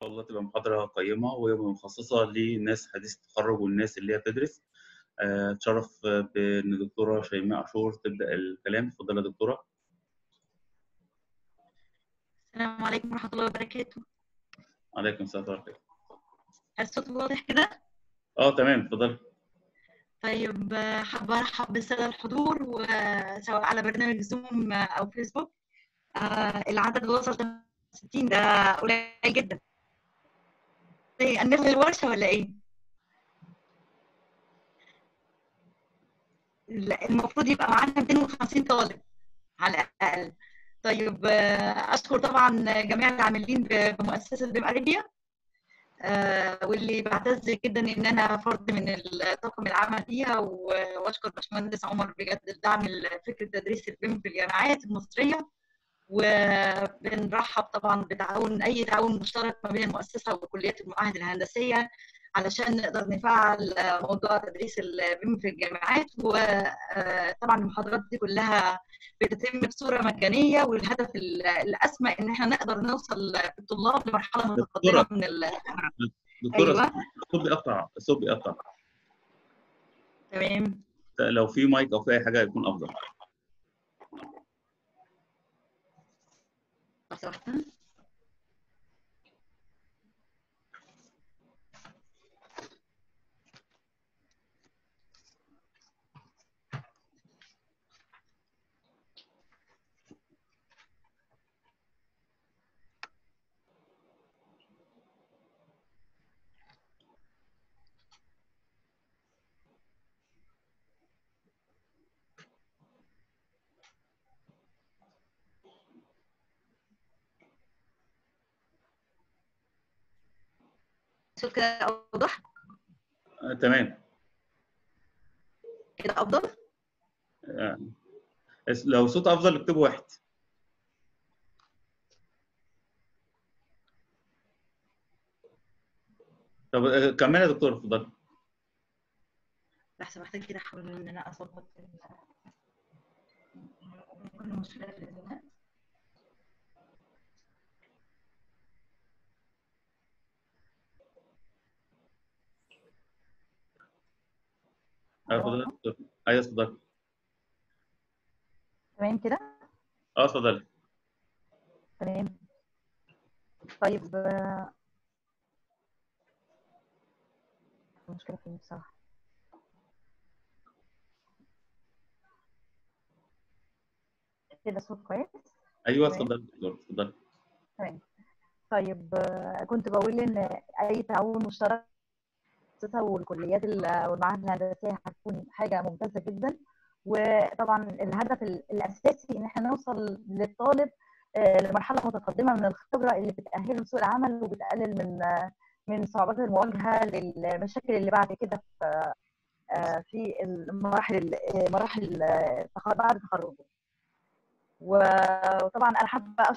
شاء الله تبقى محاضرة قيمة وهي مخصصة للناس حديث التخرج والناس اللي هي بتدرس. اتشرف بإن الدكتورة شيماء عاشور تبدأ الكلام. اتفضلي يا دكتورة. السلام عليكم ورحمة الله وبركاته. عليكم السلام ورحمة الله. الصوت واضح كده؟ تمام، اتفضلي. طيب، حابة أرحب بالسادة الحضور، وسواء على برنامج زوم أو فيسبوك. العدد وصل 60، ده قليل جدا. نلغي الورشة ولا إيه؟ المفروض يبقى معانا 250 طالب على الأقل. طيب، أشكر طبعا جميع العاملين بمؤسسة بيم أريبيا، واللي بعتز جدا ان انا فرد من الطاقم العمل فيها، واشكر باشمهندس عمر بجد الدعم لفكره تدريس البيم في الجامعات المصريه. وبنرحب طبعا بتعاون اي تعاون مشترك ما بين المؤسسه وكليات المعاهد الهندسيه علشان نقدر نفعل موضوع تدريس البيم في الجامعات. وطبعا المحاضرات دي كلها بتتم بصوره مجانيه، والهدف الاسمى ان احنا نقدر نوصل بالطلاب لمرحله متقدمه من دكتورة، ايوه الصوت بيقطع. تمام. لو في مايك أو في أي حاجة يكون أفضل. الصوت كده اوضح؟ تمام. كده افضل؟ لو صوت أفضل اكتبوا واحد. طب كملي يا دكتور، اتفضلي. لحظه، محتاج كده احاول ان انا اظبط كل مشكله في الانترنت. اتفضلي يا دكتور. ايوه اتفضلي. تمام كده؟ اتفضلي. تمام. طيب، المشكله فين بصراحه؟ كده الصوت كويس؟ ايوه تمام. اتفضلي دكتور، اتفضلي. تمام. طيب، كنت بقول ان اي تعاون مشترك والكليات والمعاهد الهندسيه هتكون حاجه ممتازه جدا. وطبعا الهدف الاساسي ان احنا نوصل للطالب لمرحله متقدمه من الخبره اللي بتاهله لسوق العمل، وبتقلل من صعوبات المواجهه للمشاكل اللي بعد كده في مراحل بعد التخرج. وطبعا انا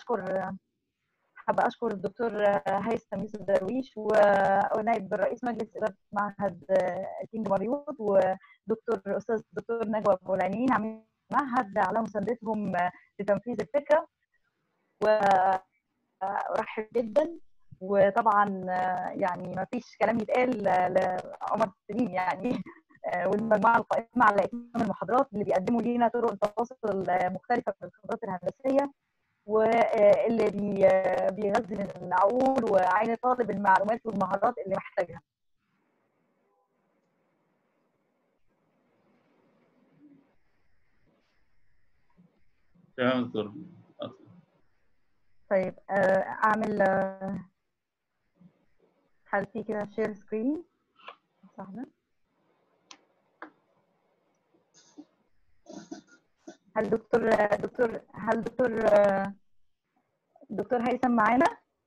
حابه اشكر الدكتور هيثم يوسف درويش ونائب رئيس مجلس اداره معهد كينج مريوط، ودكتور استاذ دكتور نجوى ابو العينين عاملين معهد على مساندتهم لتنفيذ الفكره. وارحب جدا. وطبعا يعني ما فيش كلام يتقال لعمر سليم يعني والمجموعه القائمه على اتمام المحاضرات اللي بيقدموا لينا طرق التواصل مختلفه في الخبرات الهندسيه، واللي بيغذي من العقول وعين طالب المعلومات والمهارات اللي محتاجها. تمام يا دكتور. طيب، اعمل حالتي كده شير سكرين. صح؟ هل دكتور هيثم معانا؟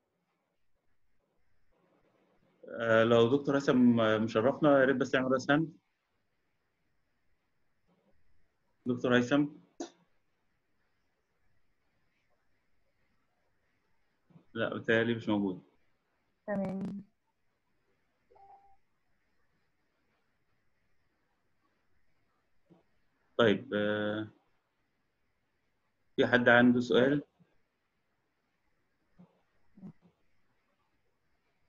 لو دكتور هيثم مشرفنا، يا ريت بس يعمل راس هاند. دكتور هيثم. لا بتهيألي مش موجود. تمام. طيب، في حد عنده سؤال؟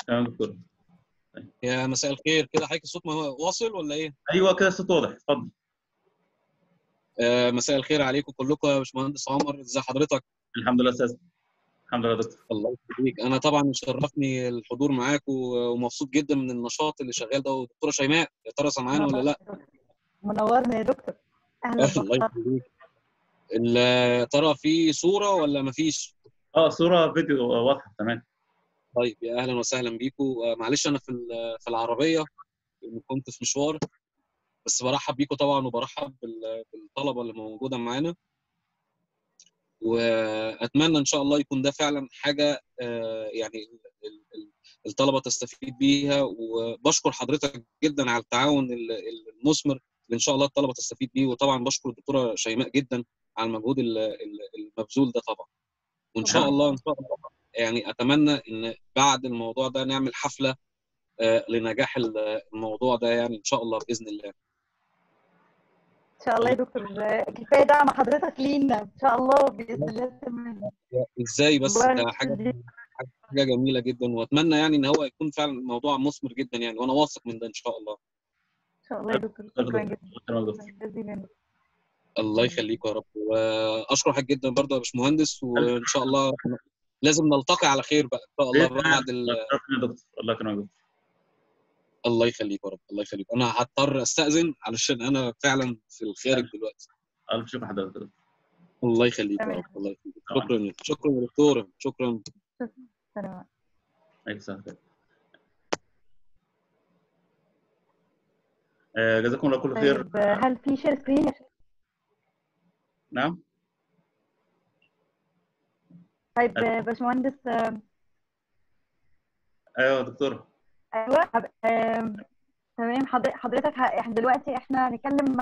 تمام يا دكتور. يا مساء الخير، كده حضرتك الصوت ما هو واصل ولا ايه؟ ايوه كده الصوت واضح، اتفضل. مساء الخير عليكم كلكم يا باشمهندس عمر، ازي حضرتك؟ الحمد لله يا استاذ. الحمد لله يا دكتور. الله يخليك. انا طبعا شرفني الحضور معاك ومبسوط جدا من النشاط اللي شغال ده. ودكتوره شيماء يا ترى سامعانا ولا لا؟ منورنا يا دكتور، اهلا الله بحضرتك. يخليك. يا ترى في صوره ولا مفيش؟ صوره فيديو واضحه تمام. طيب يا اهلا وسهلا بيكم. معلش انا في العربيه كنت في مشوار، بس برحب بيكم طبعا وبرحب بالطلبه اللي موجوده معانا. واتمنى ان شاء الله يكون ده فعلا حاجه يعني الطلبه تستفيد بيها. وبشكر حضرتك جدا على التعاون المثمر اللي ان شاء الله الطلبه تستفيد بيه. وطبعا بشكر الدكتوره شيماء جدا على المجهود المبذول ده طبعا. وان شاء الله يعني اتمنى ان بعد الموضوع ده نعمل حفله لنجاح الموضوع ده، يعني ان شاء الله باذن الله. ان شاء الله يا دكتور، كفايه دعم حضرتك لينا ان شاء الله باذن الله. تمام. ازاي بس؟ ده حاجه جميله جدا، واتمنى يعني ان هو يكون فعلا الموضوع مثمر جدا يعني، وانا واثق من ده ان شاء الله. ان شاء الله يا دكتور، شكرا جدا. الله يخليك يا رب. واشكر حضرتك جدا برضه يا باشمهندس، وان شاء الله لازم نلتقي على خير بقى ان شاء الله بعد الله يكرمك. الله يخليك يا رب، الله يخليك. انا هضطر استاذن علشان انا فعلا في الخارج دلوقتي. الف شكر حضرتك. الله يخليك يا رب، الله يخليك. شكرا يا دكتوره، شكرا. سلام. جزاكم الله كل خير. طيب هل في شير سكرين؟ نعم. طيب باشمهندس. ايوه دكتوره. ايوه تمام. حضرتك احنا دلوقتي هنتكلم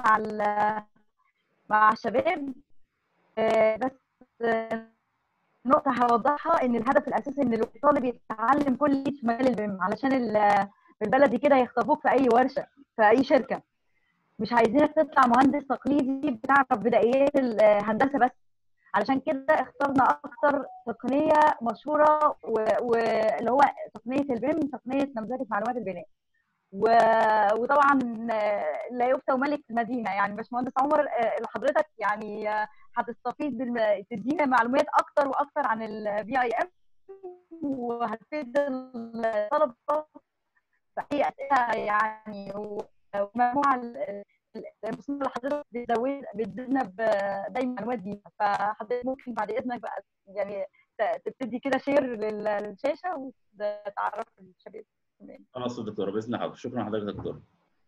مع الشباب، بس نقطة هوضحها إن الهدف الأساسي إن الطالب يتعلم كل في مجال البيم، علشان البلدي كده يخطفوك في أي ورشة في أي شركة. مش عايزينك تطلع مهندس تقليدي بتعرف بدائيات الهندسة بس. علشان كده اخترنا أكتر تقنية مشهورة واللي هو تقنية البيم، تقنية نمذجة معلومات البناء. وطبعا لا يفتى ملك المدينه، يعني باشمهندس عمر اللي حضرتك يعني هتستفيد تدينا معلومات اكتر واكتر عن البي اي ام، وهتفيد الطلبه في اي اسئله يعني. ومجموعه المصنع اللي حضرتك بتزودنا دايما المعلومات دي. فحضرتك ممكن بعد اذنك بقى يعني تبتدي كده شير للشاشه وتعرف الشباب. خلاص يا دكتوره باذن الله. شكرا لحضرتك يا دكتوره.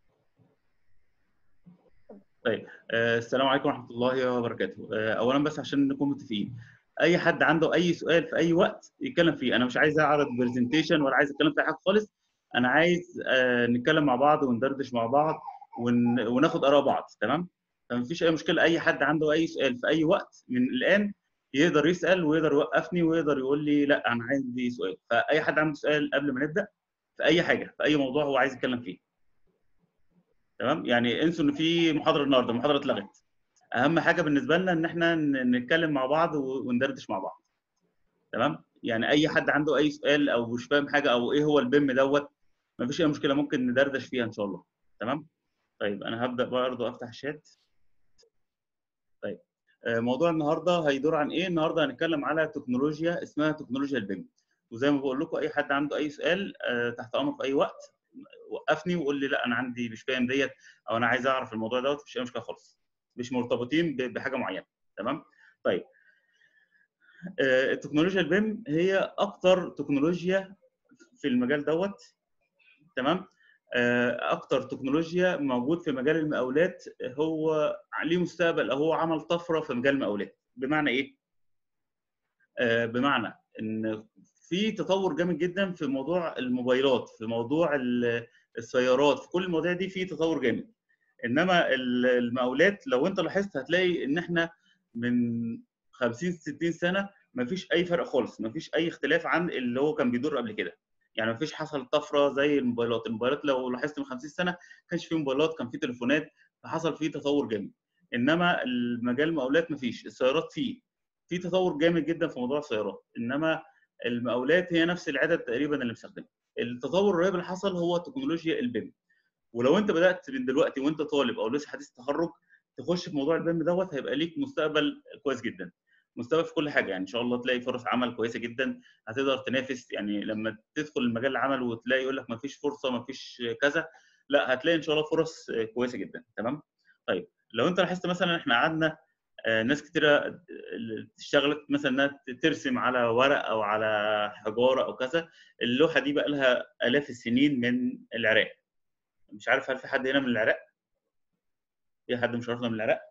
طيب السلام عليكم ورحمه الله وبركاته. اولا بس عشان نكون متفقين، اي حد عنده اي سؤال في اي وقت يتكلم فيه. انا مش عايز اعرض برزنتيشن ولا عايز اتكلم في حاجه خالص. انا عايز نتكلم مع بعض وندردش مع بعض وناخد اراء بعض. تمام؟ فما فيش اي مشكله. اي حد عنده اي سؤال في اي وقت من الان يقدر يسال ويقدر يوقفني ويقدر يقول لي لا انا عندي سؤال. فاي حد عنده سؤال قبل ما نبدا في اي حاجه في اي موضوع هو عايز يتكلم فيه. تمام؟ يعني انسوا ان في محاضره النهارده، المحاضره اتلغت. اهم حاجه بالنسبه لنا ان احنا نتكلم مع بعض وندردش مع بعض. تمام؟ يعني اي حد عنده اي سؤال او مش فاهم حاجه او ايه هو البيم دوت، مفيش اي مشكله، ممكن ندردش فيها ان شاء الله. تمام؟ طيب انا هبدا برضه افتح الشات. طيب موضوع النهارده هيدور عن ايه؟ النهارده هنتكلم على تكنولوجيا اسمها تكنولوجيا البيم. وزي ما بقول لكم اي حد عنده اي سؤال تحت امرك في اي وقت وقفني وقول لي لا انا عندي مش فاهم ديت او انا عايز اعرف الموضوع دوت. مفيش اي مشكله خالص، مش مرتبطين بحاجه معينه. تمام؟ طيب التكنولوجيا البيم هي اكتر تكنولوجيا في المجال دوت. تمام؟ اكتر تكنولوجيا موجود في مجال المقاولات، هو ليه مستقبل او هو عمل طفره في مجال المقاولات. بمعنى ايه؟ بمعنى ان في تطور جامد جدا في موضوع الموبايلات، في موضوع السيارات، في كل المواضيع دي في تطور جامد. انما المقاولات لو انت لاحظت هتلاقي ان احنا من 50 60 سنه ما فيش اي فرق خالص، ما فيش اي اختلاف عن اللي هو كان بيدور قبل كده. يعني ما فيش حصل طفره زي الموبايلات. الموبايلات لو لاحظت من 50 سنه ما كانش فيه موبايلات، كان فيه تليفونات، فحصل فيه تطور جامد. انما المجال المقاولات ما فيش. السيارات في تطور جامد جدا في موضوع السيارات، انما المقاولات هي نفس العدد تقريبا اللي مستخدمها. التطور الرهيب اللي حصل هو تكنولوجيا البيم. ولو انت بدات من دلوقتي وانت طالب او لسه حديث تخرج تخش في موضوع البيم دوت، هيبقى ليك مستقبل كويس جدا، مستقبل في كل حاجه يعني. ان شاء الله تلاقي فرص عمل كويسه جدا، هتقدر تنافس. يعني لما تدخل المجال العمل وتلاقي يقول لك ما فيش فرصه، ما فيش كذا، لا هتلاقي ان شاء الله فرص كويسه جدا. تمام. طيب لو انت لاحظت مثلا احنا قعدنا ناس كتيره اشتغلت مثلا انها ترسم على ورق او على حجاره او كذا. اللوحه دي بقى لها الاف السنين من العراق. مش عارف هل في حد هنا من العراق؟ في حد مشرفنا من العراق؟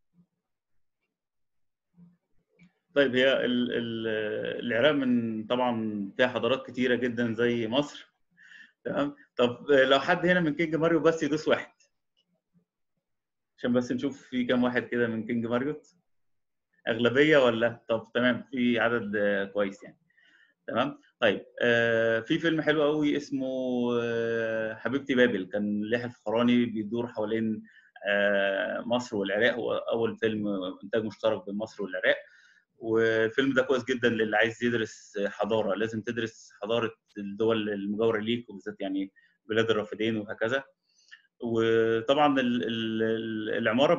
طيب هي العراق من طبعا فيها حضارات كتيره جدا زي مصر. تمام. طب لو حد هنا من كينج ماريو بس يدوس واحد عشان بس نشوف في كام واحد كده من كينج ماريو. اغلبيه ولا؟ طب تمام، في عدد كويس يعني. تمام. طيب في فيلم حلو قوي اسمه حبيبتي بابل، كان يحيى الفخراني بيدور حوالين مصر والعراق. هو اول فيلم انتاج مشترك بين مصر والعراق، والفيلم ده كويس جدا للي عايز يدرس حضاره. لازم تدرس حضاره الدول المجاوره ليك، وبالذات يعني بلاد الرافدين وهكذا. وطبعا العماره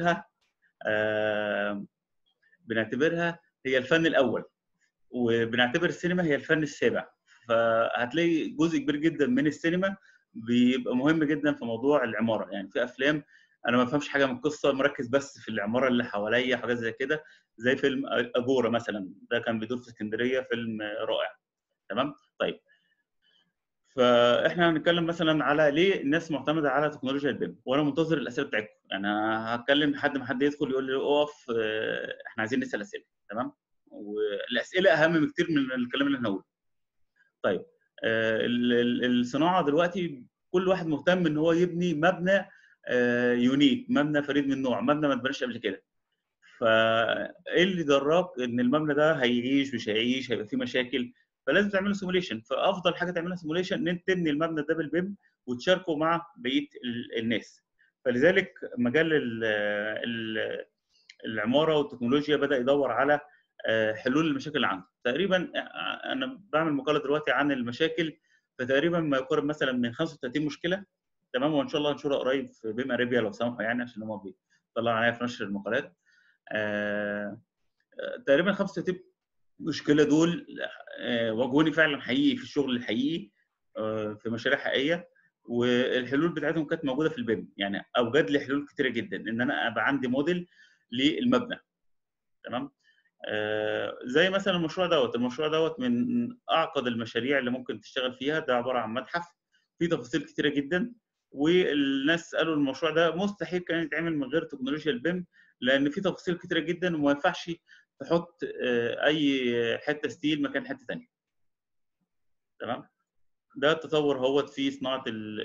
بنعتبرها هي الفن الاول، وبنعتبر السينما هي الفن السابع. فهتلاقي جزء كبير جدا من السينما بيبقى مهم جدا في موضوع العماره. يعني في افلام انا ما بفهمش حاجه من القصه، مركز بس في العماره اللي حواليا، حاجات زي كده، زي فيلم اجوره مثلا، ده كان بيدور في اسكندريه، فيلم رائع. تمام. طيب فاحنا هنتكلم مثلا على ليه الناس معتمده على تكنولوجيا البيم، وانا منتظر الاسئله بتاعتكم. يعني هتكلم لحد ما حد يدخل يقول لي اقف احنا عايزين نسال اسئله. تمام. والاسئله اهم بكتير من الكلام اللي هنقوله. طيب الصناعه دلوقتي كل واحد مهتم ان هو يبني مبنى يونيك، مبنى فريد من نوعه، مبنى ما اتبناش قبل كده. فايه اللي دراك ان المبنى ده هيعيش مش هيعيش، هيبقى فيه مشاكل؟ فلازم تعمله سيموليشن. فافضل حاجه تعملها سيموليشن ان انت تبني المبنى ده بالبيم وتشاركه مع بقيه الناس. فلذلك مجال العماره والتكنولوجيا بدا يدور على حلول المشاكل اللي عنده. تقريبا انا بعمل مقاله دلوقتي عن المشاكل، فتقريبا ما يقارب مثلا من 35 مشكله. تمام. وان شاء الله هنشرها قريب في بيم اريبيا لو سمحوا، يعني عشان هم بيطلعوا عليا في نشر المقالات. تقريبا 35 مشكله دول واجهوني فعلا حقيقي في الشغل الحقيقي في مشاريع حقيقيه، والحلول بتاعتهم كانت موجوده في البيم. يعني اوجد لي حلول كتيره جدا ان انا ابقى عندي موديل للمبنى. تمام. زي مثلا المشروع دوت من اعقد المشاريع اللي ممكن تشتغل فيها. ده عباره عن متحف فيه تفاصيل كتيره جدا، والناس قالوا المشروع ده مستحيل كان يتعمل من غير تكنولوجيا البيم، لان فيه تفاصيل كتيره جدا وما ينفعش تحط اي حته ستيل مكان حته ثانيه. تمام. ده التطور هوت في صناعه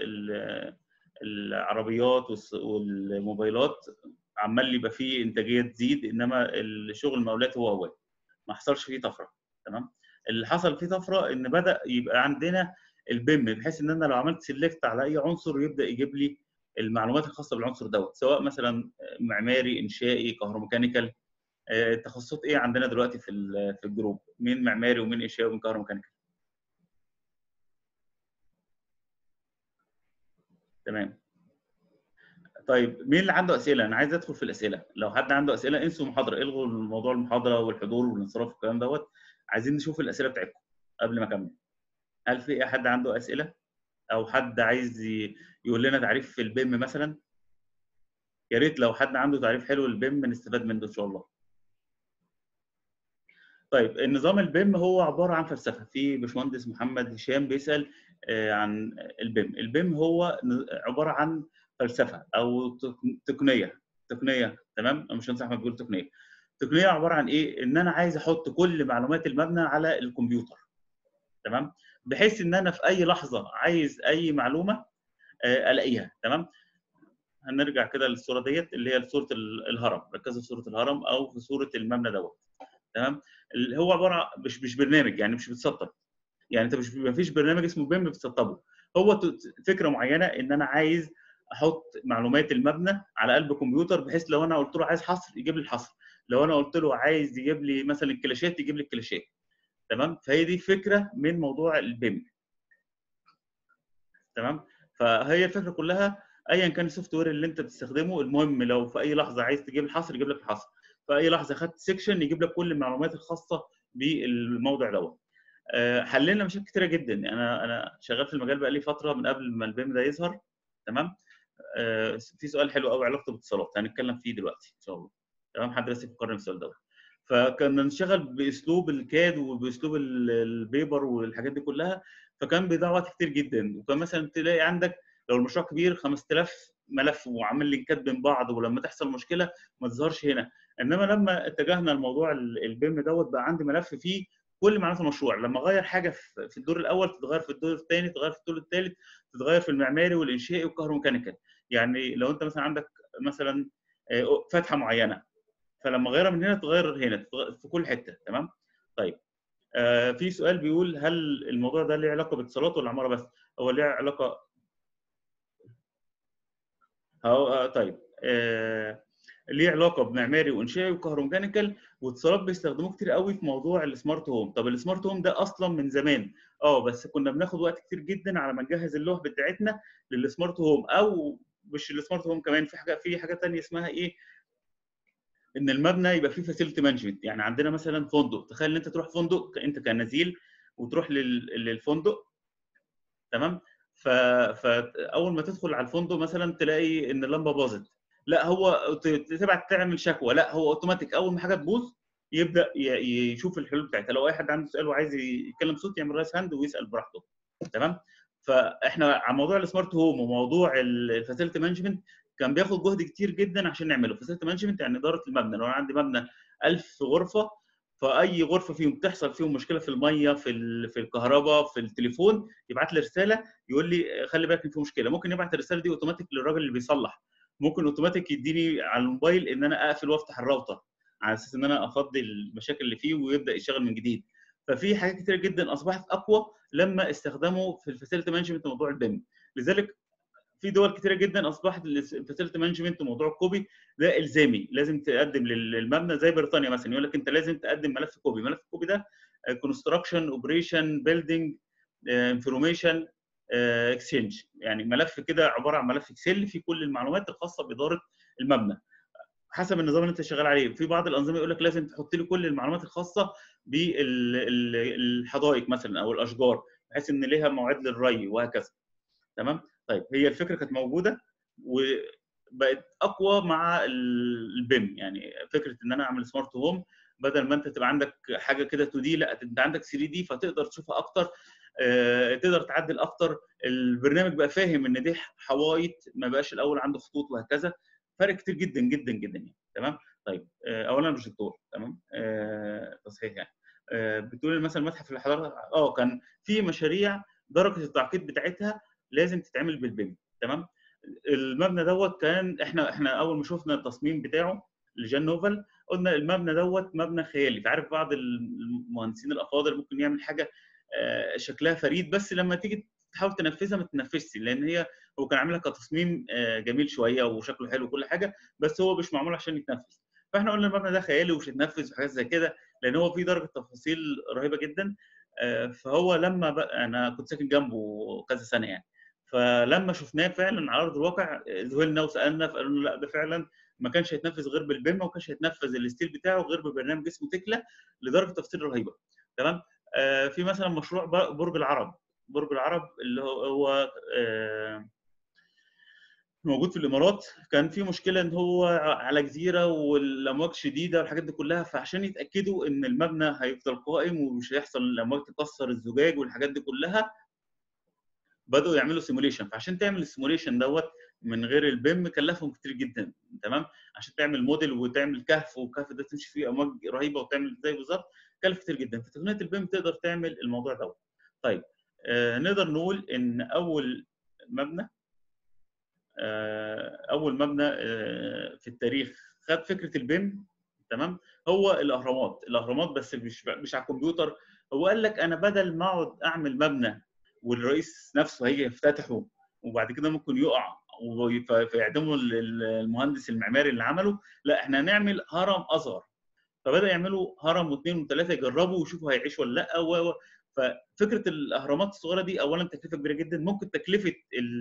العربيات والموبايلات، عمال يبقى فيه انتاجيه تزيد، انما الشغل المقاولات هو اول ما حصلش فيه طفره. تمام. اللي حصل فيه طفره ان بدا يبقى عندنا البيم، بحيث ان انا لو عملت سيلكت على اي عنصر يبدا يجيب لي المعلومات الخاصه بالعنصر دوت، سواء مثلا معماري، انشائي، كهروميكانيكال. التخصصات ايه عندنا دلوقتي في الجروب؟ مين معماري ومين انشائي ومين كهروميكانيكال؟ تمام. طيب مين اللي عنده اسئله؟ انا عايز ادخل في الاسئله. لو حد عنده اسئله انسوا المحاضره، الغوا موضوع المحاضره والحضور والانصراف والكلام دوت. عايزين نشوف الاسئله بتاعتكم قبل ما اكمل. هل في حد عنده اسئله او حد عايز يقول لنا تعريف في البيم مثلا؟ يا ريت لو حد عنده تعريف حلو للبيم نستفاد منه ان شاء الله. طيب النظام البيم هو عباره عن فلسفه. في باشمهندس محمد هشام بيسال عن البيم. البيم هو عباره عن فلسفه او تقنيه. تمام. مش هنصح ما بقول تقنيه. تقنيه عباره عن ايه؟ ان انا عايز احط كل معلومات المبنى على الكمبيوتر. تمام. بحيث ان انا في اي لحظه عايز اي معلومه الاقيها. تمام. هنرجع كده للصوره ديت اللي هي صوره الهرم. ركزوا في صوره الهرم او في صوره المبنى دوت. تمام. اللي هو عباره مش برنامج، يعني مش بتسطب. يعني انت مش، ما فيش برنامج اسمه بيم بتسطبه. هو فكره معينه ان انا عايز احط معلومات المبنى على قلب كمبيوتر، بحيث لو انا قلت له عايز حصر يجيب لي الحصر، لو انا قلت له عايز يجيب لي مثلا الكلاشات يجيب لي الكلاشات. تمام. فهي دي فكره من موضوع البيم. تمام. فهي الفكره كلها ايا كان السوفت وير اللي انت بتستخدمه، المهم لو في اي لحظه عايز تجيب الحصر يجيب لك الحصر، في اي لحظه خدت سيكشن يجيب لك كل المعلومات الخاصه بالموضوع دوت. حللنا مشاكل كتيره جدا. انا شغال في المجال بقالي فتره من قبل ما البيم ده يظهر. تمام. في سؤال حلو قوي علاقته بالاتصالات هنتكلم فيه دلوقتي ان شاء الله. تمام. حد بس يفكرني بالسؤال دوت. فكنا نشتغل باسلوب الكاد وباسلوب البيبر والحاجات دي كلها، فكان بيضيع وقت كتير جدا. وكان مثلا تلاقي عندك لو المشروع كبير 5000 ملف وعامل لينكات بين بعض، ولما تحصل مشكله ما تظهرش هنا. انما لما اتجهنا لموضوع البيم دوت بقى عندي ملف فيه كل معلومات المشروع. لما اغير حاجه في الدور الاول تتغير في الدور الثاني، تتغير في الدور الثالث، تتغير في المعماري والانشائي والكهروميكانيكال. يعني لو انت مثلا عندك مثلا فتحه معينه، فلما اغيرها من هنا تتغير هنا في كل حته. تمام. طيب في سؤال بيقول هل الموضوع ده ليه علاقه باتصالات ولا عماره بس؟ هو ليه علاقه. طيب ليه علاقه بمعماري وانشائي وكهروميكانيكال واتصالات. بيستخدموه كتير قوي في موضوع السمارت هوم. طب السمارت هوم ده اصلا من زمان، بس كنا بناخد وقت كتير جدا على ما نجهز اللوح بتاعتنا للسمارت هوم. او مش السمارت هوم، كمان في حاجه ثانيه اسمها ايه، ان المبنى يبقى فيه فاسيلتي مانجمنت. يعني عندنا مثلا فندق، تخيل ان انت تروح فندق انت كنزيل وتروح للفندق. تمام. فاول ما تدخل على الفندق مثلا تلاقي ان اللمبه باظت، لا هو تبعت تعمل شكوى، لا هو اوتوماتيك اول ما حاجه تبوظ يبدا يشوف الحلول بتاعتها. لو اي حد عنده سؤال وعايز يتكلم صوت يعمل رايس هاند ويسال براحته. تمام. فاحنا على موضوع السمارت هوم وموضوع الفاسيلتي مانجمنت كان بياخد جهد كتير جدا عشان نعمله. فاسيلتي مانجمنت يعني اداره المبنى. لو انا عندي مبنى 1000 غرفه، فاي غرفه فيهم تحصل فيهم مشكله في الميه، في الكهرباء، في التليفون، يبعت لي رساله يقول لي خلي بالك ان في مشكله. ممكن يبعت الرساله دي اوتوماتيك للراجل اللي بيصلح، ممكن اوتوماتيك يديني على الموبايل ان انا اقفل وافتح الراوتر على اساس ان انا افضي المشاكل اللي فيه ويبدا يشتغل من جديد. ففي حاجات كتير جدا اصبحت اقوى لما استخدموا في الفاسيلتي مانجمنت موضوع البيم. لذلك في دول كتيره جدا اصبحت الفاسيلتي مانجمنت وموضوع الكوبي ده الزامي، لازم تقدم للمبنى. زي بريطانيا مثلا يقول لك انت لازم تقدم ملف كوبي. ملف الكوبي ده كونستراكشن اوبريشن بيلدينج انفورميشن اكسشينج، يعني ملف كده عباره عن ملف اكسل فيه كل المعلومات الخاصه باداره المبنى حسب النظام اللي انت شغال عليه. في بعض الانظمه يقول لك لازم تحط لي كل المعلومات الخاصه بالحدائق مثلا او الاشجار، بحيث ان ليها مواعيد للري وهكذا. تمام. طيب هي الفكره كانت موجوده وبقت اقوى مع البيم. يعني فكره ان انا اعمل سمارت هوم بدل ما انت تبقى عندك حاجه كده 2 دي، لا انت عندك 3 دي فتقدر تشوفها اكتر، تقدر تعدل اكتر. البرنامج بقى فاهم ان دي حوايط، ما بقاش الاول عنده خطوط وهكذا. فرق كتير جدا جدا جدا يعني. تمام. طيب اولا مش دكتور. تمام. تصحيح يعني. بتقول مثلا متحف الحضاره كان في مشاريع درجه التعقيد بتاعتها لازم تتعمل بالبيم. تمام. المبنى دوت كان احنا اول ما شفنا التصميم بتاعه لجان نوفل قلنا المبنى دوت مبنى خيالي. فعارف بعض المهندسين الافاضل ممكن يعمل حاجه شكلها فريد، بس لما تيجي تحاول تنفذها ما تنفذش، لان هو كان عاملها كتصميم جميل شويه وشكله حلو وكل حاجه، بس هو مش معمول عشان يتنفذ. فاحنا قلنا المبنى ده خيالي ومش هيتنفذ وحاجات زي كده، لان هو فيه درجه تفاصيل رهيبه جدا. فهو لما بقى انا كنت ساكن جنبه كذا سنه يعني، فلما شفناه فعلا على ارض الواقع ذهلنا وسالنا، فقالوا لنا لا ده فعلا ما كانش هيتنفذ غير بالبيم، وما كانش هيتنفذ الستيل بتاعه غير ببرنامج اسمه تكلا لدرجه تفاصيل رهيبه. تمام. في مثلا مشروع برج العرب. برج العرب اللي هو موجود في الامارات، كان في مشكله ان هو على جزيره والامواج شديده والحاجات دي كلها، فعشان يتاكدوا ان المبنى هيفضل قائم ومش هيحصل الامواج تكسر الزجاج والحاجات دي كلها بدأوا يعملوا سيموليشن. فعشان تعمل السيموليشن دوت من غير البيم كلفهم كتير جدا. تمام. عشان تعمل موديل وتعمل كهف، والكهف ده تمشي فيه امواج رهيبه وتعمل ازاي بالظبط، كلف كتير جدا. في تقنيه البيم تقدر تعمل الموضوع دوت. طيب نقدر نقول ان اول مبنى في التاريخ خد فكره البيم. تمام. هو الاهرامات. الاهرامات بس مش على الكمبيوتر. هو قال لك انا بدل ما اقعد اعمل مبنى والرئيس نفسه هيجي يفتتحه وبعد كده ممكن يقع فيعدموا المهندس المعماري اللي عمله، لا احنا هنعمل هرم اصغر. فبدا يعملوا هرم واثنين وثلاثه يجربوا ويشوفوا هيعيش ولا لا. ففكره الاهرامات الصغيره دي اولا تكلفه كبيره جدا، ممكن تكلفه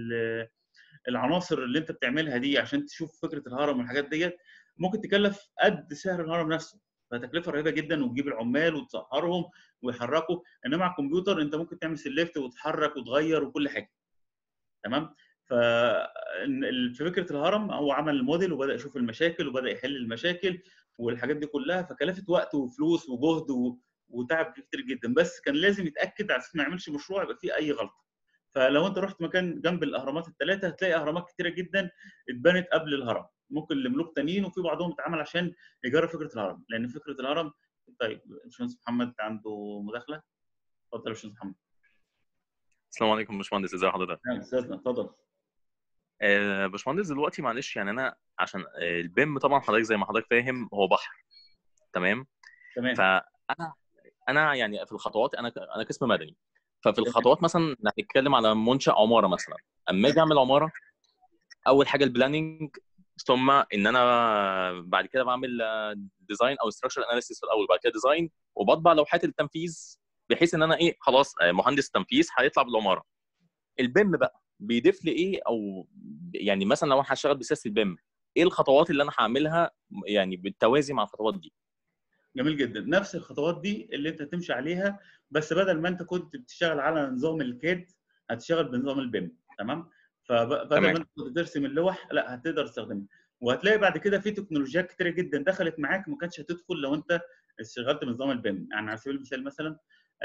العناصر اللي انت بتعملها دي عشان تشوف فكره الهرم والحاجات ديت ممكن تكلف قد سعر الهرم نفسه، فتكلفه رهيبه جدا، وتجيب العمال وتسهرهم ويحركوا. انما على الكمبيوتر انت ممكن تعمل سيلكت وتحرك وتغير وكل حاجه. تمام. في فكره الهرم هو عمل الموديل وبدا يشوف المشاكل وبدا يحل المشاكل والحاجات دي كلها، فكلفت وقت وفلوس وجهد وتعب كتير جدا، بس كان لازم يتاكد على اساس ما يعملش مشروع يبقى فيه اي غلطه. فلو انت رحت مكان جنب الاهرامات الثلاثه هتلاقي اهرامات كتيره جدا اتبنت قبل الهرم، ممكن لملوك تانيين، وفي بعضهم اتعمل عشان يجرب فكره الهرم، لان فكره الهرم. طيب باشمهندس محمد عنده مداخله، اتفضل يا باشمهندس محمد. السلام عليكم باشمهندس، ازي حضرتك؟ نعم استاذنا اتفضل. باشمهندس دلوقتي معلش يعني انا عشان البيم طبعا حضرتك زي ما حضرتك فاهم هو بحر، تمام؟ تمام فانا يعني في الخطوات انا قسم مدني، ففي تمام الخطوات مثلا هنتكلم على منشأ عماره مثلا. اما اجي اعمل عماره، اول حاجه البلاننج، ثم ان انا بعد كده بعمل ديزاين او ستراكشر اناليسيس في الاول، بعد كده ديزاين، وبطبع لوحات التنفيذ بحيث ان انا ايه خلاص مهندس تنفيذ هيطلع بالعماره. البيم بقى بيضيف لي ايه؟ او يعني مثلا لو انا هشتغل بسياسه البيم، ايه الخطوات اللي انا هعملها يعني بالتوازي مع الخطوات دي؟ جميل جدا، نفس الخطوات دي اللي انت هتمشي عليها، بس بدل ما انت كنت بتشتغل على نظام الكاد هتشتغل بنظام البيم. تمام. فبدل تمام ما انت كنت ترسم اللوح لا هتقدر تستخدمها، وهتلاقي بعد كده في تكنولوجيات كتيره جدا دخلت معاك ما كانتش هتدخل لو انت اشتغلت بنظام البيم. يعني على سبيل المثال مثلا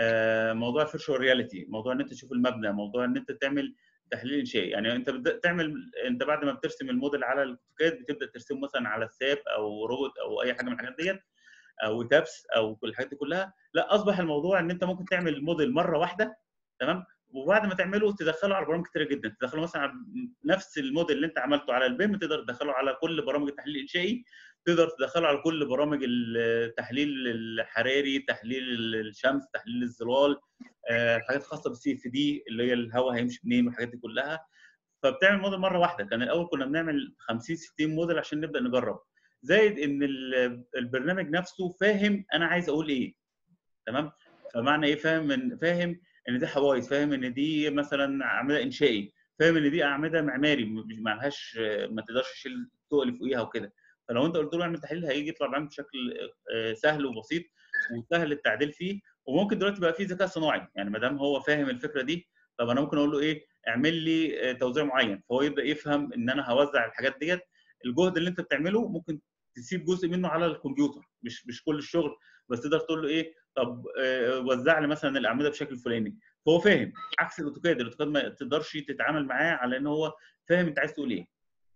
موضوع الفيرشوال رياليتي، موضوع ان انت تشوف المبنى، موضوع ان انت تعمل تحليل انشائي. يعني انت تعمل، انت بعد ما بترسم الموديل على الاوتوكاد بتبدا ترسمه مثلا على الساب او روبوت او اي حاجه من الحاجات ديت، او تابس او كل الحاجات دي كلها. لا اصبح الموضوع ان انت ممكن تعمل الموديل مره واحده، تمام، وبعد ما تعمله تدخله على برامج كتيره جدا، تدخله مثلا على نفس الموديل اللي انت عملته على البيم تقدر تدخله على كل برامج التحليل الانشائي، تقدر تدخله على كل برامج التحليل الحراري، تحليل الشمس، تحليل الظلال، الحاجات الخاصه بالسي اف دي اللي هي الهواء هيمشي منين والحاجات دي كلها. فبتعمل موديل مره واحده. كان الاول كنا بنعمل 50 60 موديل عشان نبدا نجرب، زائد ان البرنامج نفسه فاهم انا عايز اقول ايه. تمام. فمعنى ايه فاهم ان دي حوايط، فاهم ان دي مثلا اعمده انشائي، فاهم ان دي اعمده معماري مش ما لهاش ما تقدرش تشيل الطوق اللي فوقيها وكده. فلو انت قلت له اعمل تحليل هيجي يطلع معاك بشكل سهل وبسيط وسهل التعديل فيه. وممكن دلوقتي بقى في ذكاء صناعي، يعني ما دام هو فاهم الفكره دي، طب انا ممكن اقول له ايه اعمل لي توزيع معين، فهو يبدا يفهم ان انا هوزع الحاجات ديت. الجهد اللي انت بتعمله ممكن تسيب جزء منه على الكمبيوتر، مش كل الشغل، بس تقدر تقول له ايه طب وزع لي مثلا الاعمده بشكل فلاني، فهو فاهم. عكس الاوتوكاد، الاوتوكاد ما تقدرش تتعامل معاه على ان هو فاهم انت عايز تقول ايه.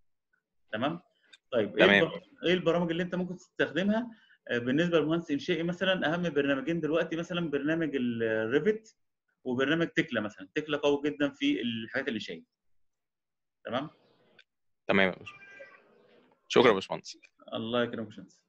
تمام. طيب تمام ايه البرامج اللي انت ممكن تستخدمها بالنسبه للمهندس انشائي؟ مثلا اهم برنامجين دلوقتي مثلا برنامج الريفت وبرنامج تكلا. مثلا تكلا قوي جدا في الحاجات الانشائيه. تمام. تمام يا باشا. شكرا يا باشمهندس. الله يكرمك يا باشمهندس.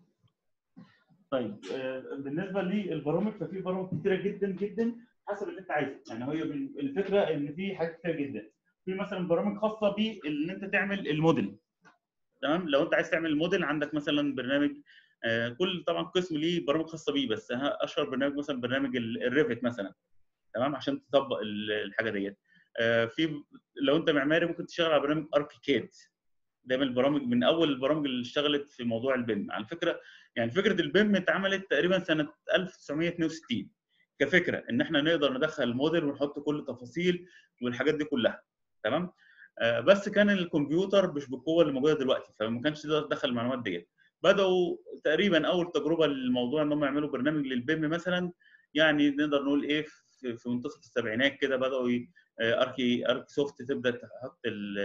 طيب بالنسبه للبرامج ففي برامج كتيره جدا جدا حسب اللي انت عايزه. يعني هي الفكره ان في حاجات كتيره جدا، في مثلا برامج خاصه بان انت تعمل الموديل. تمام. لو انت عايز تعمل الموديل عندك مثلا برنامج كل طبعا قسم ليه برامج خاصه بيه، بس اشهر برنامج مثلا برنامج الريفت مثلا، تمام، عشان تطبق الحاجه ديت. في لو انت معماري ممكن تشتغل على برنامج اركيكاد، ده من البرامج، من اول البرامج اللي اشتغلت في موضوع البيم على فكره. يعني فكره البيم اتعملت تقريبا سنه 1962 كفكره ان احنا نقدر ندخل الموديل ونحط كل التفاصيل والحاجات دي كلها. تمام. بس كان الكمبيوتر مش بالقوه اللي موجوده دلوقتي، فما كانش تقدر تدخل المعلومات ديت. بداوا تقريبا اول تجربه للموضوع ان هم يعملوا برنامج للبيم مثلا، يعني نقدر نقول ايه في منتصف السبعينات كده بداوا اركي سوفت تبدا تحط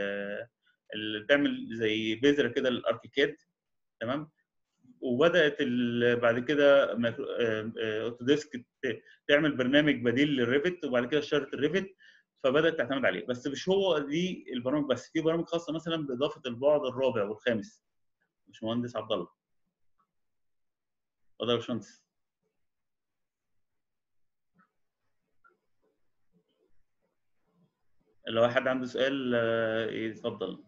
تعمل زي بذره كده للاركيكاد. تمام. وبدات بعد كده اوتوديسك تعمل برنامج بديل للريفت، وبعد كده اشترت الريفت فبدات تعتمد عليه. بس مش هو دي البرامج بس، في برامج خاصه مثلا باضافه البعد الرابع والخامس. باشمهندس عبد الله اتفضل يا باشمهندس. لو حد عنده سؤال يتفضل.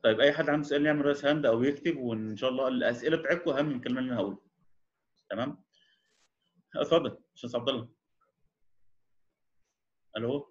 طيب اي حد عنده سؤال يعمل رايس هاند او يكتب، وان شاء الله الاسئله بتاعتكم اهم من الكلام اللي انا هقوله. تمام؟ اتفضل استاذ عبد الله. الو.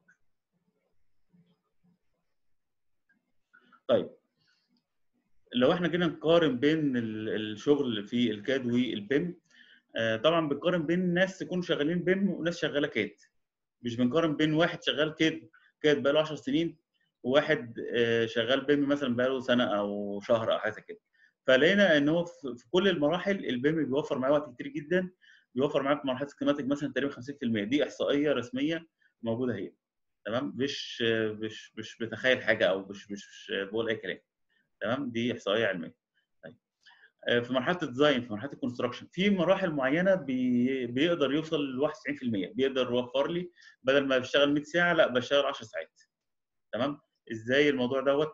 طيب لو احنا جينا نقارن بين الشغل في الكاد والبيم، طبعا بنقارن بين ناس يكونوا شغالين بيم وناس شغاله كاد. مش بنقارن بين واحد شغال كاد بقاله 10 سنين وواحد شغال بيم مثلا بقاله سنه او شهر او حاجه كده. فلقينا ان هو في كل المراحل البيم بيوفر معاه وقت كتير جدا، بيوفر معاك في مرحله سكيماتيك مثلا تقريبا 50%. دي احصائيه رسميه موجوده هي. تمام؟ مش بتخيل حاجه او مش بقول اي كلام. تمام؟ دي احصائيه علميه. طيب في مرحله الديزاين، في مرحله الكونستراكشن، في مراحل معينه بيقدر يوصل ل 91%، بيقدر يوفر لي بدل ما بشتغل 100 ساعه لا بشتغل 10 ساعات. تمام؟ ازاي الموضوع دوت؟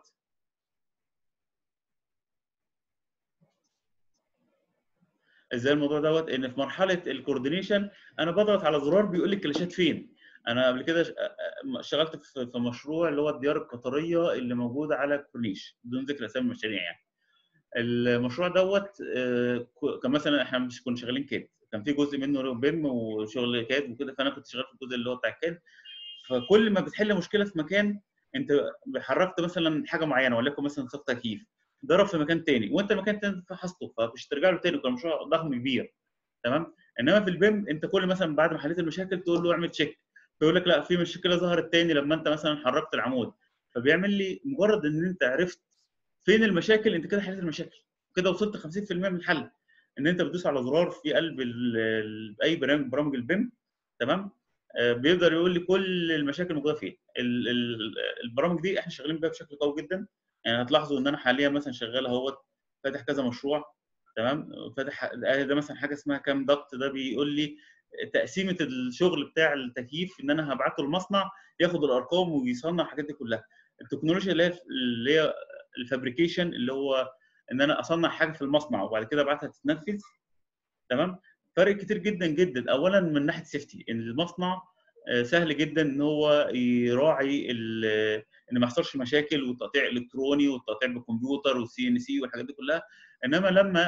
ازاي الموضوع دوت؟ ان في مرحله الكوردينيشن انا بضغط على زرار بيقول لي الكلاشات فين. انا قبل كده اشتغلت في مشروع اللي هو الديار القطريه اللي موجوده على الكورنيش بدون ذكر اسامي المشاريع يعني. المشروع دوت كان مثلا احنا مش كنا شغالين كاد، كان في جزء منه بيم وشغل كاد وكده، فانا كنت شغال في الجزء اللي هو بتاع الكاد. فكل ما بتحل مشكله في مكان، انت حركت مثلا حاجه معينه وليكن مثلا سقف تكييف ضرب في مكان تاني وانت المكان التاني فحصته، فمش ترجع له تاني، كان مشروع ضخم كبير. تمام؟ انما في البيم انت كل مثلا بعد ما حليت المشاكل تقول له اعمل تشيك، فيقول لك لا في مشكله ظهرت تاني لما انت مثلا حركت العمود. فبيعمل لي مجرد ان انت عرفت فين المشاكل انت كده حليت المشاكل، كده وصلت 50% من الحل. ان انت بتدوس على زرار في قلب اي برامج البيم. تمام؟ بيقدر يقول لي كل المشاكل موجوده فين. البرامج دي احنا شغالين بيها بشكل قوي جدا. يعني هتلاحظوا ان انا حاليا مثلا شغال اهوت فاتح كذا مشروع. تمام؟ فاتح ده مثلا حاجه اسمها كام ضغط، ده بيقول لي تقسيمه الشغل بتاع التكييف، ان انا هبعته المصنع ياخد الارقام ويصنع الحاجات دي كلها. التكنولوجيا اللي هي الفابريكيشن، اللي هو ان انا اصنع حاجه في المصنع وبعد كده ابعتها تتنفذ. تمام؟ فرق كتير جدا جدا. اولا من ناحيه سيفتي، ان المصنع سهل جدا ان هو يراعي ان ما يحصلش مشاكل والتقطيع الالكتروني والتقطيع بالكمبيوتر والسي ان سي والحاجات دي كلها. انما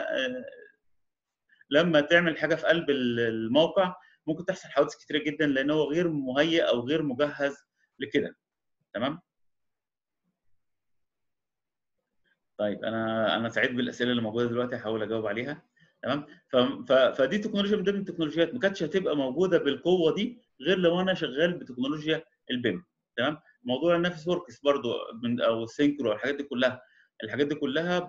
لما تعمل حاجه في قلب الموقع ممكن تحصل حوادث كتيره جدا لان هو غير مهيئ او غير مجهز لكده. تمام؟ طيب انا سعيد بالاسئله اللي موجوده دلوقتي، هحاول اجاوب عليها. تمام؟ فدي تكنولوجيا من ضمن التكنولوجيات ما كانتش هتبقى موجوده بالقوه دي غير لو انا شغال بتكنولوجيا البيم. تمام؟ موضوع النافس وركس برضو او السينكرو والحاجات دي كلها، الحاجات دي كلها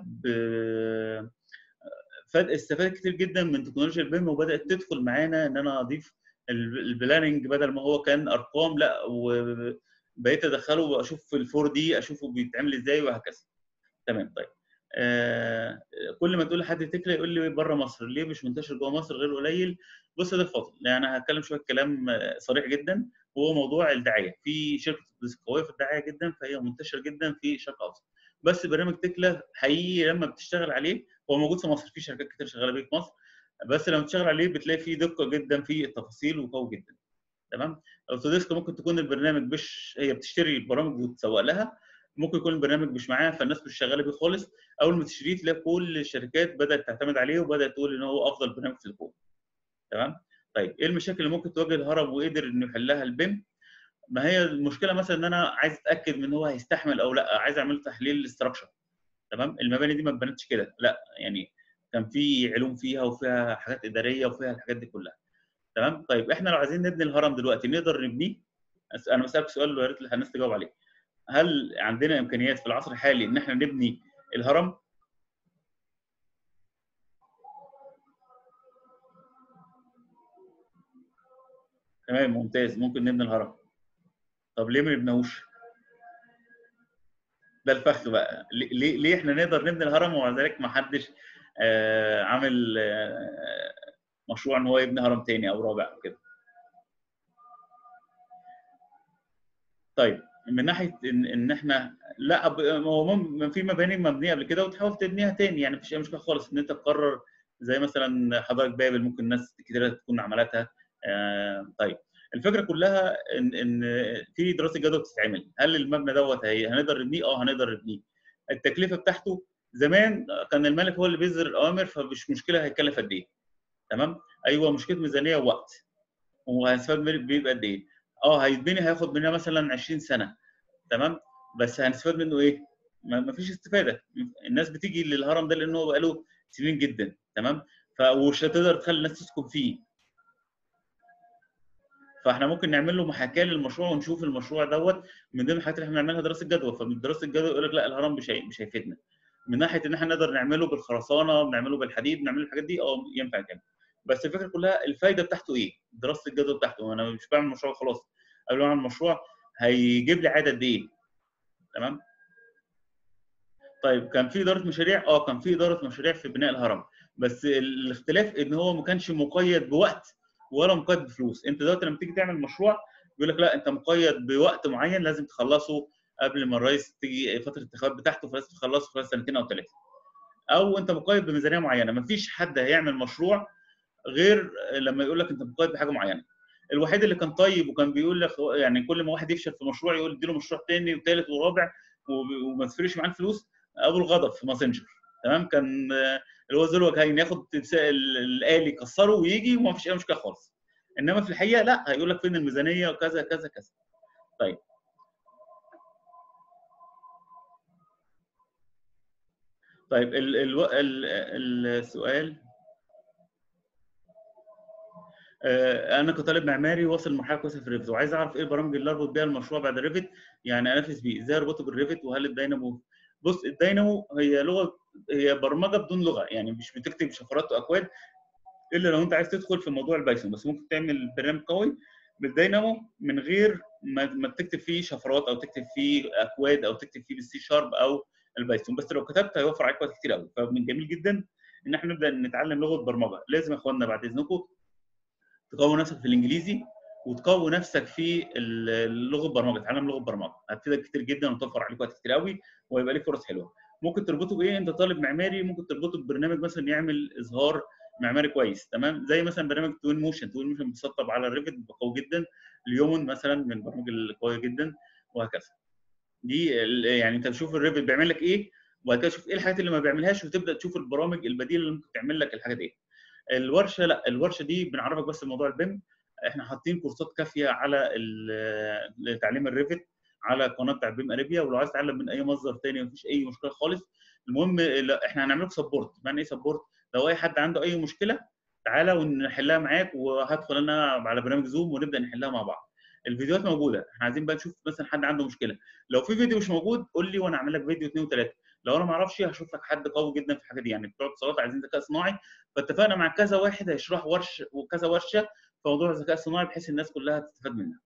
استفادت كتير جدا من تكنولوجيا البيم، وبدات تدخل معانا ان انا اضيف البلاننج بدل ما هو كان ارقام، لا وبقيت ادخله واشوف في الفور دي اشوفه بيتعمل ازاي وهكذا. تمام؟ طيب كل ما تقول لحد تكلا يقول لي بره مصر ليه مش منتشر جوه مصر غير قليل. بص يا فاضل، يعني انا هتكلم شويه كلام صريح جدا، وهو موضوع الدعايه. في شركه ديسك قويه في الدعايه جدا، فهي منتشره جدا في الشرق الاوسط. بس برنامج تكلا حقيقي لما بتشتغل عليه، هو موجود في مصر، في شركات كتير شغاله بيه في مصر، بس لما تشتغل عليه بتلاقي فيه دقه جدا في التفاصيل وقوي جدا. تمام؟ اوتوديسك ممكن تكون البرنامج مش هي بتشتري البرامج وتسوق لها، ممكن يكون البرنامج مش معاها فالناس مش شغاله بيه خالص. اول ما تشتريه تلاقي كل الشركات بدات تعتمد عليه وبدات تقول ان هو افضل برنامج في الكون. تمام؟ طيب ايه المشاكل اللي ممكن تواجه الهرم وقدر انه يحلها البيم؟ ما هي المشكله مثلا ان انا عايز اتاكد من ان هو هيستحمل او لا، عايز اعمل تحليل الاستراكشر. تمام؟ المباني دي ما اتبنتش كده، لا يعني كان في علوم فيها وفيها حاجات اداريه وفيها الحاجات دي كلها. تمام؟ طيب احنا لو عايزين نبني الهرم دلوقتي نقدر نبنيه؟ انا بسالك سؤال ويا ريت الناس تجاوب عليه. هل عندنا امكانيات في العصر الحالي ان احنا نبني الهرم؟ تمام، ممتاز، ممكن نبني الهرم. طب ليه ما نبناهوش؟ ده الفخ بقى. ليه احنا نقدر نبني الهرم ومع ذلك ما حدش عامل مشروع ان هو يبني هرم تاني او رابع او كده؟ طيب من ناحيه ان احنا لا هو في مباني مبنيه قبل كده وتحاول تبنيها تاني، يعني مفيش اي مشكله خالص ان انت تقرر، زي مثلا حدائق بابل ممكن ناس كتير تكون عملتها. طيب الفكره كلها ان في دراسه جدوى بتتعمل، هل المبنى دوت هنقدر نبنيه؟ اه هنقدر نبنيه. التكلفه بتاعته زمان كان الملك هو اللي بيصدر الاوامر، فمش مشكله هيكلف قد ايه. تمام. ايوه مشكله ميزانيه ووقت، وهنستفاد بيبقى قد ايه. هيتبني هياخد مننا مثلا 20 سنه. تمام. بس هنستفاد منه ايه؟ ما فيش استفاده. الناس بتيجي للهرم ده لانه هو بقاله سنين جدا. تمام. ومش هتقدر تخلي الناس تسكن فيه. فاحنا ممكن نعمل له محاكاه للمشروع ونشوف المشروع دوت. من ضمن الحاجات اللي احنا بنعملها دراسه جدوى، فمن دراسه الجدوى يقول لك لا الهرم مش هيفيدنا. من ناحيه ان احنا نقدر نعمله بالخرسانه، بنعمله بالحديد، بنعمل الحاجات دي ينفع كده. بس الفكره كلها الفايده بتاعته ايه؟ دراسه الجدوى بتاعته. انا مش بعمل مشروع خلاص، قبل ما اعمل مشروع هيجيب لي عدد قد ايه. تمام. طيب كان في اداره مشاريع، كان في اداره مشاريع في بناء الهرم، بس الاختلاف ان هو ما كانش مقيد بوقت ولا مقيد بفلوس. انت دلوقتي لما تيجي تعمل مشروع بيقول لك لا انت مقيد بوقت معين لازم تخلصه قبل ما الرئيس تيجي فتره الانتخابات بتاعته، فلازم تخلصه خلال سنتين او ثلاثه. او انت مقيد بميزانيه معينه. ما فيش حد هيعمل مشروع غير لما يقول لك انت مقيد بحاجه معينه. الوحيد اللي كان طيب وكان بيقول لك يعني كل ما واحد يفشل في مشروع يقول اديله مشروع ثاني وثالث ورابع وما تفرقش معاه الفلوس، ابو الغضب في ماسنجر. تمام. كان اللي هو ذو الوجهين، ياخد الآلي يكسره ويجي وما فيش اي مشكله خالص. انما في الحقيقه لا، هيقول لك فين الميزانيه وكذا كذا كذا. طيب طيب السؤال، انا كطالب معماري واصل لمرحله كويسه في الريفت وعايز اعرف ايه البرامج اللي اربط بيها المشروع بعد الريفت، يعني انافس بيه ازاي اربطه بالريفت، وهل الداينامو. بص الداينامو هي لغه، هي برمجه بدون لغه، يعني مش بتكتب شفرات واكواد الا لو انت عايز تدخل في موضوع البايثون. بس ممكن تعمل برنامج قوي بالداينامو من غير ما تكتب فيه شفرات او تكتب فيه اكواد او تكتب فيه بالسي شارب او البايثون. بس لو كتبت هيوفر عليك وقت كتير قوي. فمن جميل جدا ان احنا نبدا نتعلم لغه برمجه. لازم يا اخواننا بعد اذنكم تقوي نفسك في الانجليزي وتقوي نفسك في لغه برمجه. تتعلم لغه برمجه هتفيدك كتير جدا وتوفر عليك وقت كتير قوي ويبقى لك فرص حلوه. ممكن تربطه بايه؟ انت طالب معماري ممكن تربطه ببرنامج مثلا يعمل اظهار معماري كويس. تمام. زي مثلا برنامج توين موشن. توين موشن بيتسطب على الريفت قوي جدا. اليومن مثلا من البرامج القويه جدا وهكذا. دي يعني انت بتشوف الريفت بيعمل لك ايه وبعد كده تشوف ايه الحاجات اللي ما بيعملهاش وتبدا تشوف البرامج البديله اللي ممكن تعمل لك الحاجات دي. الورشه لا، الورشه دي بنعرفك بس موضوع البيم. احنا حاطين كورسات كافيه على تعليم الريفت على القناه بتاع بيم اريبيا، ولو عايز تتعلم من اي مصدر ثاني مفيش اي مشكله خالص. المهم احنا هنعمل لك سبورت. يعني ايه سبورت؟ لو اي حد عنده اي مشكله تعالى ونحلها معاك، وهدخل انا على برنامج زوم ونبدا نحلها مع بعض. الفيديوهات موجوده. احنا عايزين بقى نشوف مثلا حد عنده مشكله، لو في فيديو مش موجود قول لي وانا اعمل لك فيديو 2 و3. لو انا ما اعرفش هشوف لك حد قوي جدا في الحاجه دي. يعني بتوع اتصالات عايزين ذكاء صناعي، فاتفقنا مع كذا واحد هيشرح ورشه وكذا ورشه في موضوع الذكاء الصناعي بحيث الناس كلها تستفاد منها.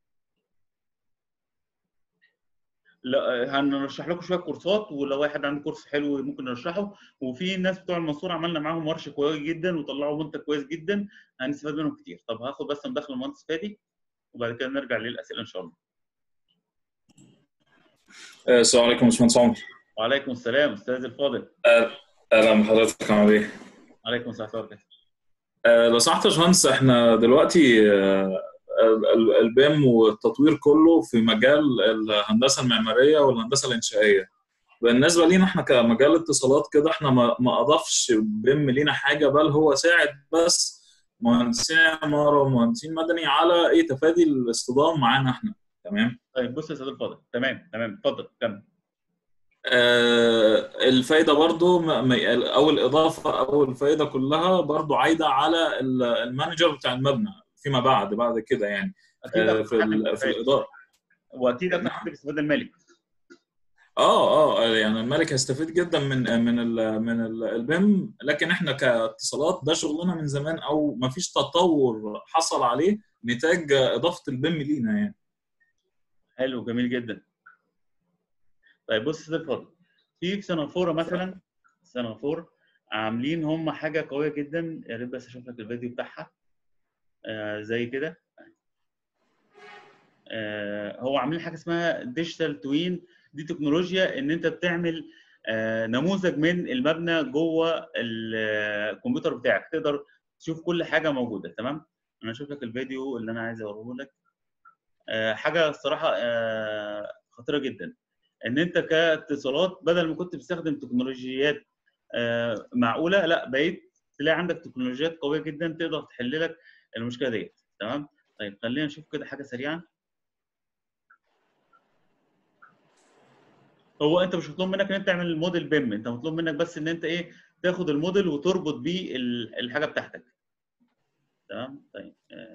لا هنرشح لكم شويه كورسات، ولو واحد عنده كورس حلو ممكن نرشحه. وفي ناس بتوع المنصوره عملنا معاهم ورشه كويس جدا وطلعوا منتج كويس جدا هنستفاد منهم كتير. طب هاخد بس مداخله المهندس فادي وبعد كده نرجع للاسئله ان شاء الله. السلام عليكم يا باشمهندس عمر. وعليكم السلام استاذ الفاضل. اهلا بحضرتك، عامل ايه؟ وعليكم السلام ورحمه الله. لو سمحت يا باشمهندس، احنا دلوقتي البيم والتطوير كله في مجال الهندسه المعماريه والهندسه الانشائيه. بالنسبه لينا احنا كمجال اتصالات كده، احنا ما اضافش بيم لينا حاجه، بل هو ساعد بس مهندسين عماره ومهندسين مدني على ايه تفادي الاصطدام معانا احنا. تمام. طيب بص يا استاذ الفاضل، تمام اتفضل كمل. الفايده برضو او الاضافه او الفايده كلها برضو عايده على المانجر بتاع المبنى فيما بعد كده يعني. اكيد اكتر حد في الاداره، واكيد اكتر حد بيستفاد المالك. يعني المالك هيستفيد جدا من البيم، لكن احنا كاتصالات ده شغلنا من زمان او ما فيش تطور حصل عليه نتاج اضافه البيم لينا يعني. حلو جميل جدا. طيب بص يا استاذ الفاضل، في سنغافوره مثلا، سنغافوره عاملين هم حاجه قويه جدا. يا ريت بس اشوف لك الفيديو بتاعها. زي كده. هو عاملين حاجه اسمها ديجيتال توين. دي تكنولوجيا ان انت بتعمل نموذج من المبنى جوه الكمبيوتر بتاعك، تقدر تشوف كل حاجه موجوده. تمام. انا اشوف لك الفيديو اللي انا عايز اوريه لك. حاجه الصراحه خطيره جدا. ان انت كاتصالات بدل ما كنت بتستخدم تكنولوجيات معقوله، لا بقيت تلاقي عندك تكنولوجيات قويه جدا تقدر تحل لك المشكله ديت. تمام. طيب خلينا نشوف كده حاجه سريعه. هو انت مش مطلوب منك ان انت تعمل الموديل بيم، انت مطلوب منك بس ان انت ايه، تاخد الموديل وتربط بيه الحاجه بتاعتك. تمام. طيب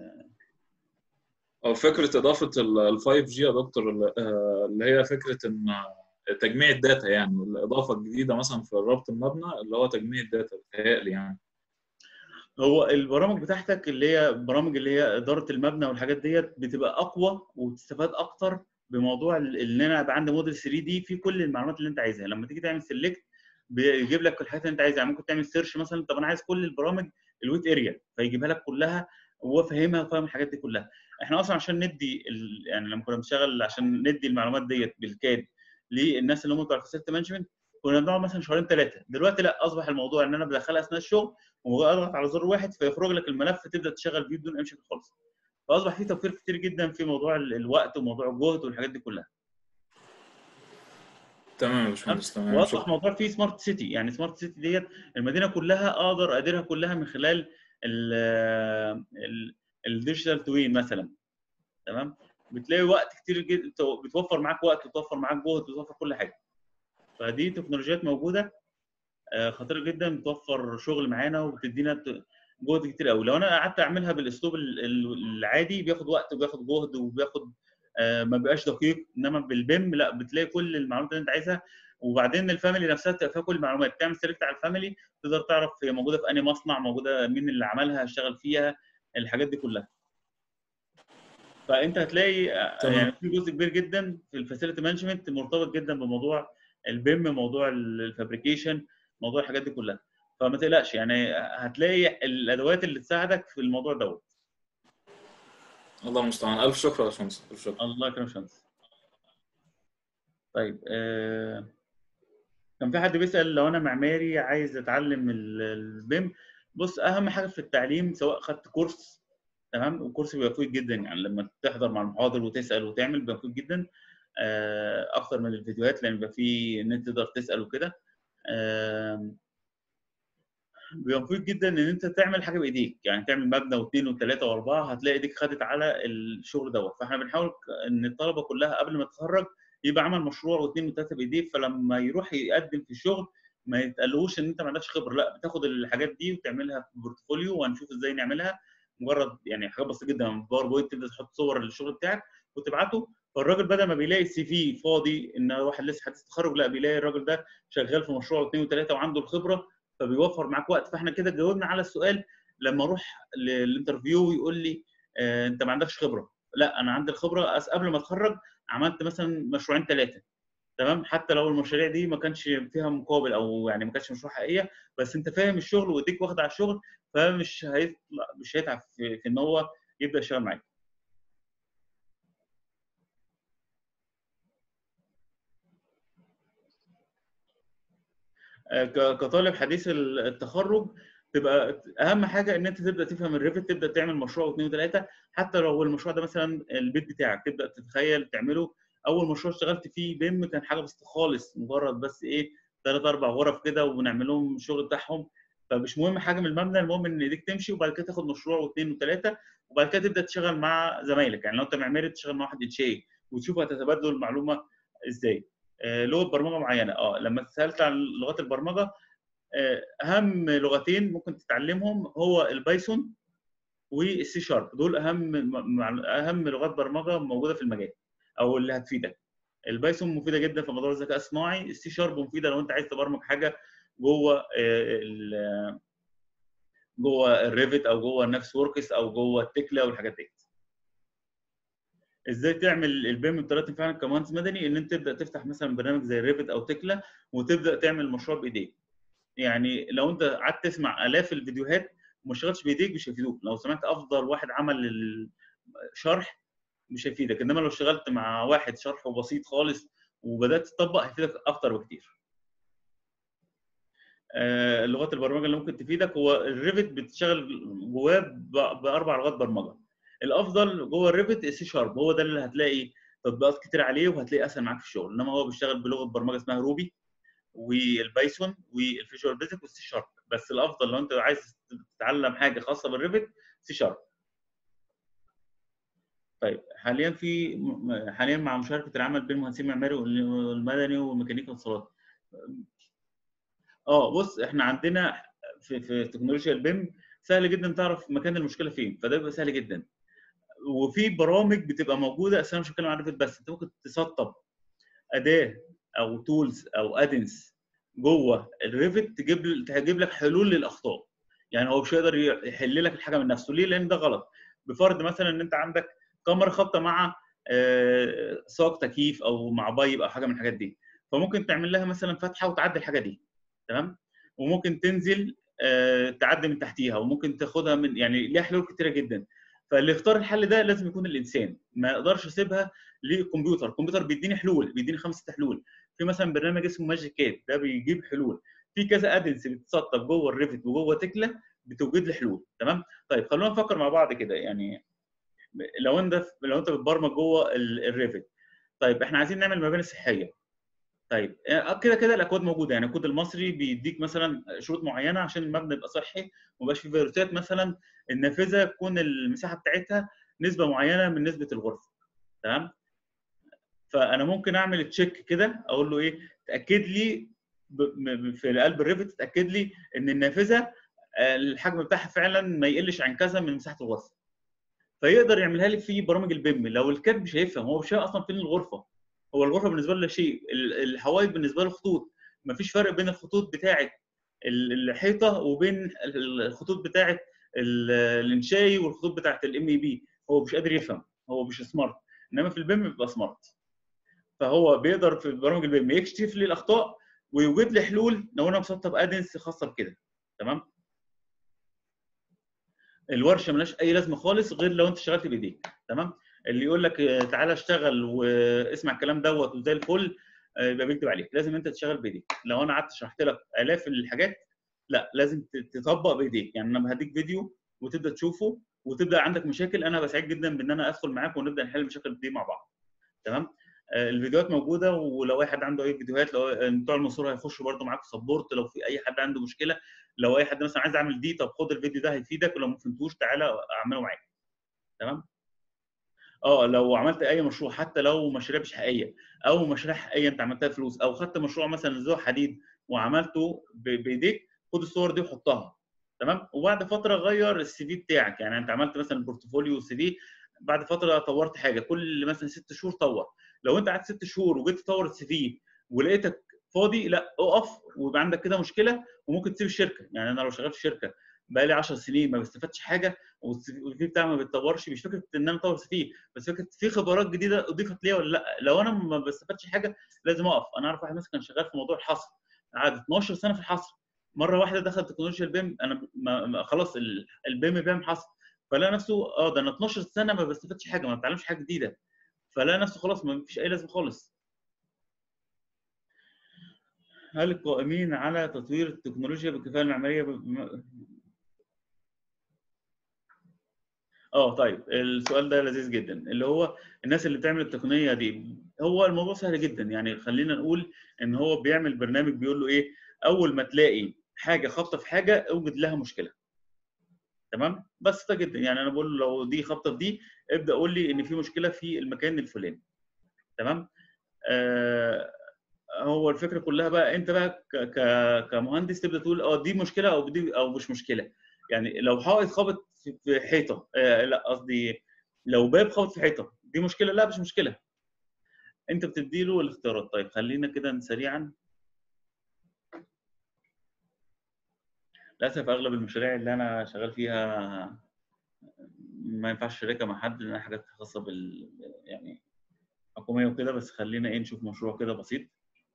او فكره اضافه ال 5G يا دكتور، اللي هي فكره ان تجميع الداتا، يعني الاضافه الجديده مثلا في ربط المبنى اللي هو تجميع الداتا، بتهيألي يعني. هو البرامج بتاعتك اللي هي برامج اللي هي اداره المبنى والحاجات ديت بتبقى اقوى وبتستفاد اكتر بموضوع ان انا يبقى عندي موديل 3 دي فيه كل المعلومات اللي انت عايزها. لما تيجي تعمل سيلكت بيجيب لك الحاجات اللي انت عايزها. يعني ممكن تعمل سيرش مثلا، طب انا عايز كل البرامج الويت اريا، فيجيبها لك كلها وهو فاهمها وفاهم الحاجات دي كلها. احنا اصلا عشان ندي يعني لما كنا بنشتغل عشان ندي المعلومات ديت بالكاد للناس اللي هم بتوع الفاسيلتي مانجمنت، كنا بنقعد مثلا شهرين ثلاثه. دلوقتي لا، اصبح الموضوع ان انا بدخلها اثناء الشغل واضغط على زر واحد فيخرج لك الملف تبدا تشتغل بيه بدون اي مشاكل خالص. فاصبح في توفير كتير جدا في موضوع الوقت وموضوع الجهد والحاجات دي كلها. تمام يا باشمهندس، تمام، واصبح شكرا. موضوع فيه سمارت سيتي. يعني سمارت سيتي ديت المدينه كلها اقدر اديرها كلها من خلال الديجيتال توين مثلا. تمام. بتلاقي وقت كتير جدا، بتوفر معاك وقت وتوفر معاك جهد وتوفر كل حاجه. فدي تكنولوجيات موجوده خطيره جدا، بتوفر شغل معانا وبتدينا جهد كتير قوي. لو انا قعدت اعملها بالاسلوب العادي بياخد وقت وبياخد جهد وبياخد ما بيبقاش دقيق. انما بالبيم لا، بتلاقي كل المعلومات اللي انت عايزها. وبعدين الفاميلي نفسها بتبقى فيها كل المعلومات، تعمل سيلكت على الفاميلي تقدر تعرف هي موجوده في انهي مصنع، موجوده مين اللي عملها، اشتغل فيها، الحاجات دي كلها. فانت هتلاقي يعني تمام. في جزء كبير جدا في الفاسيلتي مانجمنت مرتبط جدا بموضوع البيم، موضوع الفابريكيشن، موضوع الحاجات دي كلها. فما تقلقش، يعني هتلاقي الادوات اللي تساعدك في الموضوع دوت. الله المستعان، الف شكر يا باشمهندس، الف شكر. الله يكرمك يا شمس. طيب كان في حد بيسأل لو انا معماري عايز اتعلم البيم. بص، اهم حاجه في التعليم سواء خدت كورس، تمام، والكورس بيبقى مفيد جدا. يعني لما تحضر مع المحاضر وتسأل وتعمل بيبقى مفيد جدا اكتر من الفيديوهات، لان بيبقى في ان انت تقدر تسأل وكده. بيبقى مفيد جدا ان انت تعمل حاجه بايديك، يعني تعمل مبنى واثنين وثلاثه واربعه هتلاقي ايديك خدت على الشغل دوت. فاحنا بنحاول ان الطلبه كلها قبل ما تتخرج يبقى عمل مشروع واثنين وثلاثه بايديه، فلما يروح يقدم في الشغل ما يتقالوش ان انت ما عندكش خبره. لا، بتاخد الحاجات دي وتعملها في بورتفوليو وهنشوف ازاي نعملها. مجرد يعني حاجه بسيطه جدا، باوربوينت تبدا تحط صور للشغل بتاعك وتبعته. فالراجل بدل ما بيلاقي السي في فاضي ان واحد لسه حديث تخرج، لا بيلاقي الراجل ده شغال في مشروع واثنين وثلاثه وعنده الخبره، فبيوفر معاك وقت. فاحنا كده جاوبنا على السؤال. لما اروح للانترفيو ويقول لي انت ما عندكش خبره، لا انا عندي الخبره. قبل ما اتخرج عملت مثلا مشروعين ثلاثه، تمام، حتى لو المشاريع دي ما كانش فيها مقابل او يعني ما كانتش مشروع حقيقيه، بس انت فاهم الشغل وايديك واخد على الشغل، فمش هيطلع مش هيتعب في ان هو يبدا يشتغل معاك. كطالب حديث التخرج تبقى اهم حاجه ان انت تبدا تفهم الريفت، تبدا تعمل مشروع واثنين وثلاثه. حتى لو المشروع ده مثلا البيت بتاعك تبدا تتخيل تعمله. اول مشروع اشتغلت فيه بيم كان حاجه بسيطه خالص، مجرد بس ايه، ثلاث اربع غرف كده وبنعمل لهم الشغل بتاعهم. فمش مهم حجم المبنى، المهم ان ايديك تمشي وبعد كده تاخد مشروع واثنين وثلاثه وبعد كده تبدا تشتغل مع زمايلك. يعني لو انت معماري تشتغل مع واحد انشائي وتشوف هتتبادلوا المعلومه ازاي. لغه برمجه معينه، لما سالت عن لغات البرمجه، اهم لغتين ممكن تتعلمهم هو البايثون والسي شارب. دول اهم لغات برمجه موجوده في المجال او اللي هتفيدك. البايثون مفيده جدا في موضوع الذكاء الصناعي، السي شارب مفيده لو انت عايز تبرمج حاجه جوه جوه الريفت او جوه النفس وركس او جوه التكلا والحاجات دي. ازاي تعمل البيم بطريقه فعلا كمهندس مدني؟ ان انت تبدا تفتح مثلا برنامج زي الريفت او تكلا وتبدا تعمل مشروع بايديك. يعني لو انت قعدت تسمع الاف الفيديوهات وما اشتغلتش بايديك مش هيفيدوك. لو سمعت افضل واحد عمل الشرح مش هيفيدك، انما لو اشتغلت مع واحد شرحه بسيط خالص وبدات تطبق هيفيدك اكتر بكتير. لغات البرمجه اللي ممكن تفيدك هو الريفت، بتشتغل جواه باربع لغات برمجه. الافضل جوه الريفت السي شارب، هو ده اللي هتلاقي تطبيقات كتير عليه وهتلاقيه اسهل معاك في الشغل. انما هو بيشتغل بلغه برمجه اسمها روبي والبايثون والفيجوال بيزك والسي شارب، بس الافضل لو انت عايز تتعلم حاجه خاصه بالريفت سي شارب. طيب حاليا مع مشاركه العمل بين المهندسين المعماري والمدني والميكانيكا والاتصالات. بص احنا عندنا في تكنولوجيا البيم سهل جدا تعرف مكان المشكله فين، فده بيبقى سهل جدا. وفي برامج بتبقى موجوده، اصل انا مش هتكلم عن ريفت بس، انت ممكن تسطب اداه او تولز او ادنس جوه الريفت تجيب لك حلول للاخطاء. يعني هو مش هيقدر يحل لك الحاجه من نفسه، ليه؟ لان ده غلط. بفرض مثلا ان انت عندك كاميرا خابطه مع ساق تكييف او مع بايب او حاجه من الحاجات دي، فممكن تعمل لها مثلا فتحه وتعدي الحاجه دي، تمام؟ وممكن تنزل تعدي من تحتيها، وممكن تاخدها من، يعني ليها حلول كتيره جدا. فاللي يختار الحل ده لازم يكون الانسان، ما يقدرش اسيبها للكمبيوتر. الكمبيوتر بيديني حلول، بيديني 5 6 حلول. في مثلا برنامج اسمه ماجيك كاد، ده بيجيب حلول. في كذا ادنس بتتسطب جوه الريفت وجوه تكلا بتوجد لي حلول، تمام؟ طيب خلونا نفكر مع بعض كده. يعني لو انت بتبرمج جوه الريفت، طيب احنا عايزين نعمل مباني صحيه. طيب كده كده الاكواد موجوده، يعني الكود المصري بيديك مثلا شروط معينه عشان المبنى يبقى صحي وما يبقاش فيه فيروسات. مثلا النافذه تكون المساحه بتاعتها نسبه معينه من نسبه الغرفه، تمام؟ فانا ممكن اعمل تشيك كده، اقول له ايه، تاكد لي في قلب الريفت تاكد لي ان النافذه الحجم بتاعها فعلا ما يقلش عن كذا من مساحه الغرفه. فيقدر يعملها لي في برامج البيم. لو الكاد مش هيفهم، هو مش فاهم اصلا فين الغرفه، هو الغرفه بالنسبه له لا شيء، الحوايط بالنسبه له خطوط، مفيش فرق بين الخطوط بتاعه الحيطه وبين الخطوط بتاعه الانشائي والخطوط بتاعه الام اي بي. هو مش قادر يفهم، هو مش سمارت. انما في البيم بيبقى سمارت، فهو بيقدر في برامج البيم يكشف لي الاخطاء ويوجد لي حلول لو انا مسطب ادنس خاصه بكده، تمام؟ الورشه ملهاش اي لازمه خالص غير لو انت اشتغلت بايديك، تمام؟ اللي يقول لك تعالى اشتغل واسمع الكلام دوت وزي الفل، يبقى بيكتب عليك. لازم انت تشتغل بايديك. لو انا قعدت شرحت لك الاف الحاجات، لا، لازم تطبق بايديك. يعني انا هديك فيديو وتبدا تشوفه وتبدا عندك مشاكل، انا بسعيد جدا بان انا ادخل معاك ونبدا نحل المشاكل دي مع بعض، تمام؟ الفيديوهات موجوده، ولو اي حد عنده اي فيديوهات، لو بتوع المنصوره هيخشوا برده معاكم سبورت لو في اي حد عنده مشكله. لو اي حد مثلا عايز اعمل دي، طب خد الفيديو ده هيفيدك، ولو ما فهمتوش تعالى اعمله معاك، تمام؟ لو عملت اي مشروع، حتى لو مشاريع مش حقيقيه او مشاريع حقيقيه انت عملتها فلوس، او خدت مشروع مثلا زي حديد وعملته بايديك، خد الصور دي وحطها، تمام؟ وبعد فتره غير السي في بتاعك. يعني انت عملت مثلا بورتفوليو سي في، بعد فتره طورت حاجه، كل مثلا 6 شهور طور. لو انت قعدت 6 شهور وجيت تطور السي في ولقيتك فاضي، لا، اقف، ويبقى عندك كده مشكله وممكن تسيب الشركه. يعني انا لو شغال في شركه بقى لي 10 سنين ما بستفادش حاجه والسي في بتاعي ما بيتطورش، مش فكره ان انا اطور سي في، بس فكره في خبرات جديده اضيفت ليا ولا لا. لو انا ما بستفادش حاجه لازم اقف. انا اعرف واحد مثلا كان شغال في موضوع الحصر، قعد 12 سنه في الحصر، مره واحده دخل تكنولوجيا البيم، انا خلاص البيم بيعمل حصر، فلقى نفسه ده انا 12 سنه ما بستفادش حاجه، ما بتعلمش حاجه جديده، فلقى نفسه خلاص ما فيش اي لازمه خالص. هل القائمين على تطوير التكنولوجيا بالكفاءه المعماريه طيب السؤال ده لذيذ جدا، اللي هو الناس اللي بتعمل التقنيه دي. هو الموضوع سهل جدا. يعني خلينا نقول ان هو بيعمل برنامج بيقول له ايه، اول ما تلاقي حاجه خابطه في حاجه اوجد لها مشكله، تمام؟ بسيطه جدا. يعني انا بقول له لو دي خابطه في دي، ابدا قول لي ان في مشكله في المكان الفلاني، تمام؟ هو الفكره كلها بقى انت بقى كمهندس تبدا تقول دي مشكله او دي او مش مشكله. يعني لو حائط خابط في حيطه، لا قصدي لو باب خابط في حيطه، دي مشكله؟ لا، مش مشكله. انت بتدي له الاختيارات. طيب خلينا كده سريعا. للاسف اغلب المشاريع اللي انا شغال فيها ما ينفعش شركه مع حد، لانها حاجات خاصه يعني حكوميه وكده. بس خلينا نشوف مشروع كده بسيط.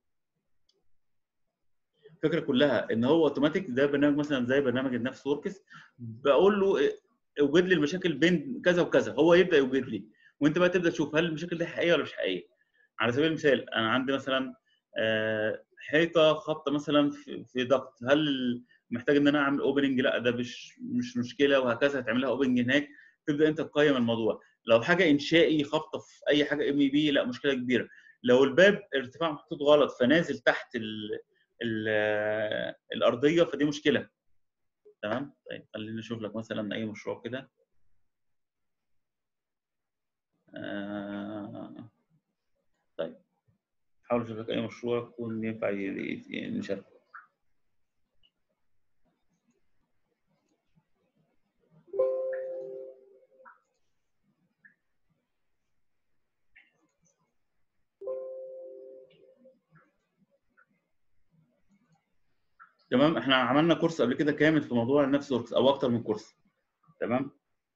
الفكره كلها ان هو اوتوماتيك، ده برنامج مثلا زي برنامج النفس وركس، بقول له اوجد لي المشاكل بين كذا وكذا، هو يبدا يوجد لي، وانت بقى تبدا تشوف هل المشاكل دي حقيقيه ولا مش حقيقيه. على سبيل المثال انا عندي مثلا حيطه خابطه مثلا في ضغط، هل محتاج ان انا اعمل اوبننج؟ لا، ده مش مشكله، وهكذا هتعملها اوبننج هناك. تبدا انت تقيم الموضوع. لو حاجه انشائي خابطه في اي حاجه ام بي لا مشكله كبيره. لو الباب ارتفاع محطوط غلط فنازل تحت ال الارضيه فدي مشكله. تمام. طيب خليني اشوف لك مثلا اي مشروع كده. طيب حاول اشوف لك اي مشروع يكون ينفع نشارك. تمام. احنا عملنا كورس قبل كده كامل في موضوع النفس وركس او اكتر من كورس. تمام.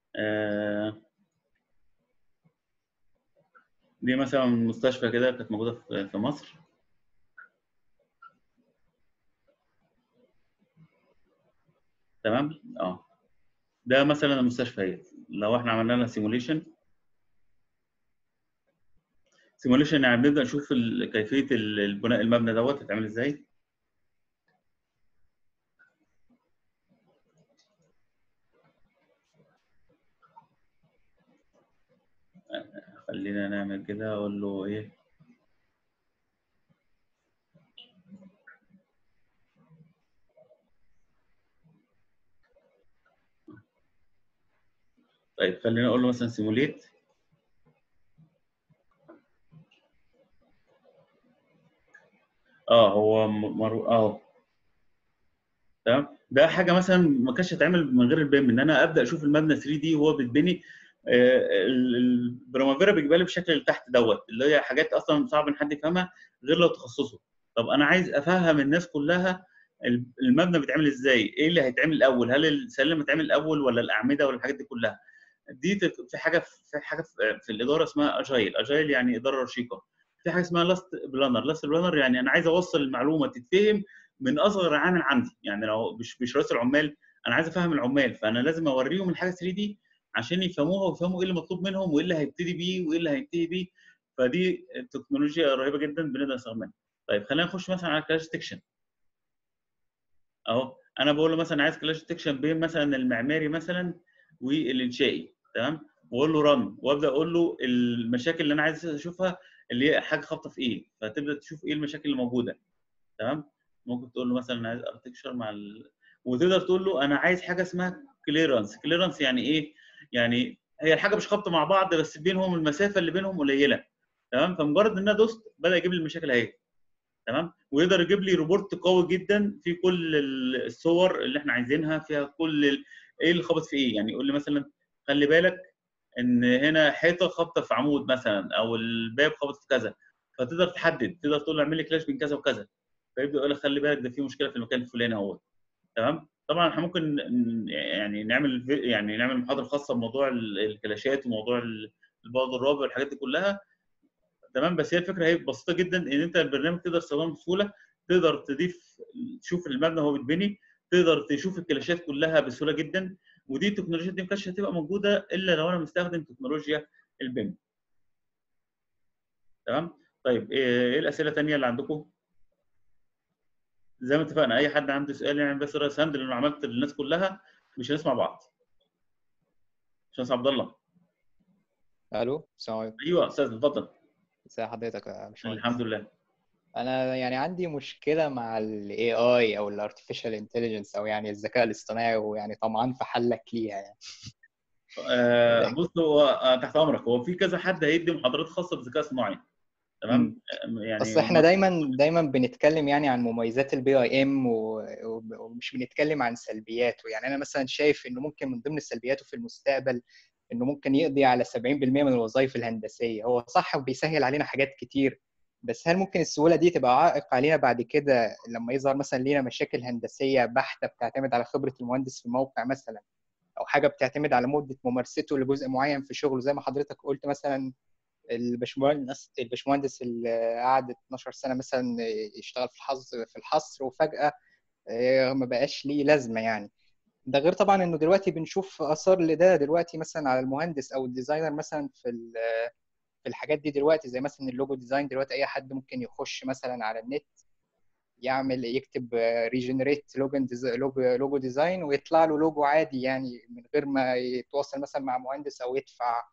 دي مثلا مستشفى كده كانت موجوده في مصر. تمام. ده مثلا المستشفى هي لو احنا عملنا لها سيموليشن يعني بنبدا نشوف كيفيه البناء المبنى دوت هيتعمل ازاي. خلينا نعمل كده اقول له ايه. طيب خلينا اقول له مثلا سيموليت. هو تمام. ده حاجه مثلا ما كانش هتعمل من غير البيم، ان انا ابدا اشوف المبنى 3 دي وهو بيتبني. البرامافيرا بيجيبها لي بالشكل اللي تحت دوت، اللي هي حاجات اصلا صعب ان حد يفهمها غير لو تخصصه. طب انا عايز افهم الناس كلها المبنى بيتعمل ازاي، ايه اللي هيتعمل الاول، هل السلم هيتعمل الاول ولا الاعمده ولا الحاجات دي كلها. دي في حاجه في الاداره اسمها اجايل يعني اداره رشيقه. في حاجه اسمها لاست بلانر يعني انا عايز اوصل المعلومه تتفهم من اصغر عامل عندي. يعني لو مش رئيس العمال، انا عايز افهم العمال، فانا لازم اوريهم الحاجه 3 دي عشان يفهموها ويفهموا ايه اللي مطلوب منهم وايه اللي هيبتدي بيه وايه اللي هينتهي بيه. فدي تكنولوجيا رهيبه جدا بنقدر نستخدمها. طيب خلينا نخش مثلا على كلاش ديتكشن. اهو انا بقول له مثلا عايز كلاش ديتكشن بين مثلا المعماري مثلا والانشائي. تمام. واقول له رن وابدا اقول له المشاكل اللي انا عايز اشوفها اللي هي حاجه خابطه في ايه، فتبدا تشوف ايه المشاكل اللي موجوده. تمام. ممكن تقول له مثلا انا عايز اركتكشر وتقدر تقول له انا عايز حاجه اسمها كليرنس يعني ايه؟ يعني هي الحاجه مش خابطه مع بعض بس بينهم المسافه اللي بينهم قليله. تمام. فمجرد ان انا دوست بدا يجيب لي المشاكل اهي. تمام. ويقدر يجيب لي روبورت قوي جدا في كل الصور اللي احنا عايزينها فيها ايه اللي خابط في ايه. يعني يقول لي مثلا خلي بالك ان هنا حيطه خابطه في عمود مثلا او الباب خابط في كذا، فتقدر تحدد، تقدر تقول له اعمل لي كلاش بين كذا وكذا، فيبدا يقول لك خلي بالك ده في مشكله في المكان الفلاني اهو. تمام. طبعا احنا ممكن يعني نعمل محاضره خاصه بموضوع الكلاشات وموضوع البعد الرابع والحاجات دي كلها. تمام. بس هي الفكره هي بسيطه جدا ان انت البرنامج تقدر تستخدمه بسهوله، تقدر تضيف تشوف المبنى وهو بيتبني، تقدر تشوف الكلاشات كلها بسهوله جدا. ودي التكنولوجيا دي ما كانتش هتبقى موجوده الا لو انا مستخدم تكنولوجيا البيم. تمام. طيب ايه الاسئله الثانيه اللي عندكم؟ زي ما اتفقنا اي حد عنده سؤال يعني بس راس هاند لانه عملت للناس كلها مش هنسمع بعض. استاذ عبد الله. الو، السلام عليكم. ايوه استاذ اتفضل. ازي حضرتك يا باشمهندس؟ الحمد لله. انا يعني عندي مشكله مع الاي اي او الارتفيشال انتليجنس او يعني الذكاء الاصطناعي، ويعني طمعان في حلك ليها يعني. بص هو تحت امرك. هو في كذا حد هيدي محاضرات خاصه بالذكاء الصناعي. تمام. اصل يعني احنا دايما بنتكلم يعني عن مميزات البي اي ام ومش بنتكلم عن سلبياته. يعني انا مثلا شايف انه ممكن من ضمن سلبياته في المستقبل انه ممكن يقضي على 70% من الوظائف الهندسيه. هو صح وبيسهل علينا حاجات كتير، بس هل ممكن السهوله دي تبقى عائق علينا بعد كده لما يظهر مثلا لينا مشاكل هندسيه بحته بتعتمد على خبره المهندس في الموقع مثلا، او حاجه بتعتمد على مده ممارسته لجزء معين في شغله؟ زي ما حضرتك قلت مثلا الباشمهندس اللي قعد 12 سنه مثلا يشتغل في الحصر وفجاه ما بقاش ليه لازمه يعني. ده غير طبعا انه دلوقتي بنشوف اثار لده دلوقتي مثلا على المهندس او الديزاينر مثلا في الحاجات دي دلوقتي، زي مثلا اللوجو ديزاين. دلوقتي اي حد ممكن يخش مثلا على النت يكتب ريجنريت لوجو ديزاين ويطلع له لوجو عادي، يعني من غير ما يتواصل مثلا مع مهندس او يدفع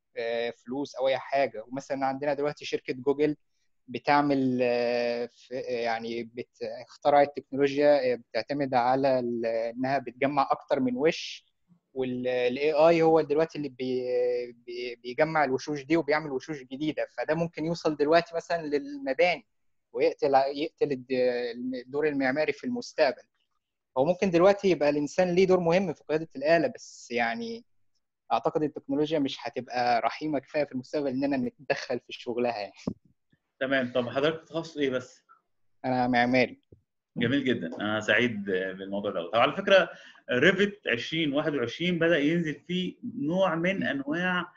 فلوس او اي حاجه. ومثلا عندنا دلوقتي شركه جوجل بتعمل يعني اخترعت تكنولوجيا بتعتمد على انها بتجمع اكتر من وش، والاي اي هو دلوقتي اللي بيجمع الوشوش دي وبيعمل وشوش جديده. فده ممكن يوصل دلوقتي مثلا للمباني ويقتل الدور المعماري في المستقبل. هو ممكن دلوقتي يبقى الانسان ليه دور مهم في قياده الاله، بس يعني اعتقد التكنولوجيا مش هتبقى رحيمه كفايه في المستقبل اننا نتدخل في شغلها يعني. تمام. طب حضرتك تخصص ايه بس؟ انا معماري. جميل جدا، انا سعيد بالموضوع ده. طب على فكره ريفت 2021 بدا ينزل فيه نوع من انواع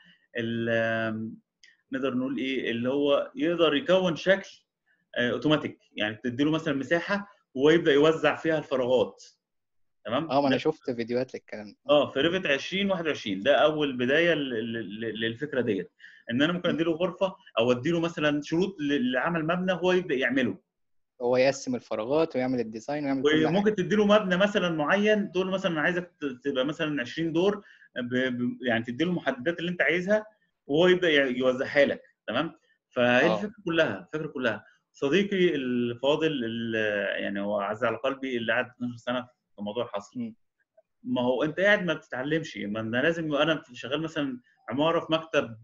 نقدر نقول ايه، اللي هو يقدر يكون شكل اوتوماتيك، يعني تدي له مثلا مساحه وهو يبدا يوزع فيها الفراغات. تمام. ما انا شفت فيديوهات للكلام ده. في ريفت 2021 ده اول بدايه للفكره ديت، ان انا ممكن ادي له غرفه او ادي له مثلا شروط لعمل مبنى هو يبدا يعمله، هو يقسم الفراغات ويعمل الديزاين ويعمل كل حاجه. وممكن تدي له مبنى مثلا معين، تقول له مثلا انا عايزك تبقى مثلا 20 دور، يعني تدي له المحددات اللي انت عايزها وهو يبدا يوزعها لك. تمام. فهي الفكره كلها صديقي الفاضل يعني هو عز على قلبي اللي قعد 12 سنه في موضوع الحصر. ما هو انت قاعد ما بتتعلمش، ما انا لازم، انا شغال مثلا عماره في مكتب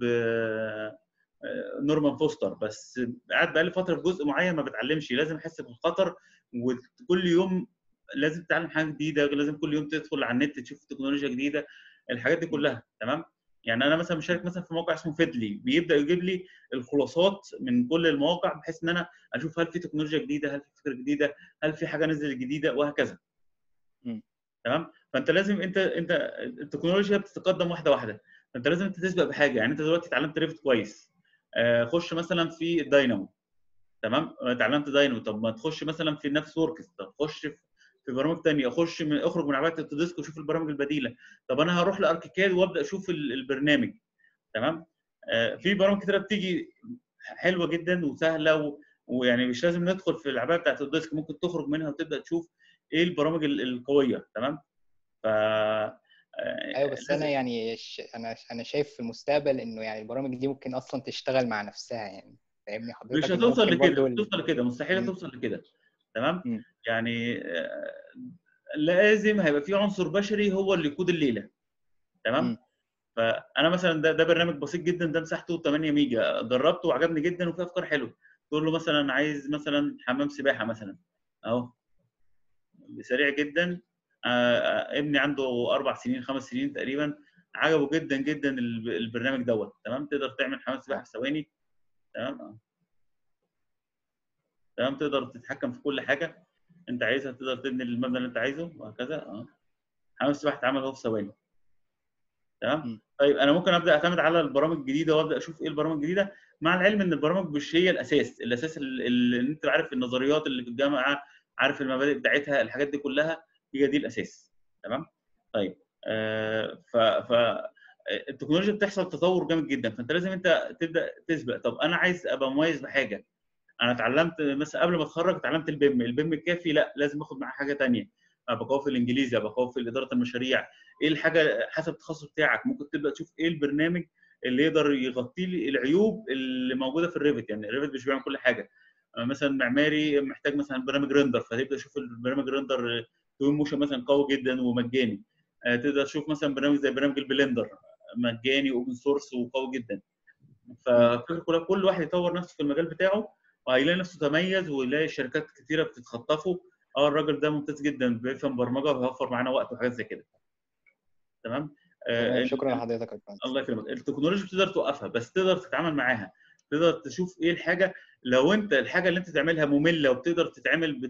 نورمان فوستر، بس قاعد بقالي فتره في جزء معين ما بتعلمش، لازم احس بالخطر، وكل يوم لازم تتعلم حاجه جديده، لازم كل يوم تدخل على النت تشوف تكنولوجيا جديده، الحاجات دي كلها. تمام. يعني انا مثلا مشارك مثلا في موقع اسمه فيدلي، بيبدا يجيب لي الخلاصات من كل المواقع، بحيث ان انا اشوف هل في تكنولوجيا جديده، هل في فكره جديده، هل في حاجه نزلت جديده، وهكذا. تمام. فانت لازم انت التكنولوجيا بتتقدم واحده واحده، فانت لازم انت تسبق بحاجه. يعني انت دلوقتي اتعلمت ريفت كويس، خش مثلا في الداينامو. تمام. اتعلمت داينامو، طب ما تخش مثلا في نفس وركس، طب خش في برامج ثانيه، اخرج من عباءه التوديسك وشوف البرامج البديله. طب انا هروح لاركيكاد وابدا اشوف البرنامج. تمام. في برامج كتيره بتيجي حلوه جدا وسهله، ويعني مش لازم ندخل في العباءه بتاعت الديسك، ممكن تخرج منها وتبدا تشوف ايه البرامج القويه. تمام. ف ايوه، بس انا يعني انا شايف في المستقبل انه يعني البرامج دي ممكن اصلا تشتغل مع نفسها يعني. فاهمني مش حضرتك؟ انه هتوصل ممكن لكده، برضو مش هتوصل لكده، مستحيل م- توصل لكده. تمام. م- يعني لازم هيبقى في عنصر بشري هو اللي يقود الليله. م. تمام. فانا مثلا ده برنامج بسيط جدا، ده مساحته 8 ميجا، جربته وعجبني جدا وفيه افكار حلوه. تقول له مثلا عايز مثلا حمام سباحه مثلا، اهو سريع جدا. ابني عنده 4 سنين 5 سنين تقريبا، عجبه جدا جدا البرنامج دوت. تمام. تقدر تعمل حمام سباحه في ثواني. تمام. تمام. تقدر تتحكم في كل حاجه انت عايزها، تقدر تبني المبنى اللي انت عايزه وهكذا. حمام السباحه اتعمل اهو في ثواني. تمام. طيب انا ممكن ابدا اعتمد على البرامج الجديده وابدا اشوف ايه البرامج الجديده، مع العلم ان البرامج مش هي الاساس اللي انت عارف النظريات اللي في الجامعه، عارف المبادئ بتاعتها، الحاجات دي كلها هي دي الاساس. تمام. طيب ف التكنولوجيا بتحصل تطور جامد جدا، فانت لازم انت تبدا تسبق. طب انا عايز ابقى مميز بحاجه، انا اتعلمت مثلا قبل ما اتخرج اتعلمت البيم الكافي، لا لازم اخد معاه حاجه ثانيه، ابقى قوي في الانجليزي، ابقى قوي في اداره المشاريع. ايه الحاجه حسب التخصص بتاعك، ممكن تبدا تشوف ايه البرنامج اللي يقدر يغطي لي العيوب اللي موجوده في الريفت. يعني الريفت مش بيعمل كل حاجه، مثلا معماري محتاج مثلا برنامج ريندر، فتبدا تشوف البرنامج ريندر توين موشن مثلا قوي جدا ومجاني. تقدر تشوف مثلا برنامج زي برنامج البلندر، مجاني واوبن سورس وقوي جدا. فالفكره كلها كل واحد يطور نفسه في المجال بتاعه، وهيلاقي نفسه تميز، ويلاقي شركات كتيره بتتخطفه. الراجل ده ممتاز جدا بيفهم برمجه وهيوفر معانا وقت وحاجات زي كده. تمام. تمام. شكرا لحضرتك يا فندم. الله يكرمك. التكنولوجيا بتقدر توقفها، بس تقدر تتعامل معاها، تقدر تشوف ايه الحاجه. لو انت الحاجه اللي انت تعملها ممله وبتقدر تتعمل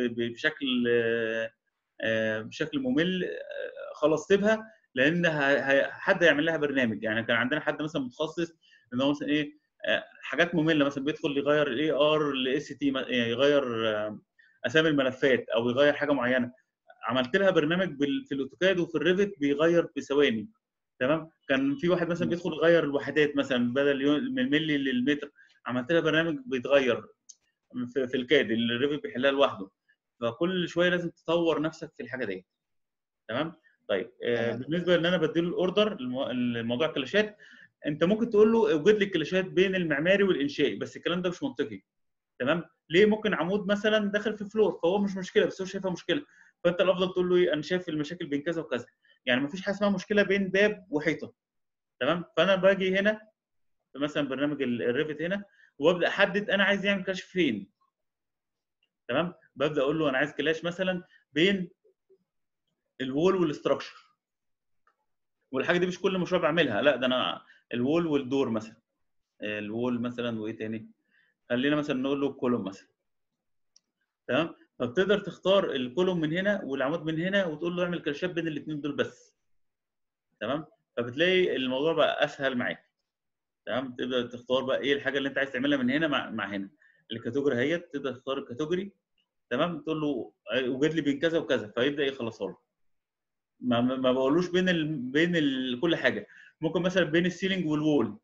بشكل ممل، خلاص سيبها، لان حد هيعمل لها برنامج. يعني كان عندنا حد مثلا متخصص ان هو مثلا ايه، حاجات ممله، مثلا بيدخل يغير الاي ار لاس تي، يغير اسامي الملفات او يغير حاجه معينه. عملت لها برنامج في الاوتوكاد وفي الريفت بيغير بثواني. تمام. كان في واحد مثلا بيدخل يغير الوحدات، مثلا بدل من الملي للمتر، عملت لها برنامج بيتغير في الكاد، الريفت بيحلها لوحده. فكل شويه لازم تطور نفسك في الحاجه دي. تمام. طيب تمام. بالنسبه ان انا بديله الاوردر، الموضوع الكلاشات، انت ممكن تقول له اوجد لي الكلاشات بين المعماري والانشائي، بس الكلام ده مش منطقي. تمام؟ ليه؟ ممكن عمود مثلا داخل في فلور فهو مش مشكله، بس هو شايفها مشكله، فانت الافضل تقول له ايه، انا شايف المشاكل بين كذا وكذا. يعني مفيش حاجه اسمها مشكله بين باب وحيطه. تمام؟ فانا باجي هنا مثلا برنامج الريفت هنا، وابدا احدد انا عايز يعمل كلاش فين. تمام؟ ببدا اقول له انا عايز كلاش مثلا بين الوول والاستراكشر، والحاجه دي مش كل مشروع بعملها، لا ده انا الوول والدور مثلا، الوول مثلا وايه تاني، خلينا مثلا نقول له كولوم مثلا. تمام؟ فبتقدر تختار الكولوم من هنا والعمود من هنا، وتقول له اعمل كلاشات بين الاثنين دول بس. تمام؟ فبتلاقي الموضوع بقى اسهل معاك. تمام؟ تقدر تختار بقى ايه الحاجه اللي انت عايز تعملها من هنا مع هنا. الكاتيجوري اهيت تقدر تختار الكاتيجوري. تمام؟ تقول له وجد لي بين كذا وكذا، فيبدا يخلصها له. ما بقولوش كل حاجه. ممكن مثلا بين السيلينج والوول.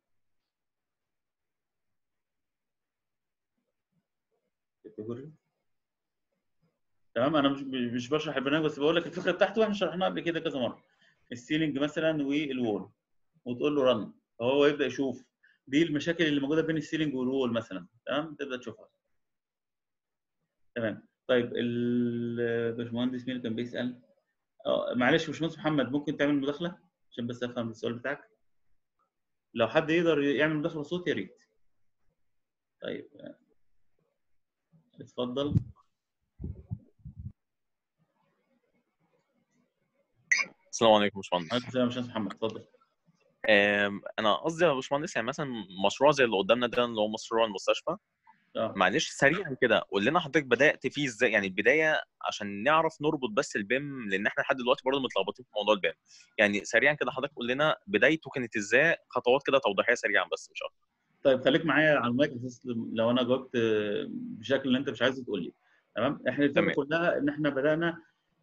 كاتيجوري. تمام؟ انا مش بشرح البرنامج، بس بقول لك الفكره بتاعته، واحنا شرحناها قبل كده كذا مره. السيلينج مثلا والوول، وتقول له رن، فهو يبدا يشوف دي المشاكل اللي موجوده بين السيلينج والوول مثلا. تمام؟ تبدا تشوفها. تمام. طيب الباشمهندس مين اللي كان بيسال؟ معلش باشمهندس محمد، ممكن تعمل مداخله عشان بس افهم السؤال بتاعك؟ لو حد يقدر يعمل مداخله صوت يا ريت. طيب اتفضل. السلام عليكم يا باشمهندس. عليكم السلام يا باشمهندس محمد، اتفضل. انا قصدي يا باشمهندس، يعني مثلا مشروع زي اللي قدامنا ده اللي هو مشروع المستشفى، معلش سريعا كده قول لنا حضرتك بدات فيه ازاي، يعني البدايه عشان نعرف نربط بس البيم، لان احنا لحد دلوقتي برضه متلخبطين في موضوع البيم. يعني سريعا كده حضرتك قول لنا بدايته كانت ازاي، خطوات كده توضيحيه سريعا بس مش اكتر. طيب خليك معايا على المايك بس، لو انا جاوبت بشكل اللي انت مش عايزه تقول لي. تمام؟ احنا الفكره تمام. كلها ان احنا بدانا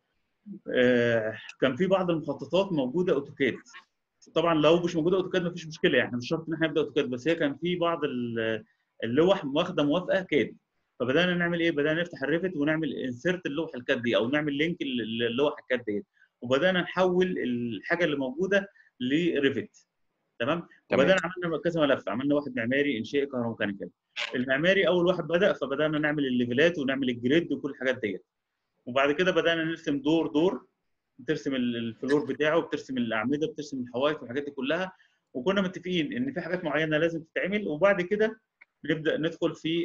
كان في بعض المخططات موجوده اوتوكاد. طبعا لو مش موجوده اوتوكاد مفيش مشكله، يعني مش شرط ان احنا نبدا اوتوكاد، بس هي كان في بعض اللوح واخده موافقه كاد. فبدانا نعمل ايه؟ بدانا نفتح الريفت ونعمل انسيرت اللوحه الكاد دي، او نعمل لينك للوحه الكاد دي، وبدانا نحول الحاجه اللي موجوده لريفت. تمام؟ وبدانا عملنا كذا ملف، عملنا واحد معماري، انشائي، كهروميكانيكال. المعماري اول واحد بدا، فبدانا نعمل الليفلات ونعمل الجريد وكل الحاجات ديت. وبعد كده بدانا نرسم دور دور، بترسم الفلور بتاعه، بترسم الاعمده، بترسم الحوايط والحاجات دي كلها. وكنا متفقين ان في حاجات معينه لازم تتعمل، وبعد كده نبدا ندخل في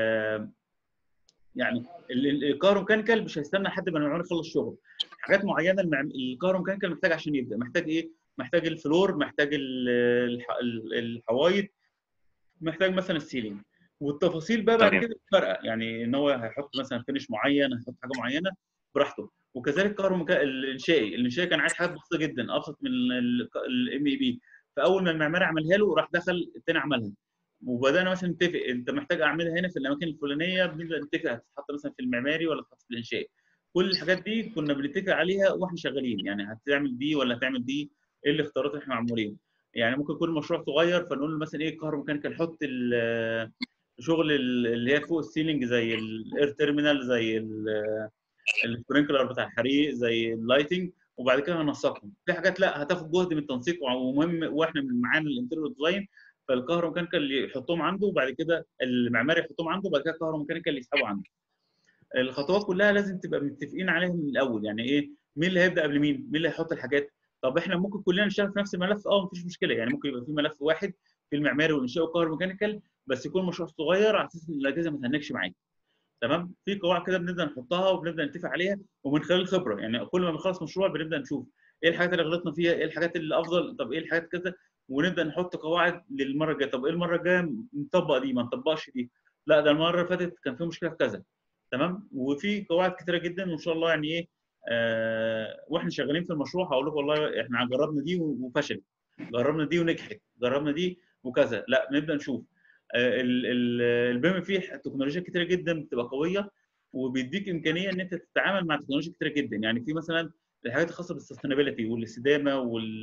يعني الكهروميكانيكال مش هيستنى لحد ما المعماري يخلص شغل. حاجات معينه الكهروميكانيكال محتاج عشان يبدا، محتاج ايه؟ محتاج الفلور، محتاج الحوايط، محتاج مثلا السيلينج. والتفاصيل بقى بعد كده فارقه، يعني ان هو هيحط مثلا فينش معين، هيحط حاجه معينه براحته. وكذلك الانشائي كان عايز حاجات بسيطه جدا، ابسط من الام اي بي. فاول ما المعماري عملها له راح دخل الثاني عملها. وبدانا مثلا نتفق، انت محتاج اعملها هنا في الاماكن الفلانيه، بنبدا نتفق هتتحط مثلا في المعماري ولا تتحط في الانشائي. كل الحاجات دي كنا بنتفق عليها واحنا شغالين، يعني هتعمل دي ولا هتعمل دي، ايه الاختيارات اللي احنا معمولين. يعني ممكن يكون مشروع صغير فنقول له مثلا ايه، كهروميكانيكال حط شغل اللي هي فوق السيلينج زي الاير تيرمينال، زي السبرينكلر بتاع الحريق، زي اللايتنج، وبعد كده هنسقهم. في حاجات لا هتاخد جهد من التنسيق ومهم، واحنا معانا الانتيريور ديزاين، فالكهروميكانيكال يحطهم عنده، وبعد كده المعماري يحطهم عنده، وبعد كده الكهروميكانيكال يسحبوا عنده. الخطوات كلها لازم تبقى متفقين عليها من الاول، يعني ايه، مين اللي هيبدا قبل مين، مين اللي هيحط الحاجات. طب احنا ممكن كلنا نشتغل في نفس الملف، مفيش مشكله، يعني ممكن يبقى في ملف واحد في المعماري والانشاء والكهروميكانيكال، بس يكون مشروع صغير على اساس ان الاجهزه ما تهنكش معاك. تمام؟ في قواعد كده بنبدا نحطها وبنبدا نتفق عليها، ومن خلال الخبره، يعني كل ما بنخلص مشروع بنبدا نشوف ايه الحاجات اللي غلطنا فيها، ايه الحاجات اللي افضل، طب ايه الحاجات كذا، ونبدا نحط قواعد للمره الجايه. طب ايه المره الجايه نطبق دي، ما نطبقش دي، لا ده المره اللي فاتت كان في مشكله في كذا. تمام؟ وفي قواعد كتيره جدا، وان شاء الله يعني ايه، واحنا شغالين في المشروع هقول لكم والله احنا جربنا دي وفشلت، جربنا دي ونجحت، جربنا دي وكذا، لا نبدا نشوف. البيم فيه تكنولوجيا كتيره جدا بتبقى قويه، وبيديك امكانيه ان انت تتعامل مع تكنولوجيا كتيره جدا. يعني في مثلا الحاجات الخاصه بالسستينابيلتي والاستدامه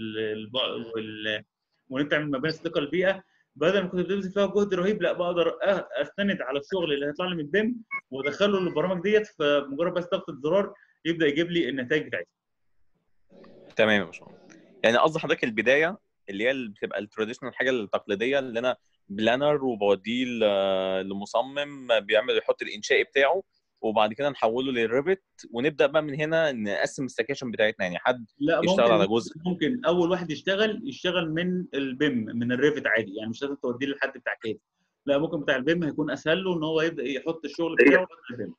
وان انت تعمل مباني صديقه للبيئه، بدل ما كنت بتبذل فيها جهد رهيب، لا بقدر استند على الشغل اللي هيطلع لي من البيم وادخله للبرامج ديت، فمجرد بس ضغط الزرار يبدا يجيب لي النتائج بتاعتها. تمام يا باشمهندس. يعني قصد حضرتك البدايه اللي هي اللي بتبقى التراديشنال، الحاجه التقليديه اللي انا بلانر وبوديه لمصمم بيعمل يحط الانشائي بتاعه، وبعد كده نحوله للريفت ونبدا بقى من هنا نقسم السكاشن بتاعتنا، يعني حد لا، يشتغل على جزء. ممكن اول واحد يشتغل من البيم، من الريفت عادي، يعني مش لازم توديه لحد بتاع كده. لا، ممكن بتاع البيم هيكون اسهل له ان هو يبدا يحط الشغل بتاعه في البيم.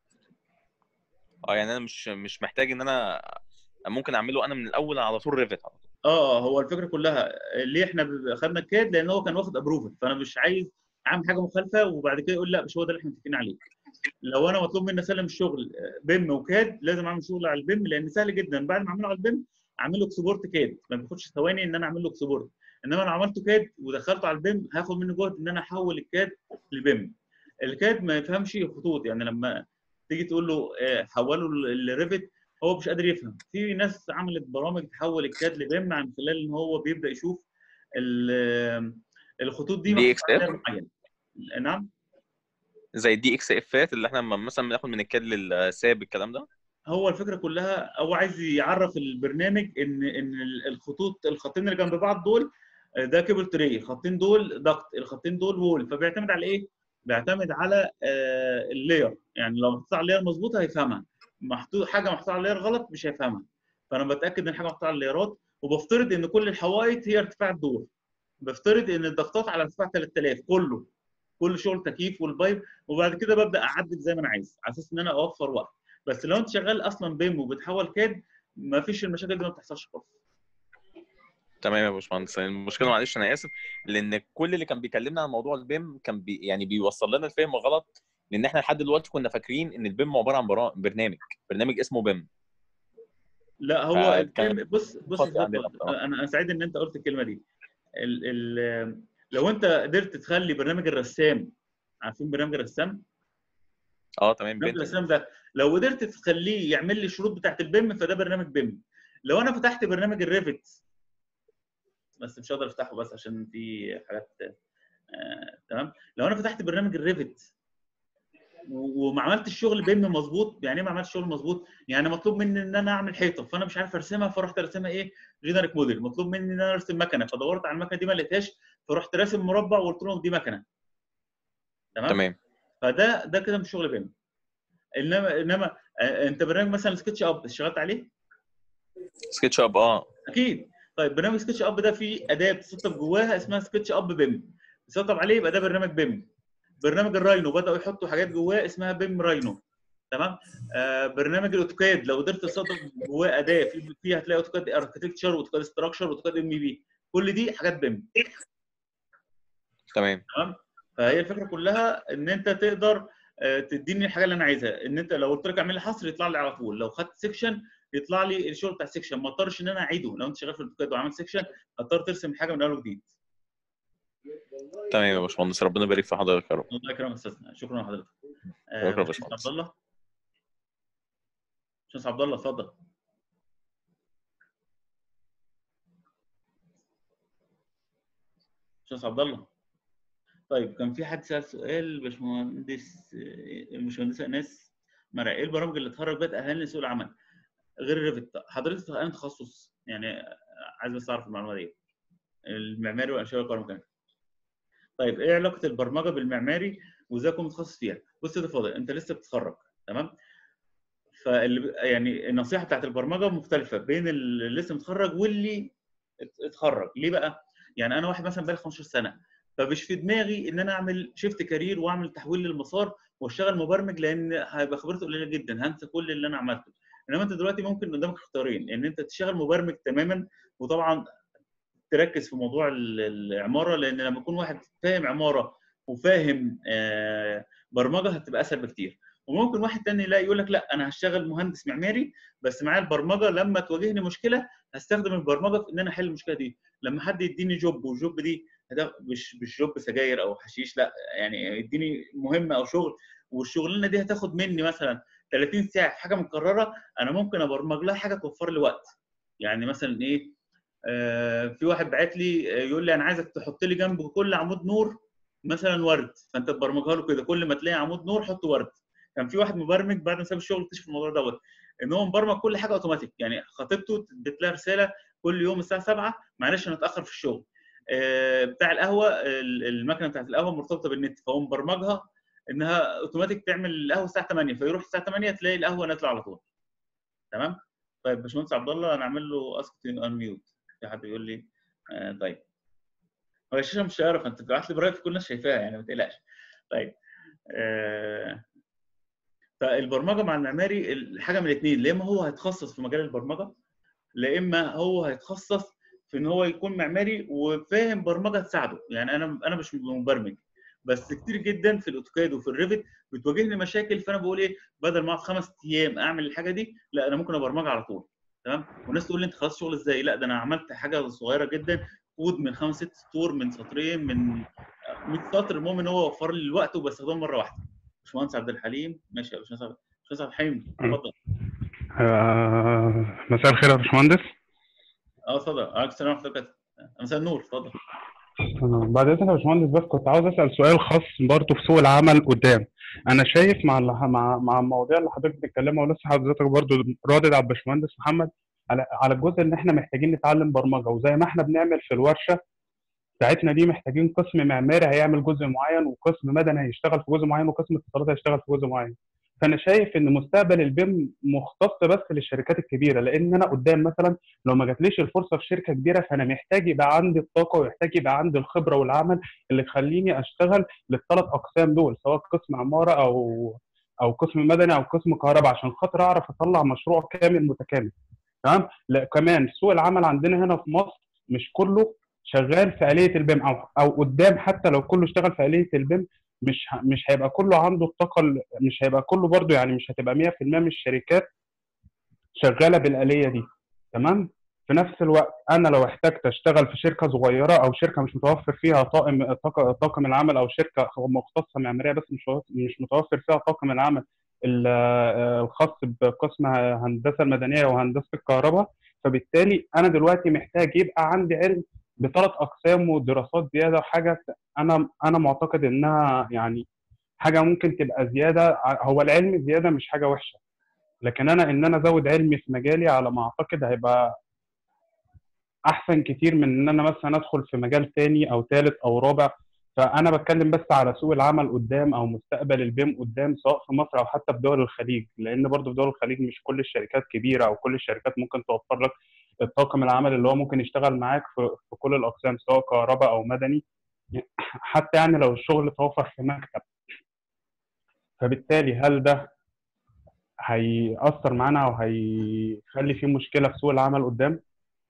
يعني انا مش محتاج ان انا ممكن اعمله انا من الاول على طول ريفت على طول. هو الفكره كلها ليه احنا خدنا الكاد، لان هو كان واخد ابروفل، فانا مش عايز اعمل حاجه مخالفه وبعد كده يقول لا مش هو ده اللي احنا متفقين عليه. لو انا مطلوب مني اسلم الشغل بيم وكاد، لازم اعمل شغل على البيم، لان سهل جدا بعد ما اعمله على البيم اعمل له اكسبورت كاد، ما بياخدش ثواني ان انا اعمل له اكسبورت. انما لو عملته كاد ودخلته على البيم هاخد منه جهد ان انا احول الكاد للبيم. الكاد ما يفهمش خطوط، يعني لما تيجي تقول له حوله للريفت هو مش قادر يفهم. في ناس عملت برامج تحول الكاد لبيم عن خلال ان هو بيبدا يشوف الخطوط دي دي اكس محطوطه على اف، لير معين. نعم، زي الدي اكس افات اللي احنا مثلا بناخد من الكاد للساب الكلام ده. هو الفكره كلها هو عايز يعرف البرنامج ان الخطين اللي جنب بعض دول ده كيبل تري، الخطين دول ضغط، الخطين دول وول. فبيعتمد على ايه؟ بيعتمد على اللاير. يعني لو محطوط على اللاير مظبوط هيفهمها، حاجه محطوطه على اللاير غلط مش هيفهمها. فانا بتاكد ان الحاجه محطوطه على اللايرات، وبفترض ان كل الحوائط هي ارتفاع الدور. بفترض ان الضغطات على ارتفاع 3000 كله، كل شغل تكييف والبايب، وبعد كده ببدا اعدل زي ما انا عايز على اساس ان انا اوفر وقت. بس لو انت شغال اصلا بيم وبتحول كاد، ما فيش المشاكل دي، ما بتحصلش خالص. تمام يا باشمهندس. المشكله معلش انا اسف، لان كل اللي كان بيكلمنا عن موضوع البيم كان يعني بيوصل لنا الفهم غلط، لان احنا لحد دلوقتي كنا فاكرين ان البيم عباره عن برنامج اسمه بيم. لا، هو فكان البيم بص يا خاطئ عندنا صديقي، بصراحه. انا سعيد ان انت قلت الكلمه دي. ال ال لو انت قدرت تخلي برنامج الرسام، عارفين برنامج الرسام؟ تمام، برنامج بنتلي. الرسام ده لو قدرت تخليه يعمل لي الشروط بتاعت البيم فده برنامج بيم. لو انا فتحت برنامج الريفت، بس مش هقدر افتحه بس عشان في حاجات تمام. لو انا فتحت برنامج الريفت وما عملتش الشغل بيم مظبوط، يعني ايه ما عملتش شغل مظبوط؟ يعني مطلوب مني ان انا اعمل حيطه فانا مش عارف ارسمها، فرحت ارسمها ايه؟ جينيريك موديل. مطلوب مني ان انا ارسم مكنه فدورت على المكنه دي ما لقيتهاش، فرحت راسم مربع وقلت لهم دي مكنه. تمام؟ تمام. فده كده مش شغل بيم. انما انت برنامج مثلا سكتش اب اشتغلت عليه؟ سكتش اب، اكيد. طيب برنامج سكتش اب ده فيه اداه بتسطب جواها اسمها سكتش اب بيم، تسطب عليه يبقى ده برنامج بيم. برنامج الراينو بداوا يحطوا حاجات جواه اسمها بيم راينو. تمام. برنامج الاوتوكاد لو قدرت تصطدم جواه اداه فيها هتلاقي اوتوكاد اركتكتشر واوتوكاد ستراكشر واوتوكاد ام بي، كل دي حاجات بيم. تمام. تمام. فهي الفكره كلها ان انت تقدر تديني الحاجه اللي انا عايزها. ان انت لو قلت لك اعمل لي حصر يطلع لي على طول، لو خدت سيكشن يطلع لي الشغل بتاع السيكشن، ما اضطرش ان انا اعيده. لو انت شغال في الاوتوكاد وعملت سيكشن هتضطر ترسم حاجه من اول وجديد. تمام يا باشمهندس، ربنا يبارك في حضرتك يا رب. الله يكرمك استاذنا، شكرا لحضرتك. شكرا يا باشمهندس عبد باشمهندس. الله، باشمهندس عبد الله اتفضل. باشمهندس عبد الله. طيب كان في حد سأل سؤال، باشمهندسه ايناس مرعي، ايه البرامج اللي اتخرج بيها تأهلني لسوق العمل غير الريفت؟ حضرتك انا تخصص يعني، عايز بس اعرف المعلومه دي، المعماري والانشاء والكهرباء. طيب ايه علاقه البرمجه بالمعماري وازاي اكون متخصص فيها؟ بص يا فاضل، انت لسه بتتخرج، تمام؟ يعني النصيحه بتاعت البرمجه مختلفه بين اللي لسه متخرج واللي اتخرج. ليه بقى؟ يعني انا واحد مثلا بقالي 15 سنه، فمش في دماغي ان انا اعمل شيفت كارير واعمل تحويل للمسار واشتغل مبرمج، لان هيبقى خبرتي قليله جدا، هنسى كل اللي انا عملته. انما انت دلوقتي ممكن قدامك اختيارين، ان انت تشتغل مبرمج تماما، وطبعا تركز في موضوع العماره، لان لما يكون واحد فاهم عماره وفاهم برمجه هتبقى اسهل بكتير. وممكن واحد تاني لا يقول لك لا انا هشتغل مهندس معماري بس معايا البرمجه، لما تواجهني مشكله هستخدم البرمجه في ان انا احل المشكله دي. لما حد يديني جوب والجوب دي مش جوب سجاير او حشيش، لا يعني يديني مهمه او شغل والشغلانه دي هتاخد مني مثلا 30 ساعه في حاجه مكرره، انا ممكن ابرمج لها حاجه توفر لي وقت. يعني مثلا ايه؟ في واحد بعت لي يقول لي انا عايزك تحط لي جنب كل عمود نور مثلا ورد، فانت تبرمجها له كده كل ما تلاقي عمود نور حط ورد. كان في واحد مبرمج بعد ما ساب الشغل اكتشف الموضوع دوت، ان هو مبرمج كل حاجه اوتوماتيك. يعني خطيبته اديت لها رساله كل يوم الساعه 7 معلش انا اتاخر في الشغل. بتاع القهوه المكنه بتاعت القهوه مرتبطه بالنت، فهو مبرمجها انها اوتوماتيك تعمل القهوه الساعه 8، فيروح الساعه 8 تلاقي القهوه نازله على طول. تمام. طيب باشمهندس عبد الله انا اعمل له اسك ان ميوت، في حد يقول لي طيب هو الشاشه مش هيعرف، انت بتبعت لي برايف كل الناس شايفاها يعني ما تقلقش. طيب فالبرمجه مع المعماري حاجه من الاثنين، يا اما هو هيتخصص في مجال البرمجه، لا اما هو هيتخصص في ان هو يكون معماري وفاهم برمجه تساعده. يعني انا مش مبرمج، بس كتير جدا في الاوتوكاد وفي الريفت بتواجهني مشاكل، فانا بقول ايه بدل ما اقعد 5 ايام اعمل الحاجه دي، لا انا ممكن ابرمجها على طول. تمام. والناس تقول لي انت خلاص شغل ازاي؟ لا ده انا عملت حاجه صغيره جدا، كود من 5 6 سطور، من سطرين، من 100 سطر، المهم ان هو وفر لي الوقت وبستخدمه مره واحده. باشمهندس عبد الحليم ماشي يا باشمهندس عبد الحليم اتفضل. مساء الخير يا باشمهندس. اتفضل. عليكم السلام ورحمه الله وبركاته. مساء النور اتفضل. بعد اذنك يا باشمهندس بس كنت عاوز اسال سؤال خاص برضه في سوق العمل قدام. انا شايف مع المواضيع اللي حضرتك بتتكلمها، ولسه حضرتك برضه رادد على الباشمهندس محمد على الجزء ان احنا محتاجين نتعلم برمجه، وزي ما احنا بنعمل في الورشه بتاعتنا دي محتاجين قسم معماري هيعمل جزء معين، وقسم مدني هيشتغل في جزء معين، وقسم اتصالات هيشتغل في جزء معين. فانا شايف ان مستقبل البيم مختص بس للشركات الكبيره، لان انا قدام مثلا لو ما جاتليش الفرصه في شركه كبيره فانا محتاج يبقى عندي الطاقه ويحتاج يبقى عندي الخبره والعمل اللي تخليني اشتغل للثلاث اقسام دول، سواء قسم عماره او قسم مدني او قسم كهرباء، عشان خاطر اعرف اطلع مشروع كامل متكامل. تمام. لا كمان سوق العمل عندنا هنا في مصر مش كله شغال في آلية البيم، او قدام حتى لو كله اشتغل في آلية البيم مش هيبقى كله عنده الطاقه، مش هيبقى كله برضه، يعني مش هتبقى 100% من الشركات شغاله بالآلية دي. تمام. في نفس الوقت انا لو احتجت اشتغل في شركه صغيره او شركه مش متوفر فيها طاقم العمل، او شركه مختصه معماريه بس مش متوفر فيها طاقم العمل الخاص بقسم هندسه المدنيه وهندسه الكهرباء، فبالتالي انا دلوقتي محتاج يبقى عندي علم بثلاث اقسام ودراسات زياده. حاجه انا معتقد انها يعني حاجه ممكن تبقى زياده. هو العلم زياده مش حاجه وحشه، لكن انا ازود علمي في مجالي على ما اعتقد هيبقى احسن كتير من ان انا مثلا ادخل في مجال تاني او ثالث او رابع. فانا بتكلم بس على سوق العمل قدام او مستقبل البيم قدام، سواء في مصر او حتى في دول الخليج، لان برضو في دول الخليج مش كل الشركات كبيره او كل الشركات ممكن توفر لك الطاقم العمل اللي هو ممكن يشتغل معاك في كل الاقسام سواء كهرباء او مدني، حتى يعني لو الشغل توفر في مكتب. فبالتالي هل ده هيأثر معانا او هيخلي فيه مشكله في سوق العمل قدام؟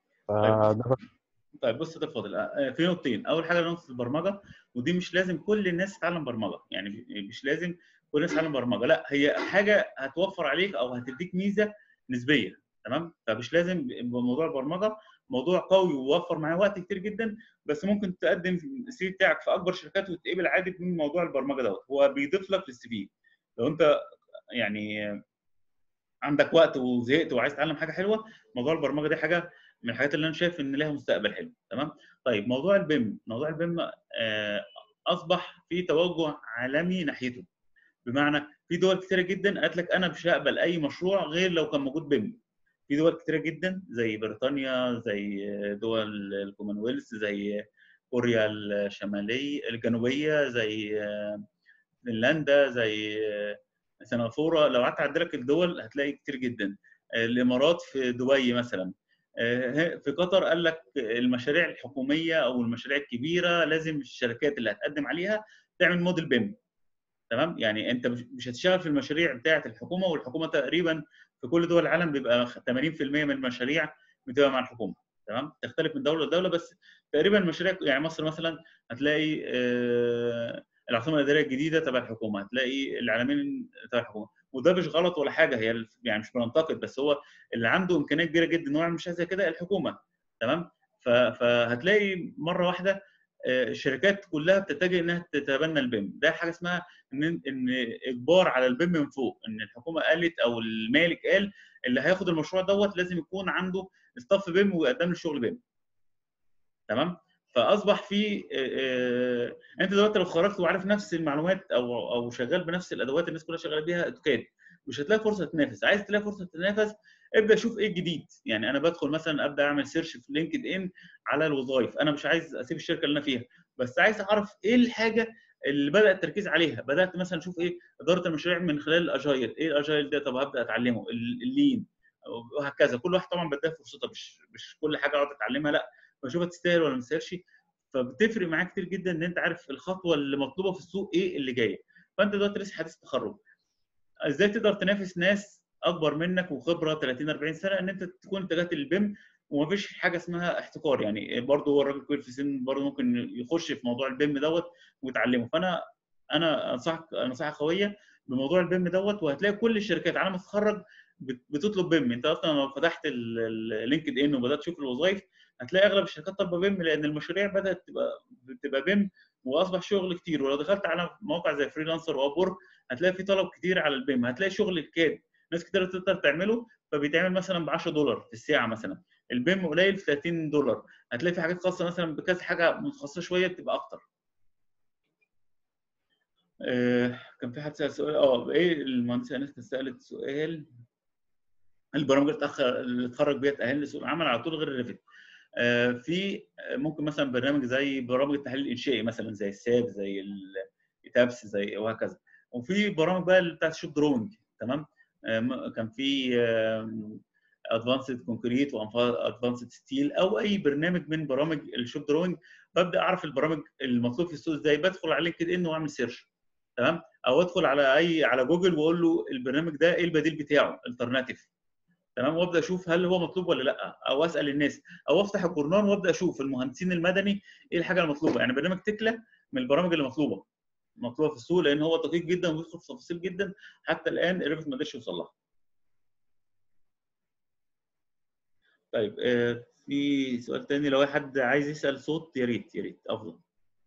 طيب بص ده فاضل في نقطتين. اول حاجه نقطه البرمجه، ودي مش لازم كل الناس تتعلم برمجه، يعني مش لازم كل الناس تتعلم برمجه، لا هي حاجه هتوفر عليك او هتديك ميزه نسبيه. تمام. فمش لازم موضوع البرمجه موضوع قوي ووفر معاه وقت كتير جدا، بس ممكن تقدم السي في بتاعك في اكبر شركات وتتقبل عادي من موضوع البرمجه دوت. هو بيضيف لك للسي في لو انت يعني عندك وقت وزهقت وعايز تتعلم حاجه حلوه. موضوع البرمجه دي حاجه من الحاجات اللي انا شايف ان لها مستقبل حلو. تمام. طيب موضوع البيم، اصبح في توجه عالمي ناحيته، بمعنى في دول كثيره جدا قالت لك انا مش هقبل اي مشروع غير لو كان موجود بيم. في دول كثيره جدا زي بريطانيا، زي دول الكومنولث، زي كوريا الشماليه الجنوبيه، زي فنلندا، زي سنغافوره. لو قعدت اعد لك الدول هتلاقي كتير جدا. الامارات في دبي مثلا. في قطر قال لك المشاريع الحكوميه او المشاريع الكبيره لازم الشركات اللي هتقدم عليها تعمل موديل بيم. تمام. يعني انت مش هتشتغل في المشاريع بتاعه الحكومه، والحكومه تقريبا في كل دول العالم بيبقى 80% من المشاريع بتبقى مع الحكومه. تمام. تختلف من دوله لدوله، بس تقريبا المشاريع يعني مصر مثلا هتلاقي العاصمه الاداريه الجديده تبع الحكومه، هتلاقي العلمين تبع الحكومه. وده مش غلط ولا حاجه، هي يعني مش بننتقد، بس هو اللي عنده امكانيه كبيره جدا انه يعمل مش زي كده الحكومه. تمام. فهتلاقي مره واحده الشركات كلها بتتجه انها تتبنى البيم. ده حاجه اسمها ان اجبار على البيم من فوق، ان الحكومه قالت او المالك قال اللي هياخد المشروع دوت لازم يكون عنده ستاف بيم ويقدم له شغل بيم. تمام. فاصبح في انت دلوقتي لو خرجت وعارف نفس المعلومات او شغال بنفس الادوات الناس كلها شغاله بيها اوتوكاد، مش هتلاقي فرصه تنافس. عايز تلاقي فرصه تنافس، ابدا شوف ايه الجديد. يعني انا بدخل مثلا ابدا اعمل سيرش في لينكد ان على الوظائف، انا مش عايز اسيب الشركه اللي انا فيها، بس عايز اعرف ايه الحاجه اللي بدا التركيز عليها. بدات مثلا اشوف ايه اداره المشاريع من خلال الاجايل، ايه الاجايل ده، طب هبدا اتعلمه، اللين وهكذا. كل واحد طبعا بديها فرصتها، مش كل حاجه اقعد اتعلمها، لا بشوفها تستاهل ولا ما تستاهلش. فبتفرق معاك كتير جدا ان انت عارف الخطوه اللي مطلوبه في السوق ايه اللي جايه. فانت دلوقتي لسه حديث تخرج، ازاي تقدر تنافس ناس اكبر منك وخبره 30 40 سنه، ان انت تكون اتجهت للبيم ومفيش حاجه اسمها احتكار. يعني برضه هو الراجل كبير في السن برضه ممكن يخش في موضوع البيم دوت ويتعلمه. انا انصحك نصيحه قويه بموضوع البيم دوت، وهتلاقي كل الشركات على ما تتخرج بتطلب بيم. انت اصلا لو فتحت اللينكد ان وبدات تشوف الوظائف، هتلاقي اغلب الشركات طالبه بيم، لان المشاريع بدات تبقى بيم واصبح شغل كتير. ولو دخلت على موقع زي فريلانسر وابورك هتلاقي في طلب كتير على البيم، هتلاقي شغل الكاد ناس كتير تقدر تعمله، فبيتعمل مثلا ب $10 في الساعه مثلا. البيم قليل في $30، هتلاقي في حاجات خاصه مثلا بكذا حاجه متخصصه شويه بتبقى اكتر. كان في حد سأل سؤال، ايه المهندسه انس سالت سؤال، البرامج اللي اتخرج بيها تاهل لسوق العمل على طول غير الريفت. في ممكن مثلا برنامج زي برامج التحليل الانشائي مثلا زي الساب، زي التابس، زي وهكذا. وفي برامج بقى اللي بتاعت شوب دروينج، تمام. كان في ادفانسد كونكريت وادفانسد ستيل، او اي برنامج من برامج الشوب دروينج. ببدا اعرف البرامج المطلوب في السوق ازاي، بدخل على لينكد ان واعمل سيرش، تمام، او ادخل على جوجل واقول له البرنامج ده ايه البديل بتاعه الترناتيف، تمام، وابدا اشوف هل هو مطلوب ولا لا، او اسال الناس، او افتح الجورنال وابدا اشوف المهندسين المدني ايه الحاجه المطلوبه. يعني برنامج تكلا من البرامج اللي مطلوبه في السوق، لان هو دقيق جدا وبيدخل في تفاصيل جدا حتى الان الريفت ما قدرش يوصل لها. طيب في سؤال تاني، لو حد عايز يسال صوت يا ريت افضل،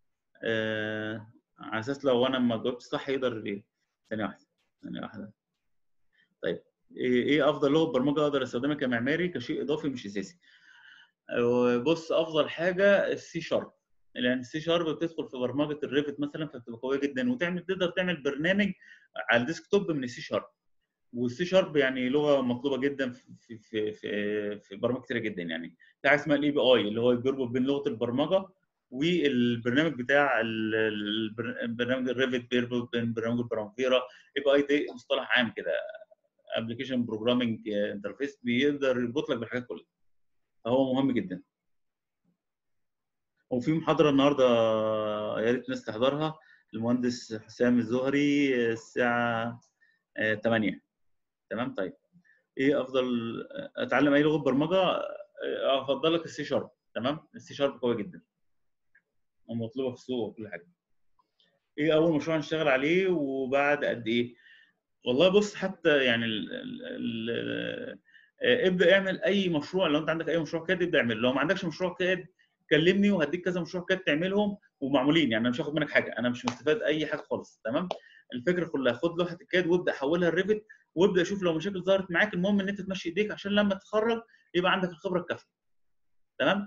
على اساس لو انا ما جاوبتش صح يقدر ثانيه واحده. طيب ايه افضل لغه برمجه اقدر استخدمها كمعماري كشيء اضافي مش اساسي؟ بص، افضل حاجه السي شارب، لان السي شارب بتدخل في برمجه الريفت مثلا فبتبقى قويه جدا، تقدر تعمل برنامج على الديسكتوب من السي شارب. والسي شارب يعني لغه مطلوبه جدا في برامج كتيره جدا. يعني في حاجه اسمها الاي بي اي اللي هو بيربط بين لغه البرمجه والبرنامج بتاع البرنامج الريفت، بيربط بين برنامج البرامفيرا. اي بي اي ده مصطلح عام كده، ابلكيشن بروجرامنج انترفيس، بيقدر يربط لك بالحاجات كلها، فهو مهم جدا. وفي محاضرة النهاردة يا ريت الناس تحضرها، المهندس حسام الزهري الساعة 8. تمام. طيب ايه افضل اتعلم اي لغة برمجة؟ افضل لك السي شارب، تمام، السي شارب قوي جدا ومطلوبة في السوق وكل حاجة. ايه اول مشروع نشتغل عليه وبعد قد ايه؟ والله بص، حتى يعني ابدا اعمل اي مشروع. لو انت عندك اي مشروع كاد ابدا اعمله، لو ما عندكش مشروع كاد كلمني وهديك كذا مشروع كاد تعملهم ومعمولين. يعني انا مش هاخد منك حاجه، انا مش مستفاد اي حاجه خالص، تمام. الفكره كلها خد لوحه الكاد وابدا حولها الريفت، وابدا شوف لو مشاكل ظهرت معاك، المهم ان انت تمشي ايديك عشان لما تتخرج يبقى عندك الخبره الكافيه، تمام.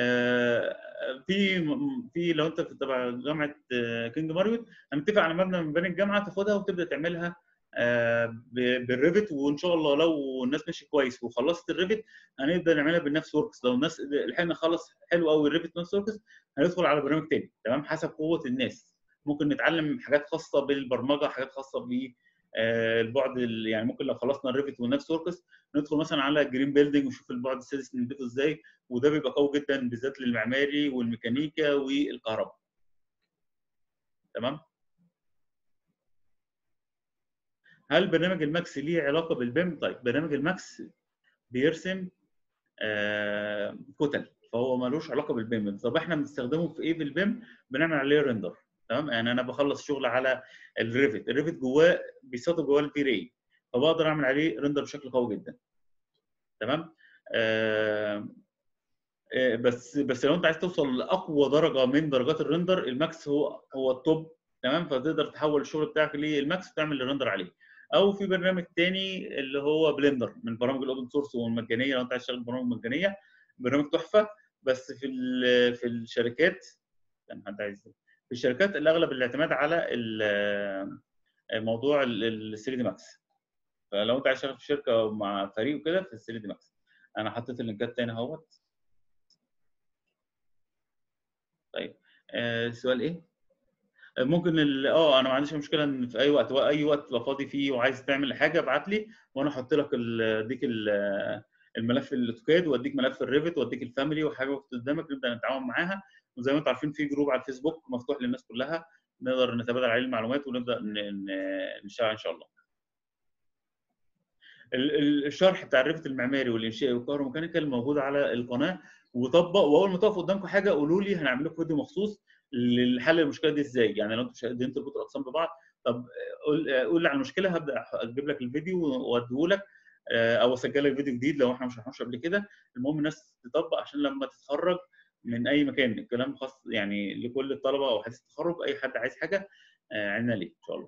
في لو انت تبع جامعه كينج ماريوت، هنتفق على مبنى من مباني الجامعه تاخدها وتبدا تعملها بالريفت. وان شاء الله لو الناس ماشي كويس وخلصت الريفت هنبدا نعملها بالنفس وركس. لو الناس لحقنا نخلص حلو قوي الريفت نفس وركس هندخل على برنامج تاني، تمام، حسب قوه الناس. ممكن نتعلم حاجات خاصه بالبرمجه، حاجات خاصه ب البعد يعني ممكن لو خلصنا الريفت والنفس وركس ندخل مثلا على جرين بيلدينج ونشوف البعد السادس نضيفه ازاي، وده بيبقى قوي جدا بالذات للمعماري والميكانيكا والكهرباء، تمام. هل برنامج الماكس ليه علاقه بالبيم؟ طيب برنامج الماكس بيرسم كتل، فهو ملوش علاقه بالبيم. طب احنا بنستخدمه في ايه في البيم؟ بنعمل عليه ريندر، تمام. يعني انا بخلص شغل على الريفت جواه بيسطب جواه الفي راي، فبقدر اعمل عليه ريندر بشكل قوي جدا، تمام. بس لو انت عايز توصل لاقوى درجه من درجات الريندر، الماكس هو التوب، تمام. فتقدر تحول الشغل بتاعك للماكس وتعمل الريندر عليه. او في برنامج تاني اللي هو بلندر من برامج الاوبن سورس والمجانيه، لو انت عايز تشتغل برامج مجانيه برنامج تحفه. بس في الشركات كان حد عايز، في الشركات الاغلب الاعتماد على موضوع ال 3 دي ماكس، فلو انت عايز تشتغل في شركه مع فريق وكده في 3 دي ماكس. انا حطيت اللينكات تاني اهوت. طيب سؤال ايه؟ ممكن انا ما عنديش مشكله ان في اي وقت تبقى فاضي فيه وعايز تعمل حاجه ابعت لي، وانا احط لك اديك الملف الاوتوكاد، واديك ملف الريفت، واديك الفاميلي وحاجه وقت قدامك نبدا نتعاون معاها. وزي ما انتم عارفين في جروب على الفيسبوك مفتوح للناس كلها، نقدر نتبادل عليه المعلومات ونبدا نشتغل ان شاء الله. الشرح بتاع الريفت المعماري والانشائي والكهروميكانيكال موجود على القناه، وطبق. واول ما تقف قدامكم حاجه قولوا لي، هنعمل لكم فيديو مخصوص لحل المشكله دي ازاي. يعني لو انتوا مش قادرين تربطوا الاقسام ببعض، طب قول لي على المشكله، هبدا اجيب لك الفيديو واديه لك، او اسجل لك فيديو جديد لو احنا مش شرحناش قبل كده. المهم الناس تطبق عشان لما تتخرج من اي مكان. الكلام خاص يعني لكل الطلبه او حديث التخرج، اي حد عايز حاجه عنا ليه ان شاء الله.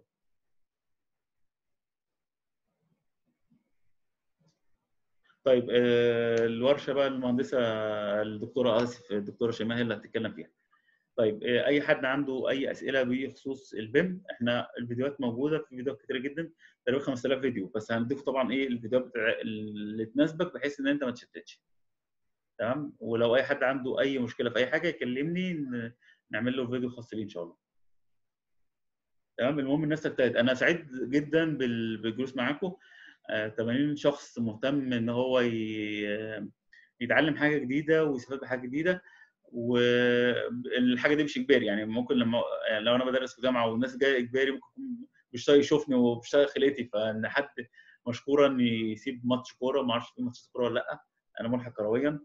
طيب الورشه بقى المهندسه الدكتوره شيماء هي اللي هتتكلم فيها. طيب اي حد عنده اي اسئله بخصوص البيم، احنا الفيديوهات موجوده، في فيديوهات كتيره جدا تقريبا 5000 فيديو، بس هنديك طبعا الفيديوهات اللي تناسبك بحيث ان انت ما تشتتش. تمام. ولو اي حد عنده اي مشكله في اي حاجه يكلمني، نعمل له فيديو خاص بيه ان شاء الله. تمام. المهم الناس تجتهد. انا سعيد جدا بالجلوس معاكم. 80 شخص مهتم ان هو يتعلم حاجه جديده ويستفاد بحاجه جديده. والحاجه دي مش اجباري، يعني ممكن لو انا بدرس في جامعه والناس جايه اجباري، ممكن يكون مش طايق يشوفني ومش طايق خلقتي، فان حد مشكورا يسيب ماتش كوره، ما اعرفش في ماتش كوره ولا لا، انا ملحق كرويا.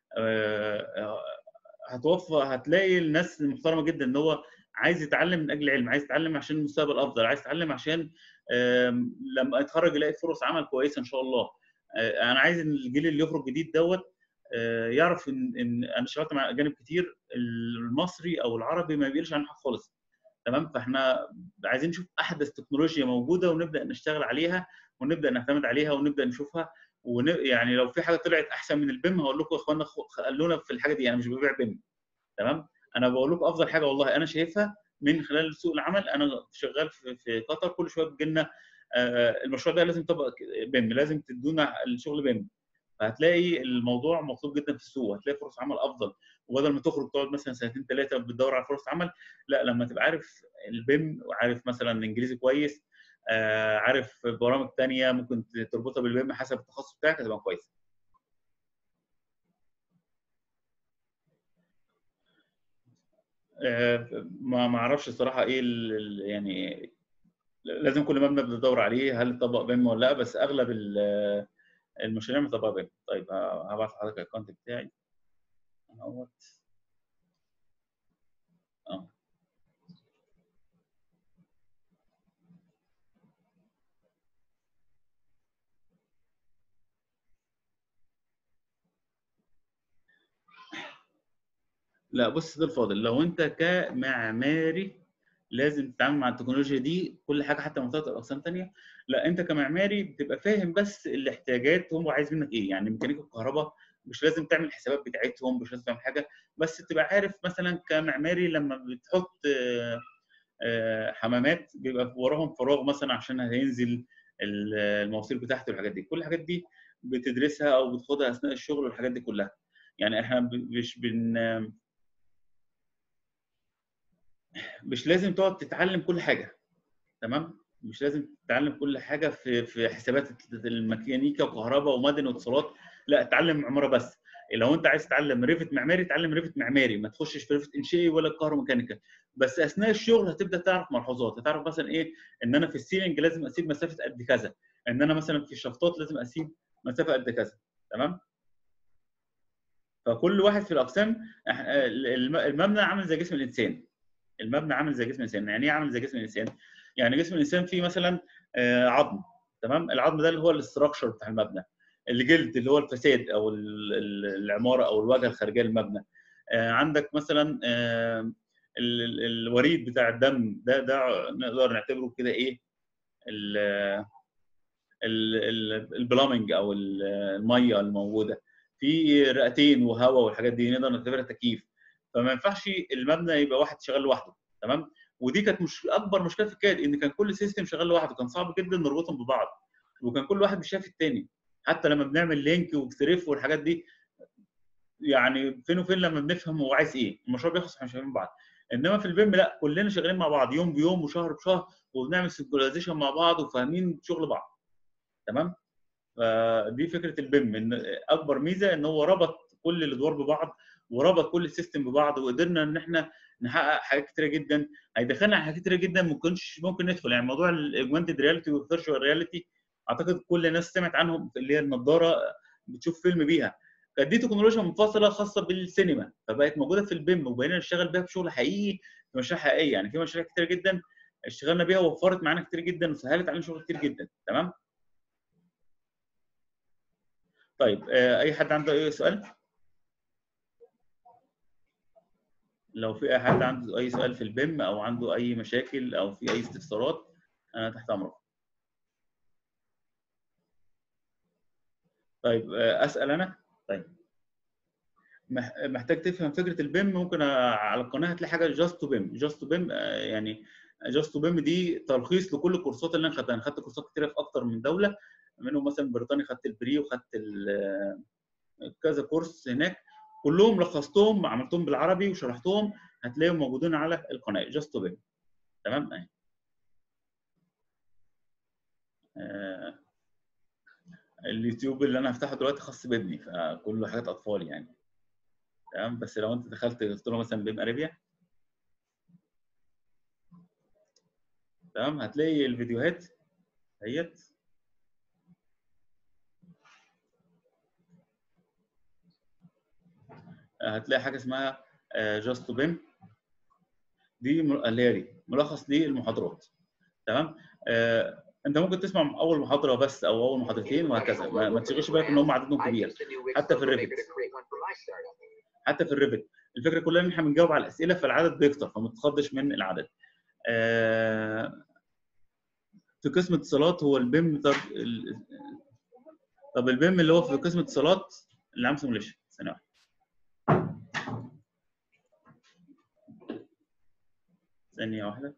هتلاقي الناس محترمه جدا ان هو عايز يتعلم من اجل العلم، عايز يتعلم عشان المستقبل افضل، عايز يتعلم عشان لما يتخرج يلاقي فرص عمل كويسه ان شاء الله. انا عايز ان الجيل اللي يخرج جديد دوت يعرف ان انا اشتغلت مع اجانب كتير، المصري او العربي ما بيقلش عن حاجه خالص. تمام. فاحنا عايزين نشوف احدث تكنولوجيا موجوده ونبدا نشتغل عليها ونبدا نعتمد عليها ونبدا نشوفها. يعني لو في حاجه طلعت احسن من البيم هقول لكم يا اخوانا خلونا في الحاجه دي، انا مش ببيع بيم. تمام. انا بقول لكم افضل حاجه والله انا شايفها من خلال سوق العمل. انا شغال في قطر، كل شويه بيجي لنا المشروع ده لازم يطبق بيم، لازم تدونا الشغل بيم. فهتلاقي الموضوع مطلوب جدا في السوق، هتلاقي فرص عمل افضل. وبدل ما تخرج تقعد مثلا سنتين ثلاثه بتدور على فرص عمل، لا لما تبقى عارف البيم وعارف مثلا انجليزي كويس، عارف برامج ثانيه ممكن تربطها بالبيم حسب التخصص بتاعك، هتبقى كويس. ما اعرفش الصراحه ايه يعني لازم كل مبنى بندور عليه هل اتطبق بيم ولا لا، بس اغلب المشاريع مطبقه بيم. طيب هبعت لحضرتك الاكونت بتاعي اهوت. لا بص ده الفاضل، لو انت كمعماري لازم تتعامل مع التكنولوجيا دي كل حاجه، حتى منطقه الاقسام ثانيه. لا انت كمعماري بتبقى فاهم بس الاحتياجات هم عايز منك ايه. يعني ميكانيكا الكهرباء مش لازم تعمل الحسابات بتاعتهم، مش لازم تعمل حاجه، بس تبقى عارف مثلا كمعماري لما بتحط حمامات بيبقى وراهم فراغ مثلا عشان هينزل المواسير بتاعته والحاجات دي. كل الحاجات دي بتدرسها او بتاخدها اثناء الشغل والحاجات دي كلها. يعني احنا مش لازم تقعد تتعلم كل حاجه. تمام. مش لازم تتعلم كل حاجه في حسابات الميكانيكا وكهرباء ومدني واتصالات، لا اتعلم عماره بس. لو انت عايز تتعلم ريفت معماري اتعلم ريفت معماري، ما تخشش في ريفت انشائي ولا كهروميكانيكا. بس اثناء الشغل هتبدا تعرف ملحوظات، هتعرف مثلا ايه ان انا في السيلينج لازم اسيب مسافه قد كذا، ان انا مثلا في الشفطات لازم اسيب مسافه قد كذا. تمام. فكل واحد في الاقسام المبنى عامل زي جسم الانسان. المبنى عامل زي جسم الانسان. يعني ايه عامل زي جسم الانسان؟ يعني جسم الانسان فيه مثلا عظم. تمام. العظم ده اللي هو الاستراكشر بتاع المبنى. الجلد اللي هو الفساد او العماره او الواجهه الخارجيه للمبنى. عندك مثلا الوريد بتاع الدم ده نقدر نعتبره كده ايه، البلامنج او الميه الموجوده في رئتين وهواء والحاجات دي نقدر نعتبرها تكييف. فما ينفعش المبنى يبقى واحد شغال لوحده. تمام. ودي كانت اكبر مشكله في الكاد، ان كان كل سيستم شغال لوحده، كان صعب جدا نربطهم ببعض. وكان كل واحد مش شايف التاني، حتى لما بنعمل لينك وبثريف والحاجات دي يعني فين وفين لما بنفهم هو عايز ايه، المشروع بيخلص احنا مش فاهمين بعض. انما في البيم لا، كلنا شغالين مع بعض يوم بيوم وشهر بشهر، وبنعمل سنكرونايزيشن مع بعض وفاهمين شغل بعض. تمام. فدي فكره البيم، ان اكبر ميزه ان هو ربط كل الادوار ببعض، وربط كل السيستم ببعض، وقدرنا ان احنا نحقق حاجات كتيره جدا. هيدخلنا على حاجات كتيره جدا ممكن ندخل، يعني موضوع الاجمانتد رياليتي والفيرتشوال رياليتي، اعتقد كل الناس سمعت عنهم، اللي هي النضاره بتشوف فيلم بيها. كانت دي تكنولوجيا منفصله خاصه بالسينما، فبقت موجوده في البيم وبقينا نشتغل بيها بشغل حقيقي، في مشاريع حقيقيه. يعني في مشاريع كتيره جدا اشتغلنا بيها ووفرت معانا كتير جدا وسهلت علينا شغل كتير جدا. تمام. طيب اي حد عنده اي سؤال؟ لو في اي حد عنده اي سؤال في البيم او عنده اي مشاكل او في اي استفسارات، انا تحت امرك. طيب اسال انا. طيب محتاج تفهم فكره البيم، ممكن على القناه هتلاقي حاجه جاست تو بيم. جاست تو بيم يعني جاست تو بيم دي تلخيص لكل الكورسات اللي انا خدتها. انا خدت كورسات كتيره في اكتر من دوله، منهم مثلا بريطانيا خدت البري وخدت كذا كورس هناك، كلهم لخصتهم عملتهم بالعربي وشرحتهم، هتلاقيهم موجودين على القناه جاست تو بيم. تمام. اليوتيوب اللي انا هفتحه دلوقتي خاص بابني، فكله حاجات اطفال يعني. تمام. بس لو انت دخلت قلت له مثلا بيم اريبيا، تمام، هتلاقي الفيديوهات اهيت. هتلاقي حاجه اسمها جاست تو بيم، دي اللي هي دي ملخص للمحاضرات. تمام. انت ممكن تسمع اول محاضره بس او اول محاضرتين وهكذا، ما تشغلش بالك ان هم عددهم كبير. حتى في الريفت، الفكره كلها ان احنا بنجاوب على الاسئله، فالعدد بيكتر، فما تتخضش من العدد. في قسم اتصالات هو البيم. طب البيم اللي هو في قسم اتصالات اللي عامل سيموليشن، ثانيه واحده. ثانيه واحده،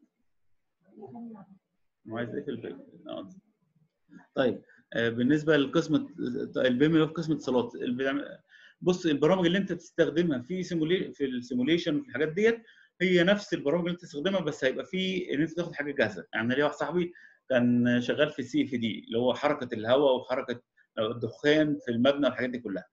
عايز ايه في البيم؟ طيب بالنسبه للقسم البيم اللي هو في قسم اتصالات، بص البرامج اللي انت بتستخدمها في السيموليشن وفي الحاجات ديت هي نفس البرامج اللي انت تستخدمها، بس هيبقى في ان انت تاخد حاجه جاهزه. يعني ليا واحد صاحبي كان شغال في السي اف دي، اللي هو حركه الهواء وحركه الدخان في المبنى والحاجات دي كلها.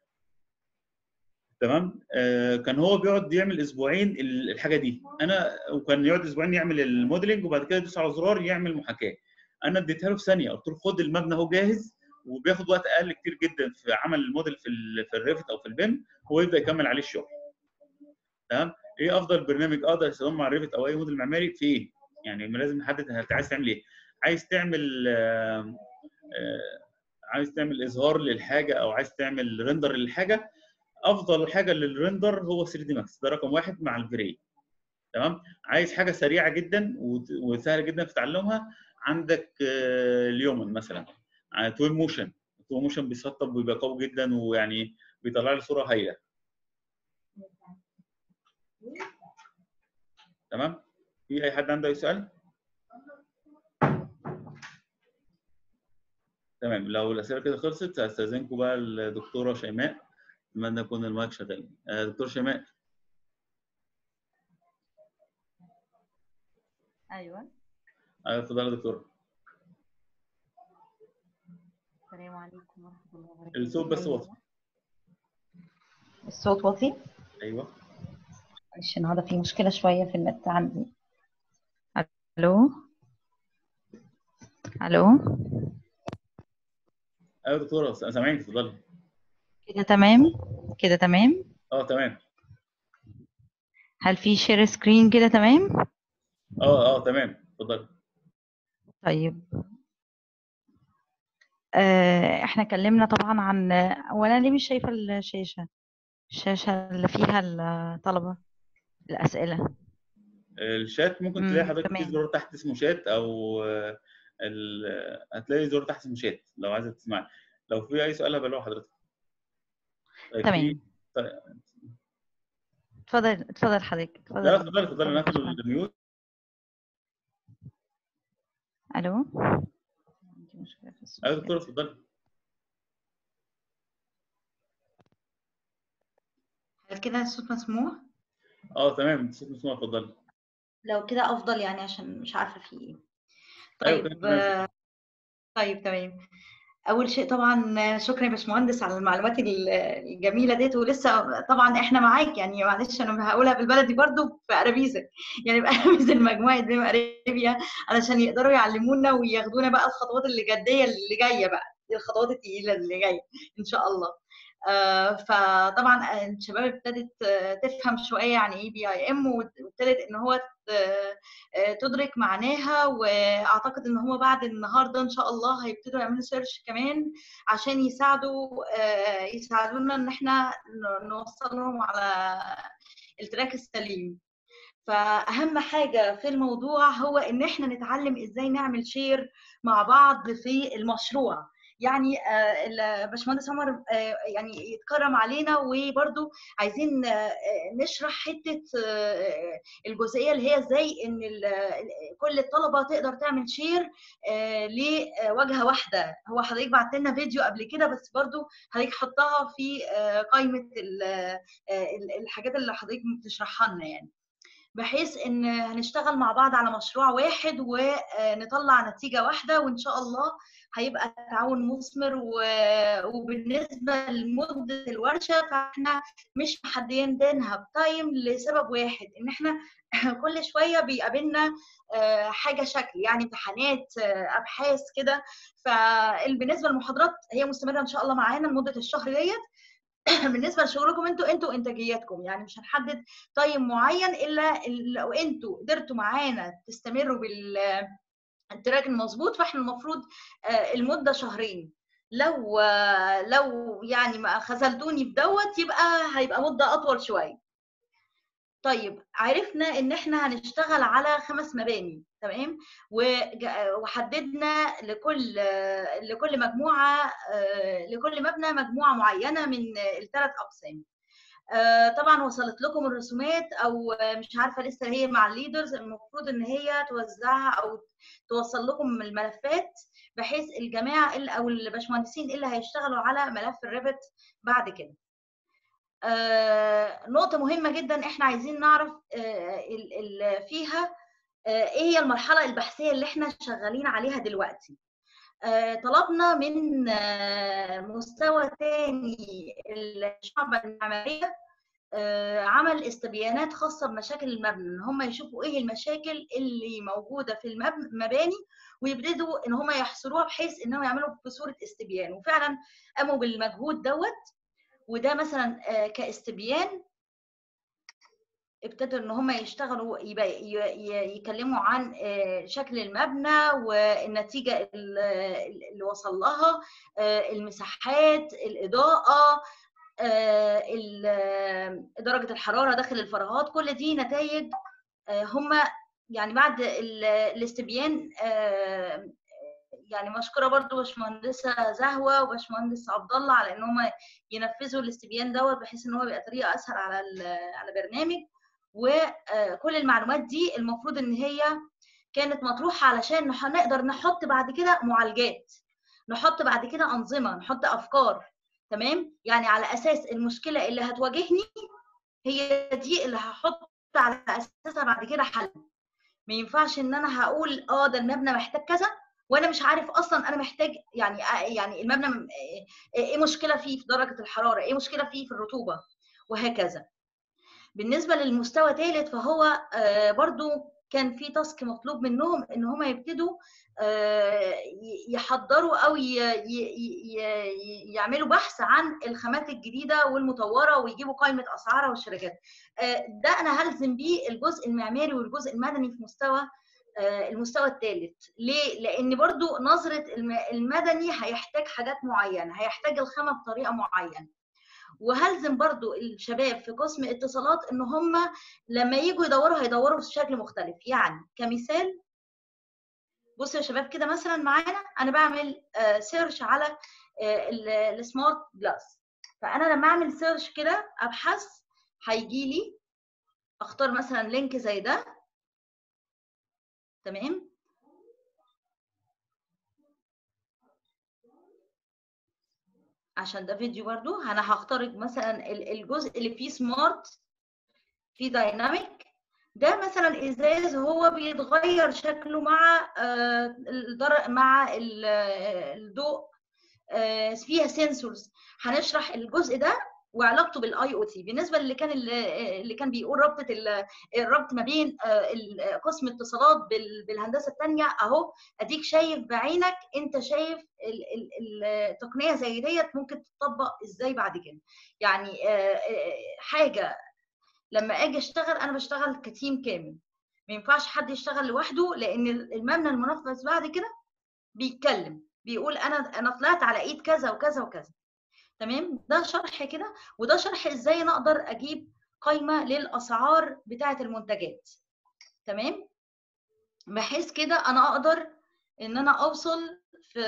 تمام. كان هو بيقعد يعمل اسبوعين الحاجه دي، وكان يقعد اسبوعين يعمل الموديلنج، وبعد كده يدوس على زرار يعمل محاكاه. انا اديتها له في ثانيه، قلت له خد المبنى اهو جاهز، وبياخد وقت اقل كتير جدا في عمل الموديل في الريفت او في البيم، هو يبدا يكمل عليه الشغل. تمام. ايه افضل برنامج اقدر استخدمه مع الريفت او اي موديل معماري في ايه؟ يعني لازم نحدد انت عايز تعمل ايه. عايز تعمل اظهار للحاجه او عايز تعمل ريندر للحاجه. افضل حاجه للريندر هو 3 دي ماكس، ده رقم واحد مع الفري. تمام. عايز حاجه سريعه جدا وسهله جدا في تعلمها، عندك اليومن مثلا، توين موشن. توين موشن بيسطب ويبقى قوي جدا، ويعني بيطلع لي صوره هايله. تمام. في اي حد عنده اي سؤال؟ تمام. لو الاسئله كده خلصت هستاذنكم بقى الدكتوره شيماء، اتمنى يكون المايك شغال. دكتور شيماء. ايوه. اتفضلي يا دكتوره. السلام عليكم ورحمه الله وبركاته. الصوت بس واطي. الصوت واطي؟ ايوه. معلش النهارده في مشكله شويه في النت عندي. الو الو. ايوه دكتوره سامعينك، اتفضلي. كده تمام؟ كده تمام؟ تمام. هل في شير سكرين كده تمام؟ تمام، اتفضلي. طيب احنا اتكلمنا طبعا عن، وانا ليه مش شايفه الشاشه اللي فيها الطلبه الاسئله؟ الشات ممكن تلاقي حضرتك في تمام. زرار تحت اسمه شات، او هتلاقي زرار تحت اسمه شات لو عايزه تسمعي. لو في اي سؤال هبلغ حضرتك. طيب تمام. اتفضل حضرتك. لا اتفضلي انا هاخد الميوت. الو. في مشكله في الصوت. ايوه دكتوره اتفضلي. هل كده الصوت مسموع؟ تمام الصوت مسموع اتفضلي. لو كده افضل يعني، عشان مش عارفه في ايه. ايوه طيب تمام. طيب تمام. اول شيء طبعا شكرا يا باشمهندس على المعلومات الجميله ديت، ولسه طبعا احنا معاك يعني، معلش انا هقولها بالبلدي برضو في ارابيزك يعني، بقى مجموعه بيم ارابيا علشان يقدروا يعلمونا وياخدونا بقى الخطوات اللي جديه اللي جايه بقى، الخطوات الثقيله اللي جايه ان شاء الله. فطبعا الشباب ابتدت تفهم شويه يعني ايه بي اي ام، وابتدت ان هو تدرك معناها، واعتقد ان هم بعد النهارده ان شاء الله هيبتدوا يعملوا سيرش كمان عشان يساعدونا ان احنا نوصلهم على التراك السليم. فاهم حاجه في الموضوع هو ان احنا نتعلم ازاي نعمل شير مع بعض في المشروع. يعني الباشمهندس عمر يعني يتكرم علينا، وبرده عايزين نشرح حته الجزئيه اللي هي ازاي ان كل الطلبه تقدر تعمل شير لواجهه واحده. هو حضرتك بعت لنا فيديو قبل كده، بس برده حضرتك حطها في قائمه الحاجات اللي حضرتك بتشرحها لنا يعني، بحيث ان هنشتغل مع بعض على مشروع واحد ونطلع نتيجة واحدة، وان شاء الله هيبقى تعاون مثمر. وبالنسبة لمدة الورشة فاحنا مش محددينها بتايم لسبب واحد، ان احنا كل شوية بيقابلنا حاجة شكل يعني امتحانات ابحاث كده. فبالنسبة للمحاضرات هي مستمرة ان شاء الله معانا لمدة الشهر ديت. بالنسبه لشغلكم انتوا انتاجياتكم يعني مش هنحدد تايم معين، الا لو انتوا قدرتوا معانا تستمروا بالتراك المظبوط، فاحنا المفروض المده شهرين. لو يعني ما خذلتوني في دوت هيبقى مده اطول شويه. طيب عرفنا ان احنا هنشتغل على 5 مباني تمام، وحددنا لكل مجموعه لكل مبنى مجموعه معينه من ال3 اقسام. طبعا وصلت لكم الرسومات، او مش عارفه لسه هي مع الليدرز، المفروض ان هي توزعها او توصل لكم الملفات، بحيث الجماعه او الباشمهندسين اللي هيشتغلوا على ملف الريفت بعد كده. نقطة مهمة جدا احنا عايزين نعرف فيها ايه هي المرحلة البحثية اللي احنا شغالين عليها دلوقتي. طلبنا من مستوى تاني الشعب المعمارية عمل استبيانات خاصة بمشاكل المبنى، ان هم يشوفوا ايه المشاكل اللي موجودة في المباني، ويبتدوا ان هم يحصروها بحيث انهم يعملوا في صورة استبيان. وفعلا قاموا بالمجهود دوت. وده مثلا كاستبيان ابتدوا ان هم يشتغلوا يكلموا عن شكل المبنى والنتيجه اللي وصل لها، المساحات، الاضاءه، درجه الحراره داخل الفراغات. كل دي نتائج هم يعني بعد الاستبيان. يعني مشكوره برضو باشمهندسه زهوه وباشمهندس عبد الله على ان هم ينفذوا الاستبيان دوت، بحيث ان هو يبقى طريقه اسهل على برنامج. وكل المعلومات دي المفروض ان هي كانت مطروحه علشان نقدر نحط بعد كده معالجات، نحط بعد كده انظمه، نحط افكار تمام. يعني على اساس المشكله اللي هتواجهني هي دي اللي هحط على اساسها بعد كده حل. ما ينفعش ان انا هقول ده المبنى محتاج كذا وانا مش عارف اصلا انا محتاج يعني المبنى ايه مشكله فيه في درجه الحراره، ايه مشكله فيه في الرطوبه، وهكذا. بالنسبه للمستوى ثالث فهو برضو كان في تاسك مطلوب منهم ان هم يبتدوا يحضروا او يعملوا بحث عن الخامات الجديده والمطوره، ويجيبوا قائمه اسعارها والشركات. ده انا هلزم بيه الجزء المعماري والجزء المدني في المستوى الثالث. ليه؟ لان برضو نظره المدني هيحتاج حاجات معينه، هيحتاج الخامه بطريقه معينه. وهلزم برضو الشباب في قسم اتصالات ان هم لما يجوا يدوروا هيدوروا بشكل مختلف. يعني كمثال بصوا يا شباب كده، مثلا معانا انا بعمل سيرش على السمارت جلاس. فانا لما اعمل سيرش كده ابحث هيجي لي، اختار مثلا لينك زي ده تمام. عشان ده فيديو برضو. انا هخترق مثلا الجزء اللي فيه سمارت، فيه دايناميك. ده مثلا ازاز هو بيتغير شكله مع الضوء، فيها سنسورز. هنشرح الجزء ده وعلاقته بالاي او تي. بالنسبه اللي كان بيقول الربط ما بين قسم اتصالات بالهندسه الثانيه، اهو اديك شايف بعينك، انت شايف التقنيه زي ديت ممكن تطبق ازاي بعد كده. يعني حاجه لما اجي اشتغل انا بشتغل كتيم كامل، ما ينفعش حد يشتغل لوحده، لان المبنى المنفذ بعد كده بيتكلم بيقول انا طلعت على ايد كذا وكذا وكذا. تمام؟ ده شرح كده، وده شرح ازاي انا اقدر اجيب قائمه للاسعار بتاعه المنتجات. تمام؟ بحيث كده انا اقدر ان انا اوصل في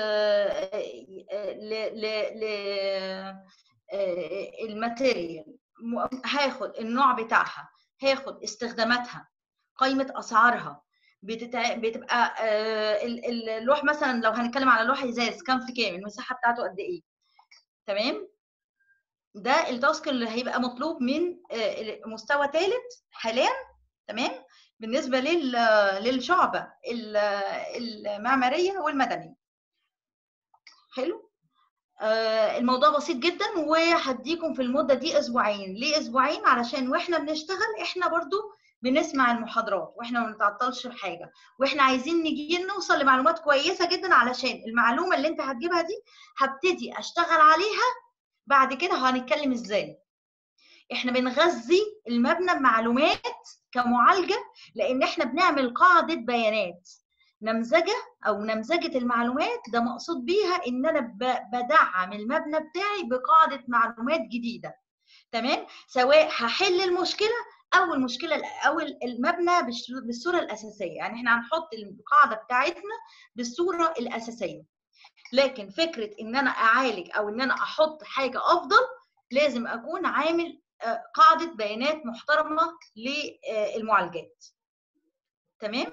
الماتيريال، هاخد النوع بتاعها، هاخد استخداماتها، قائمه اسعارها، بتبقى اللوح مثلا لو هنتكلم على لوح ازاز كام في كام، المساحه بتاعته قد ايه. تمام؟ ده التاسك اللي هيبقى مطلوب من مستوى ثالث حاليا. تمام؟ بالنسبه للشعبه المعماريه والمدنيه. حلو. الموضوع بسيط جدا، وهديكم في المده دي اسبوعين. ليه اسبوعين؟ علشان واحنا بنشتغل احنا برضو بنسمع المحاضرات واحنا ما بنتعطلش في حاجه، واحنا عايزين نيجي نوصل لمعلومات كويسه جدا، علشان المعلومه اللي انت هتجيبها دي هبتدي اشتغل عليها بعد كده. هنتكلم ازاي احنا بنغذي المبنى بمعلومات كمعالجه، لان احنا بنعمل قاعده بيانات نمذجه او نمذجه المعلومات. ده مقصود بيها ان انا بدعم المبنى بتاعي بقاعده معلومات جديده. تمام؟ سواء هحل المشكله او المبنى بالصوره الاساسيه. يعني احنا هنحط القاعده بتاعتنا بالصوره الاساسيه، لكن فكره ان انا اعالج او ان انا احط حاجه افضل لازم اكون عامل قاعده بيانات محترمه للمعالجات. تمام؟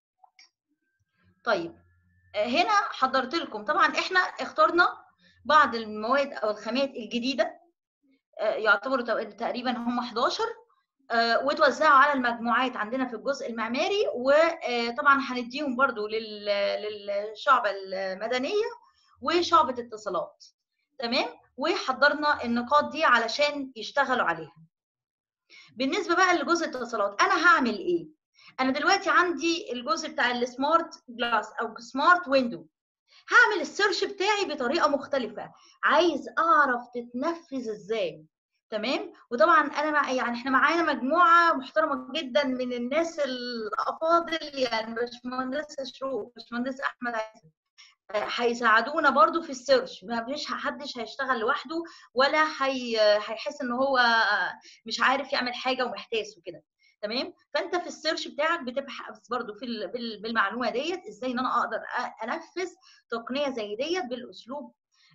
طيب هنا حضرت لكم، طبعا احنا اخترنا بعض المواد او الخامات الجديده، يعتبروا تقريبا هم 11، وتوزعوا على المجموعات عندنا في الجزء المعماري، وطبعا هنديهم برضو للشعبة المدنية وشعبة اتصالات. تمام؟ وحضرنا النقاط دي علشان يشتغلوا عليها. بالنسبة بقى لجزء اتصالات انا هعمل ايه؟ انا دلوقتي عندي الجزء بتاع السمارت جلاس او سمارت ويندو، هعمل السيرش بتاعي بطريقة مختلفة، عايز اعرف تتنفذ ازاي. تمام؟ وطبعا انا يعني احنا معانا مجموعه محترمه جدا من الناس الافاضل، يعني باشمهندس شروق، باشمهندس احمد عايز، هيساعدونا برضو في السيرش. ما فيش حدش هيشتغل لوحده ولا هيحس ان هو مش عارف يعمل حاجه ومحتاس وكده. تمام؟ فانت في السيرش بتاعك بتبحث برضو بالمعلومه ديت ازاي ان انا اقدر انفذ تقنيه زي ديت بالاسلوب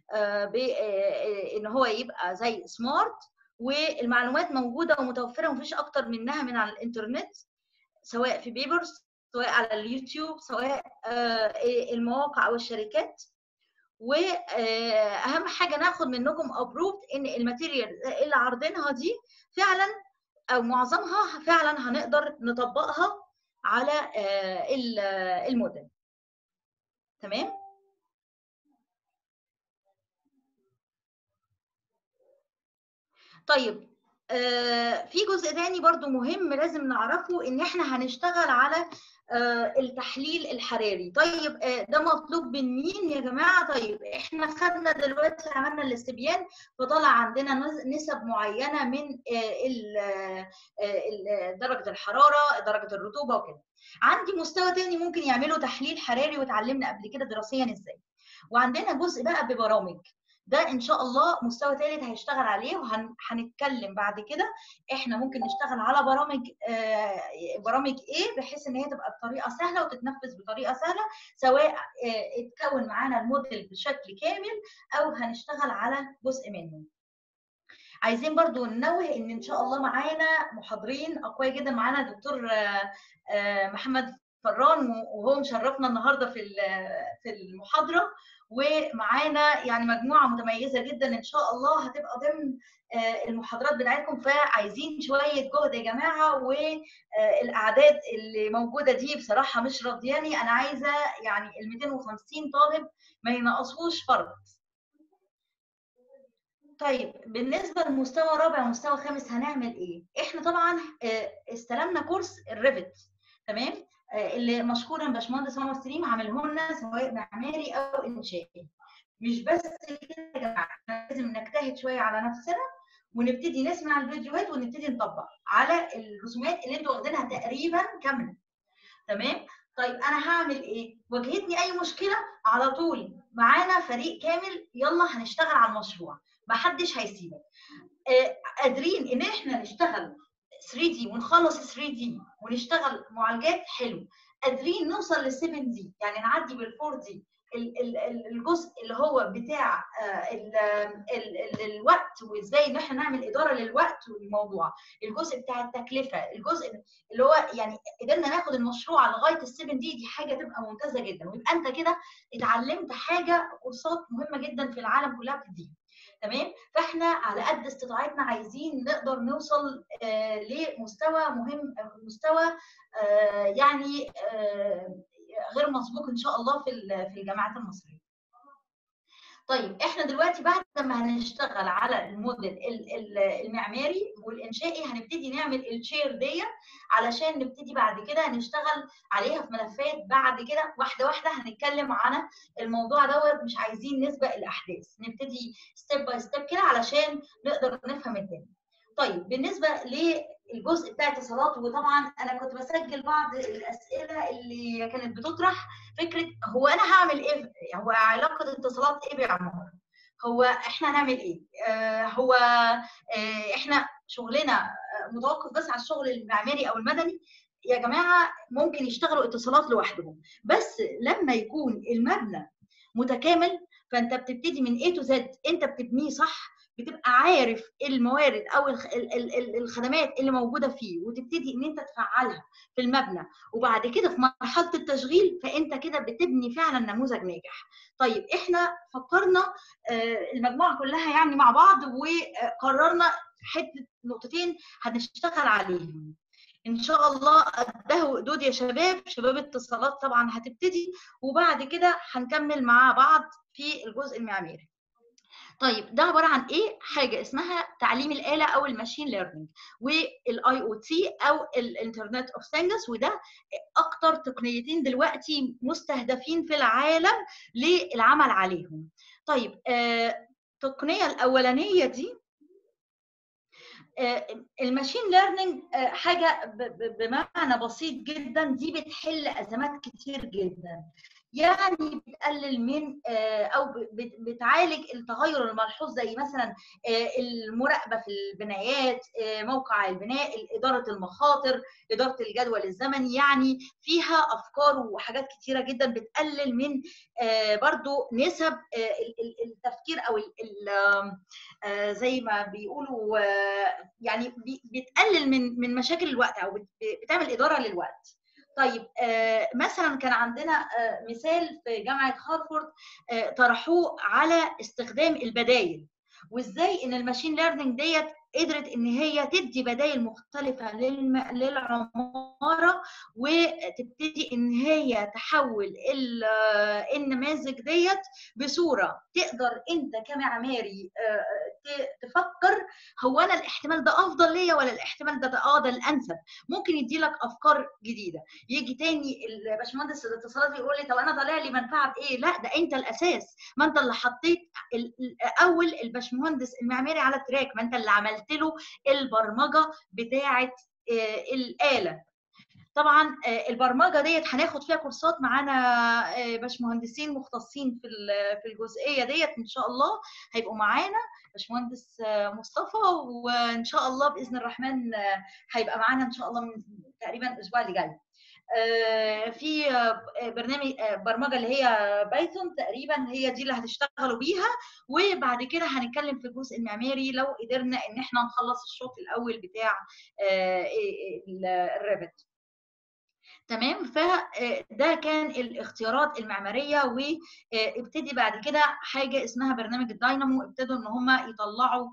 ان هو يبقى زي سمارت، والمعلومات موجوده ومتوفره ومفيش اكتر منها من على الانترنت، سواء في بيبرز، سواء على اليوتيوب، سواء المواقع او الشركات. واهم حاجه ناخد منكم ابروف ان الماتيريال اللي عارضينها دي فعلا او معظمها فعلا هنقدر نطبقها على الموديل. تمام؟ طيب في جزء تاني برضو مهم لازم نعرفه، ان احنا هنشتغل على التحليل الحراري. طيب ده مطلوب من مين يا جماعه؟ طيب احنا خدنا دلوقتي عملنا الاستبيان، فطلع عندنا نسب معينه من درجه الحراره، درجه الرطوبه وكده. عندي مستوى تاني ممكن يعملوا تحليل حراري، واتعلمنا قبل كده دراسيا ازاي. وعندنا جزء بقى ببرامج، ده ان شاء الله مستوى ثالث هيشتغل عليه، وهنتكلم بعد كده احنا ممكن نشتغل على برامج ايه بحيث ان هي تبقى بطريقه سهله وتتنفذ بطريقه سهله، سواء اتكون معانا الموديل بشكل كامل او هنشتغل على جزء منه. عايزين برضو ننوه ان شاء الله معانا محاضرين اقوياء جدا. معانا دكتور محمد فران، وهو مشرفنا النهارده في المحاضره، ومعانا يعني مجموعه متميزه جدا ان شاء الله هتبقى ضمن المحاضرات بتاعتكم. فعايزين شويه جهد يا جماعه، والاعداد اللي موجوده دي بصراحه مش راضياني. انا عايزه يعني ال 250 طالب ما ينقصوش فرد. طيب بالنسبه لمستوى رابع ومستوى خامس هنعمل ايه؟ احنا طبعا استلمنا كورس الريفت، تمام، اللي مشكورا باشمهندس عمر سليم عامله لنا سواء معماري او انشائي. مش بس كده يا جماعه، لازم نجتهد شويه على نفسنا ونبتدي نسمع الفيديوهات ونبتدي نطبق على الرسومات اللي انتوا واخدينها تقريبا كامله، تمام. طيب انا هعمل ايه؟ واجهتني اي مشكله على طول معانا فريق كامل، يلا هنشتغل على المشروع، محدش هيسيبك. قادرين ان احنا نشتغل 3D ونخلص 3D ونشتغل معالجات، حلو. قادرين نوصل لل 7D، يعني نعدي بال 4D. الجزء اللي هو بتاع الوقت وازاي ان احنا نعمل اداره للوقت والموضوع، الجزء بتاع التكلفه، الجزء اللي هو يعني قدرنا ناخد المشروع لغايه ال 7D، دي حاجه تبقى ممتازه جدا. ويبقى انت كده اتعلمت حاجه، كورسات مهمه جدا في العالم كلها بتديها، تمام. فاحنا على قد استطاعتنا عايزين نقدر نوصل لمستوى مهم، مستوى يعني غير مسبوق ان شاء الله في الجامعات المصريه. طيب احنا دلوقتي بعد ما هنشتغل على الموديل المعماري والانشائي هنبتدي نعمل الشير دي علشان نبتدي بعد كده نشتغل عليها في ملفات. بعد كده واحده واحده هنتكلم عن الموضوع دوت، مش عايزين نسبق الاحداث، نبتدي ستيب باي ستيب كده علشان نقدر نفهم الدنيا. طيب بالنسبه للجزء بتاع اتصالات، وطبعا انا كنت بسجل بعض الاسئله اللي كانت بتطرح، فكره هو انا هعمل ايه؟ هو علاقه اتصالات ايه بعماره؟ هو احنا هنعمل ايه؟ هو احنا شغلنا متوقف بس على الشغل المعماري او المدني؟ يا جماعه ممكن يشتغلوا اتصالات لوحدهم، بس لما يكون المبنى متكامل فانت بتبتدي من A to Z، انت بتبنيه صح، بتبقى عارف الموارد او الخدمات اللي موجوده فيه، وتبتدي ان انت تفعلها في المبنى. وبعد كده في مرحله التشغيل فانت كده بتبني فعلا نموذج ناجح. طيب احنا فكرنا المجموعه كلها يعني مع بعض، وقررنا حته نقطتين هنشتغل عليهم ان شاء الله. ادهوا قدود يا شباب، شباب اتصالات طبعا هتبتدي، وبعد كده هنكمل مع بعض في الجزء المعماري. طيب ده عباره عن ايه؟ حاجه اسمها تعليم الاله او الماشين ليرنينج، والاي او تي او الانترنت اوف ثينجز، وده اكتر تقنيتين دلوقتي مستهدفين في العالم للعمل عليهم. طيب التقنيه الاولانيه دي الماشين ليرنينج حاجه بمعنى بسيط جدا، دي بتحل ازمات كتير جدا. يعني بتقلل من او بتعالج التغير الملحوظ، زي مثلا المراقبه في البنايات، موقع البناء، اداره المخاطر، اداره الجدول الزمني. يعني فيها افكار وحاجات كتيره جدا بتقلل من برضو نسب التفكير او زي ما بيقولوا يعني بتقلل من مشاكل الوقت، او بتعمل اداره للوقت. طيب مثلا كان عندنا مثال في جامعه هارفارد طرحوه على استخدام البدايل، وازاي ان الماشين ليرنينج ديت قدرت ان هي تدي بدائل مختلفه للعماره، وتبتدي ان هي تحول النماذج ديت بصوره تقدر انت كمعماري تفكر هو انا الاحتمال ده افضل ليا ولا الاحتمال ده ده الانسب. ممكن يدي لك افكار جديده. يجي تاني الباشمهندس الاتصالات يقول لي طب انا طالع لي منفعه بايه؟ لا، ده انت الاساس، ما انت اللي حطيت اول الباشمهندس المعماري على التراك، ما انت اللي عملت له البرمجه بتاعه الاله. طبعا البرمجه ديت هناخد فيها كورسات معانا باشمهندسين مختصين في الجزئيه ديت ان شاء الله هيبقوا معانا. باشمهندس مصطفى، وان شاء الله باذن الرحمن هيبقى معانا ان شاء الله من تقريبا الاسبوع اللي جاي. في برنامج برمجه اللي هي بايثون تقريبا، هي دي اللي هتشتغلوا بيها. وبعد كده هنتكلم في الجزء المعماري لو قدرنا ان احنا نخلص الشوط الاول بتاع الريفت. تمام. فده كان الاختيارات المعماريه. وابتدي بعد كده حاجه اسمها برنامج الداينامو، ابتدوا ان هم يطلعوا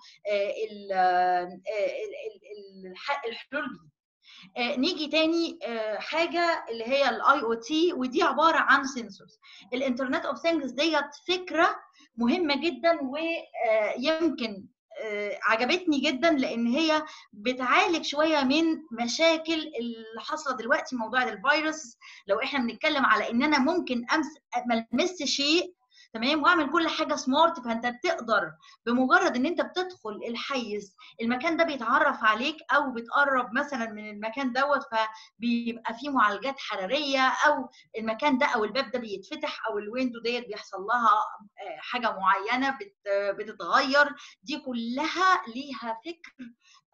الحلول دي. نيجي تاني حاجه اللي هي الاي او تي، ودي عباره عن سنسورز. الانترنت اوف ثينجز ديت فكره مهمه جدا، ويمكن عجبتني جدا لان هي بتعالج شويه من مشاكل اللي حاصله دلوقتي. موضوع الفيروس، لو احنا بنتكلم على ان انا ممكن ما المس شيء، تمام، واعمل كل حاجه سمارت، فانت بتقدر بمجرد ان انت بتدخل الحيز المكان ده بيتعرف عليك، او بتقرب مثلا من المكان دوت فبيبقى فيه معالجات حراريه، او المكان ده او الباب ده بيتفتح، او الويندو ديت بيحصل لها حاجه معينه بتتغير. دي كلها ليها فكر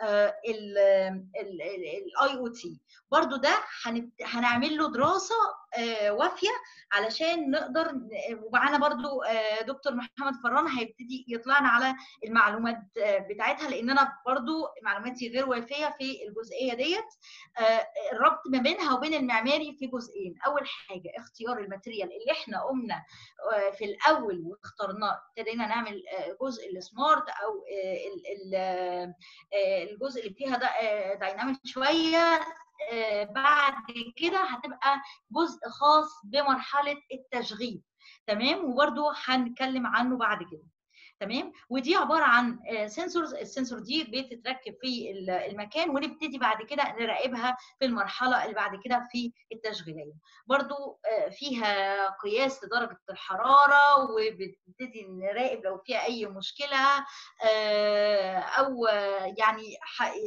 الاي او تي. برضو ده هنعمل له دراسه وافيه علشان نقدر. ومعانا برضو دكتور محمد فران هيبتدي يطلعنا على المعلومات بتاعتها، لان انا برضو معلوماتي غير وافيه في الجزئيه ديت. الربط ما بينها وبين المعماري في جزئين. اول حاجه اختيار الماتيريال اللي احنا قمنا في الاول واخترناه، ابتدينا نعمل جزء السمارت او الجزء اللي فيها دايناميك شويه. بعد كده هتبقى جزء خاص بمرحله التشغيل، تمام، وبرده هنتكلم عنه بعد كده. تمام. ودي عباره عن سنسورز. السنسور دي بتتركب في المكان، ونبتدي بعد كده نراقبها في المرحله اللي بعد كده في التشغيليه. برضو فيها قياس لدرجه الحراره، وبنبتدي نراقب لو فيها اي مشكله، او يعني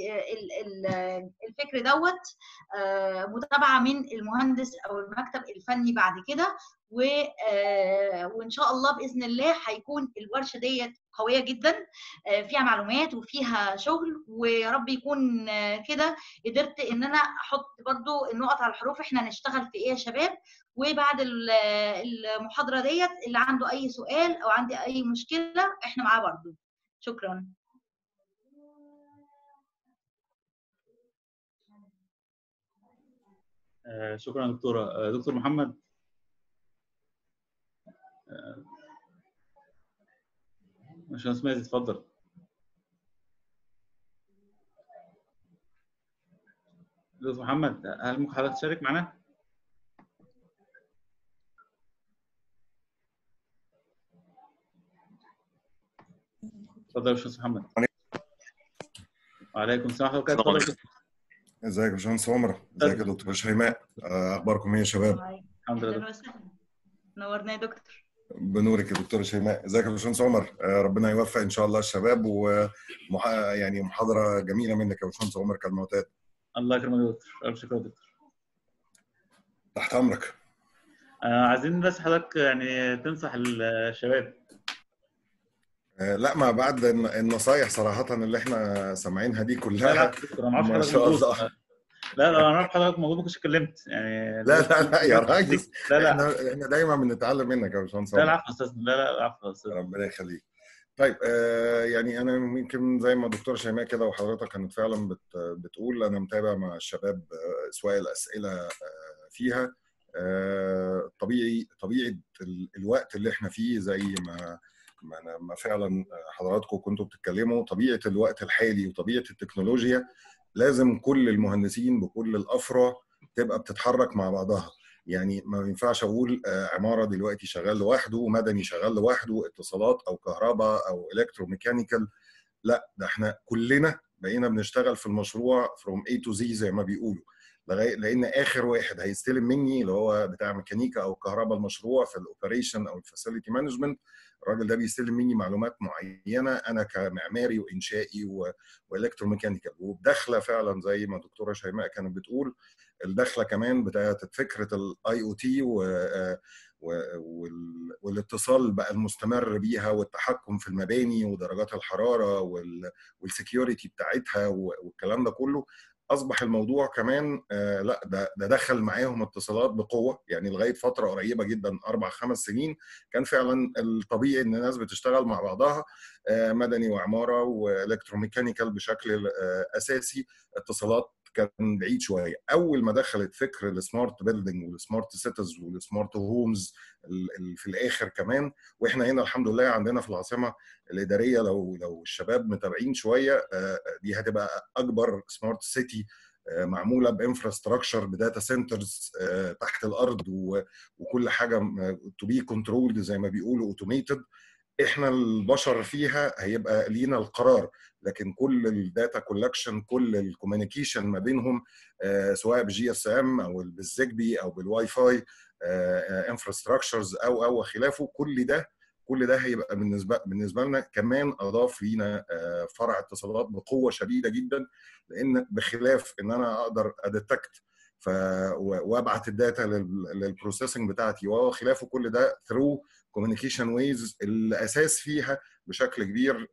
الفكر دوت متابعه من المهندس او المكتب الفني بعد كده. وان شاء الله باذن الله هيكون الورشه ديت قويه جدا، فيها معلومات وفيها شغل، ويا رب يكون كده قدرت ان انا احط برضو النقط على الحروف احنا هنشتغل في ايه يا شباب. وبعد المحاضره ديت اللي عنده اي سؤال او عندي اي مشكله احنا معاه برضو. شكرا. شكرا دكتوره. دكتور محمد، باشمهندس مازن اتفضل. دكتور محمد، هل ممكن حضرتك تشارك معنا؟ اتفضل يا باشمهندس محمد. وعليكم السلام ورحمه الله وبركاته. ازيك يا باشمهندس عمر؟ ازيك يا دكتور شيماء؟ اخباركم ايه يا شباب؟ الحمد لله. نورنا يا دكتور. بنورك يا دكتور شيماء. ازيك يا باشمهندس عمر؟ ربنا يوفق ان شاء الله الشباب، يعني محاضره جميله منك يا باشمهندس عمر كالمعتاد. الله يكرمك يا دكتور. الف شكر يا دكتور. تحت امرك. عايزين بس حضرتك يعني تنصح الشباب. لا، ما بعد النصايح صراحه اللي احنا سامعينها دي كلها. لا دكتور، انا ما اعرفش حضرتك موجود. لا انا اعرف حضرتك موجود، ما كنتش اتكلمت يعني. لا يا راجل، لا احنا دايما بنتعلم منك يا باشمهندس. لا العفو يا استاذ. لا العفو يا استاذ. ربنا يخليك. طيب يعني انا يمكن زي ما دكتور شيماء كده وحضرتك كانت فعلا بتقول، انا متابع مع الشباب سواء الاسئله فيها طبيعه الوقت اللي احنا فيه، زي ما فعلا حضراتكم كنتوا بتتكلموا، طبيعه الوقت الحالي وطبيعه التكنولوجيا لازم كل المهندسين بكل الافرع تبقى بتتحرك مع بعضها. يعني ما ينفعش اقول عماره دلوقتي شغال لوحده ومدني شغال لوحده، اتصالات او كهرباء او الكتروميكانيكال. لا، ده احنا كلنا بقينا بنشتغل في المشروع from A to Z زي ما بيقولوا، لان اخر واحد هيستلم مني اللي هو بتاع ميكانيكا او كهرباء المشروع في الاوبريشن او الفاسيلتي مانجمنت. الراجل ده بيستلم مني معلومات معينه انا كمعماري وانشائي والكتروميكانيكال، وبدخله فعلا زي ما الدكتوره شيماء كانت بتقول، الدخله كمان بتاعت فكره الاي او تي والاتصال بقى المستمر بيها، والتحكم في المباني ودرجات الحراره والسكيورتي بتاعتها والكلام ده كله. اصبح الموضوع كمان لا ده دخل معاهم اتصالات بقوه. يعني لغايه فتره قريبه جدا 4-5 سنين كان فعلا الطبيعي ان الناس بتشتغل مع بعضها مدني وعماره والكتروميكانيكال بشكل اساسي، اتصالات كان بعيد شويه. اول ما دخلت فكر السمارت بيلدينج والسمارت سيتيز والسمارت هومز في الاخر كمان، واحنا هنا الحمد لله عندنا في العاصمه الاداريه، لو الشباب متابعين شويه، دي هتبقى اكبر سمارت سيتي معموله بانفراستراكشر بداتا سنترز تحت الارض، وكل حاجه تو بي كنترولد زي ما بيقولوا اوتوميتد. احنا البشر فيها هيبقى لينا القرار، لكن كل الداتا كولكشن، كل الكوميونيكيشن ما بينهم سواء بالجي اس ام او بالزيجبي او بالواي فاي انفراستراكشرز او خلافه، كل ده هيبقى بالنسبه لنا كمان اضاف لينا فرع اتصالات بقوه شديده جدا، لان بخلاف ان انا اقدر اديتكت وابعت الداتا للبروسيسنج بتاعتي وخلافه، كل ده ثرو كوميونيكيشن ويز الاساس فيها بشكل كبير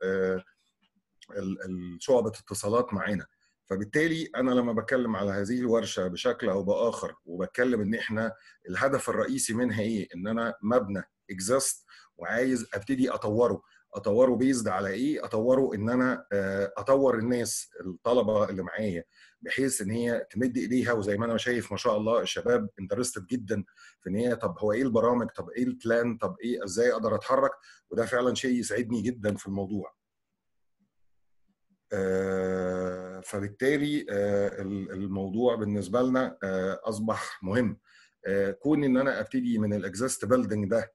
شعبة اتصالات معانا. فبالتالي انا لما بتكلم على هذه الورشه بشكل او باخر، وبتكلم ان احنا الهدف الرئيسي منها ايه، ان انا مبنى اكزيست وعايز ابتدي اطوره بيزد على ايه؟ اطوره ان انا اطور الناس الطلبه اللي معايا بحيث ان هي تمد ايديها، وزي ما انا شايف ما شاء الله الشباب انترستد جدا في ان هي طب هو ايه البرامج، طب ايه البلان، طب ايه ازاي اقدر اتحرك، وده فعلا شيء يسعدني جدا في الموضوع. فبالتالي الموضوع بالنسبه لنا اصبح مهم. كون ان انا ابتدي من الاكزيست بيلدينج ده،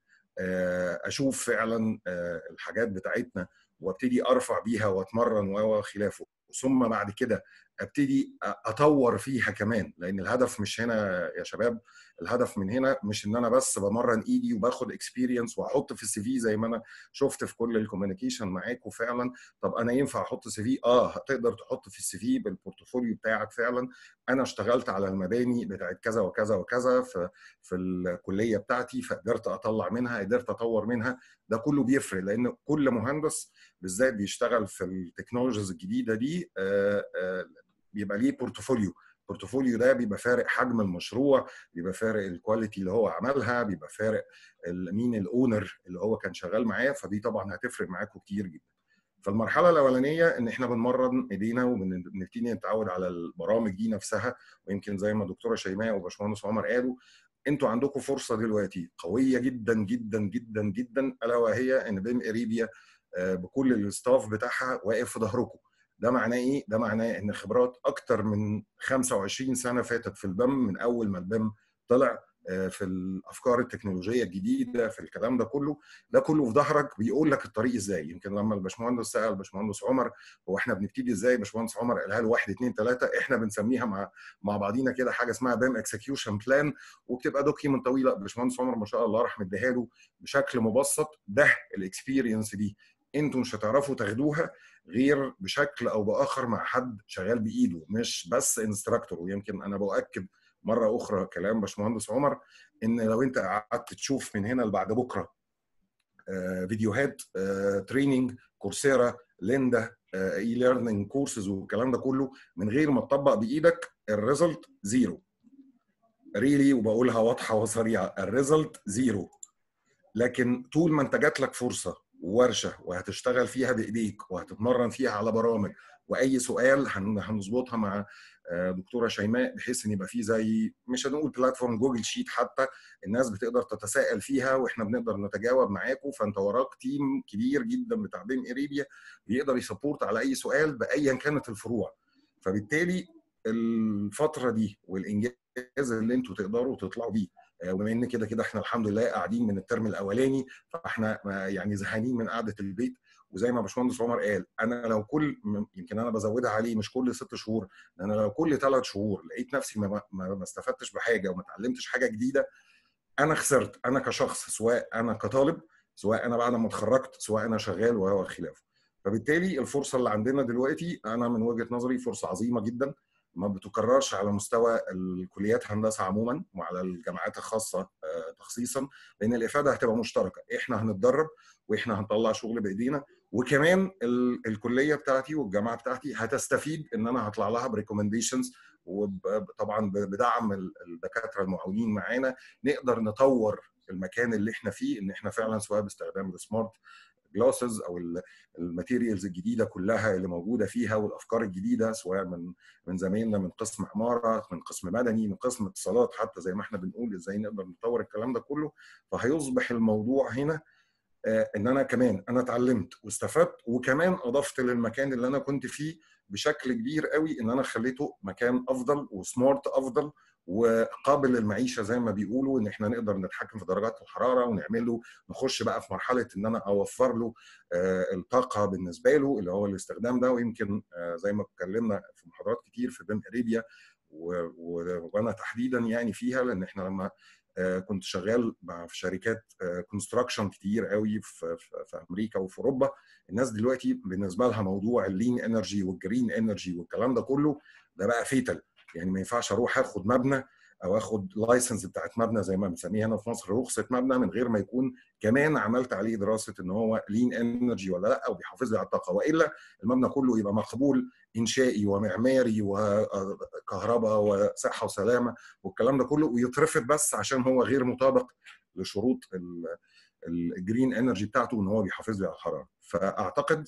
اشوف فعلا الحاجات بتاعتنا وابتدي ارفع بيها واتمرن وخلافه، ثم بعد كده ابتدي اطور فيها كمان، لان الهدف مش هنا يا شباب، الهدف من هنا مش ان انا بس بمرن ايدي وباخد اكسبيرينس واحط في السي في زي ما انا شفت في كل الكوميونيكيشن معاكم فعلا. طب انا ينفع احط سي في؟ هتقدر تحط في السي في بالبورتفوليو بتاعك فعلا انا اشتغلت على المباني بتاعت كذا وكذا وكذا في الكليه بتاعتي، فقدرت اطلع منها، قدرت اطور منها. ده كله بيفرق، لان كل مهندس بالذات بيشتغل في التكنولوجيز الجديده دي بيبقى ليه بورتفوليو ده بيبقى فارق حجم المشروع، بيبقى فارق الكواليتي اللي هو عملها، بيبقى فارق مين الاونر اللي هو كان شغال معاه، فدي طبعا هتفرق معاكم كتير جدا. فالمرحله الاولانيه ان احنا بنمرن ايدينا وبنبتدي نتعود على البرامج دي نفسها. ويمكن زي ما الدكتوره شيماء وباشمهندس عمر قالوا، انتوا عندكم فرصه دلوقتي قويه جدا جدا جدا جدا، الا وهي ان بيم اريبيا بكل الستاف بتاعها واقف في ظهركم. ده معناه ايه؟ ده معناه ان خبرات اكتر من 25 سنه فاتت في البيم، من اول ما البيم طلع في الافكار التكنولوجيه الجديده، في الكلام ده كله في ظهرك، بيقول لك الطريق ازاي. يمكن لما الباشمهندس سال باشمهندس عمر هو احنا بنبتدي ازاي، باشمهندس عمر قالها له 1 2 3. احنا بنسميها مع بعضينا كده حاجه اسمها بيم اكسكيوشن بلان، وبتبقى دوكيمنت طويله. باشمهندس عمر ما شاء الله راح مديها له بشكل مبسط. ده الاكسبيرينس دي انتوا مش هتعرفوا تاخدوها غير بشكل او باخر مع حد شغال بايده، مش بس انستراكتور. ويمكن انا باكد مره اخرى كلام باشمهندس عمر، ان لو انت قعدت تشوف من هنا لبعد بكره فيديوهات تريننج كورسيرا ليندا اي ليرنينج كورسز والكلام ده كله من غير ما تطبق بايدك، الريزلت زيرو ريلي. وبقولها واضحه وسريعه، الريزلت زيرو. لكن طول ما انت جات لك فرصه وورشه وهتشتغل فيها بايديك وهتتمرن فيها على برامج، واي سؤال هنظبطها مع دكتوره شيماء بحيث ان يبقى فيه زي مش هنقول بلاتفورم جوجل شيت، حتى الناس بتقدر تتساءل فيها واحنا بنقدر نتجاوب معاكم. فانت وراك تيم كبير جدا بتاع بيم اريبيا بيقدر يسبورت على اي سؤال بايا كانت الفروع. فبالتالي الفتره دي والانجاز اللي انتوا تقدروا تطلعوا بيه، وبما ان كده احنا الحمد لله قاعدين من الترم الاولاني، فاحنا يعني زهقانين من قعده البيت. وزي ما باشمهندس عمر قال، انا لو يمكن انا بزودها عليه مش كل 6 شهور، انا لو كل 3 شهور لقيت نفسي ما استفدتش بحاجه وما اتعلمتش حاجه جديده، انا خسرت. انا كشخص، سواء انا كطالب، سواء انا بعد ما اتخرجت، سواء انا شغال وخلافه. فبالتالي الفرصه اللي عندنا دلوقتي انا من وجهه نظري فرصه عظيمه جدا ما بتكررش على مستوى الكليات هندسه عموما وعلى الجامعات الخاصه تخصيصا، لان الافاده هتبقى مشتركه. احنا هنتدرب واحنا هنطلع شغل بايدينا، وكمان الكليه بتاعتي والجامعه بتاعتي هتستفيد ان انا هطلع لها بريكومنديشنز، وطبعا بدعم الدكاتره المعاونين معانا نقدر نطور المكان اللي احنا فيه، ان احنا فعلا سواء باستخدام السمارت الجلاسز او الماتيريالز الجديده كلها اللي موجوده فيها، والافكار الجديده سواء من زمايلنا من قسم عماره، من قسم مدني، من قسم اتصالات، حتى زي ما احنا بنقول ازاي نقدر نطور الكلام ده كله. فهيصبح الموضوع هنا ان انا كمان انا اتعلمت واستفدت، وكمان اضفت للمكان اللي انا كنت فيه بشكل كبير قوي ان انا خليته مكان افضل وسمارت افضل وقابل للمعيشه زي ما بيقولوا، ان احنا نقدر نتحكم في درجات الحراره ونعمله، نخش بقى في مرحله ان انا اوفر له الطاقه بالنسبه له اللي هو الاستخدام ده. ويمكن زي ما اتكلمنا في محاضرات كتير في بيم اريبيا وانا تحديدا يعني فيها، لان احنا لما كنت شغال في شركات كونستراكشن كتير قوي في امريكا وفي اوروبا، الناس دلوقتي بالنسبه لها موضوع اللين انرجي والجرين انرجي والكلام ده كله ده بقى فيتال. يعني ما ينفعش اروح اخد مبنى او اخد لايسنس بتاعت مبنى زي ما بنسميها هنا في مصر رخصه مبنى من غير ما يكون كمان عملت عليه دراسه ان هو لين انرجي ولا لا، او بيحافظ لي على الطاقه، والا المبنى كله يبقى مقبول انشائي ومعماري وكهرباء وصحه وسلامه والكلام ده كله، ويترفض بس عشان هو غير مطابق لشروط الجرين انرجي بتاعته ان هو بيحافظ لي على الحراره. فاعتقد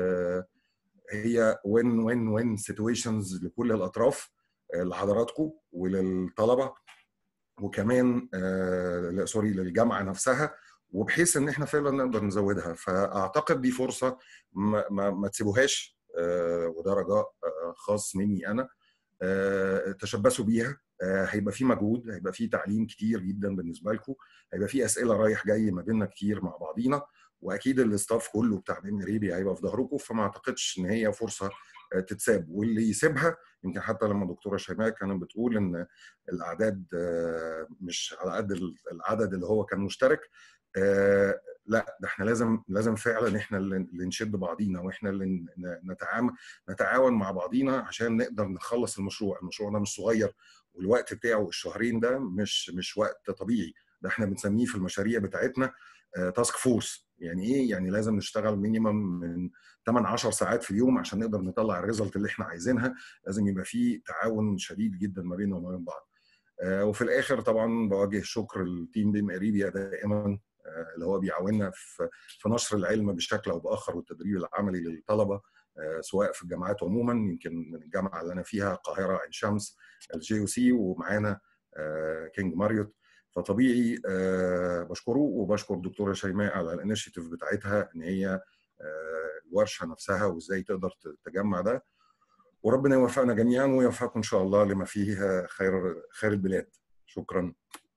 هي وين سيتويشنز لكل الاطراف، لحضراتكم وللطلبه وكمان سوري للجامعه نفسها، وبحيث ان احنا فعلا نقدر نزودها. فاعتقد دي فرصه ما تسيبوهاش، وده رجاء خاص مني انا، تشبثوا بيها. هيبقى في مجهود، هيبقى في تعليم كتير جدا بالنسبه لكم، هيبقى في اسئله رايح جاي ما بيننا كتير مع بعضينا، واكيد الاستاف كله بتاع بيم اريبيا هيبقى في ظهركم. فما اعتقدش ان هي فرصه تتساب، واللي يسيبها يمكن حتى لما الدكتوره شيماء كانت بتقول ان الاعداد مش على قد العدد اللي هو كان مشترك، لا ده احنا لازم فعلا احنا اللي نشد بعضينا، واحنا اللي نتعاون مع بعضينا عشان نقدر نخلص المشروع ده مش صغير، والوقت بتاعه الشهرين ده مش وقت طبيعي. ده احنا بنسميه في المشاريع بتاعتنا تاسك فورس. يعني ايه؟ يعني لازم نشتغل مينيمم من 8-10 ساعات في اليوم عشان نقدر نطلع الريزلت اللي احنا عايزينها. لازم يبقى فيه تعاون شديد جدا ما بيننا وما بين بعض. وفي الاخر طبعا بوجه الشكر للتيم بيم اريبيا دائما اللي هو بيعاوننا في نشر العلم بشكل او باخر والتدريب العملي للطلبه سواء في الجامعات عموما. يمكن من الجامعه اللي انا فيها القاهره عين شمس الJUC، ومعانا كينج ماريوت. فطبيعي بشكره وبشكر الدكتوره شيماء على الانيشيتيف بتاعتها ان هي الورشه نفسها وازاي تقدر تجمع ده. وربنا يوفقنا جميعا ويوفقكم ان شاء الله لما فيه خير البلاد. شكرا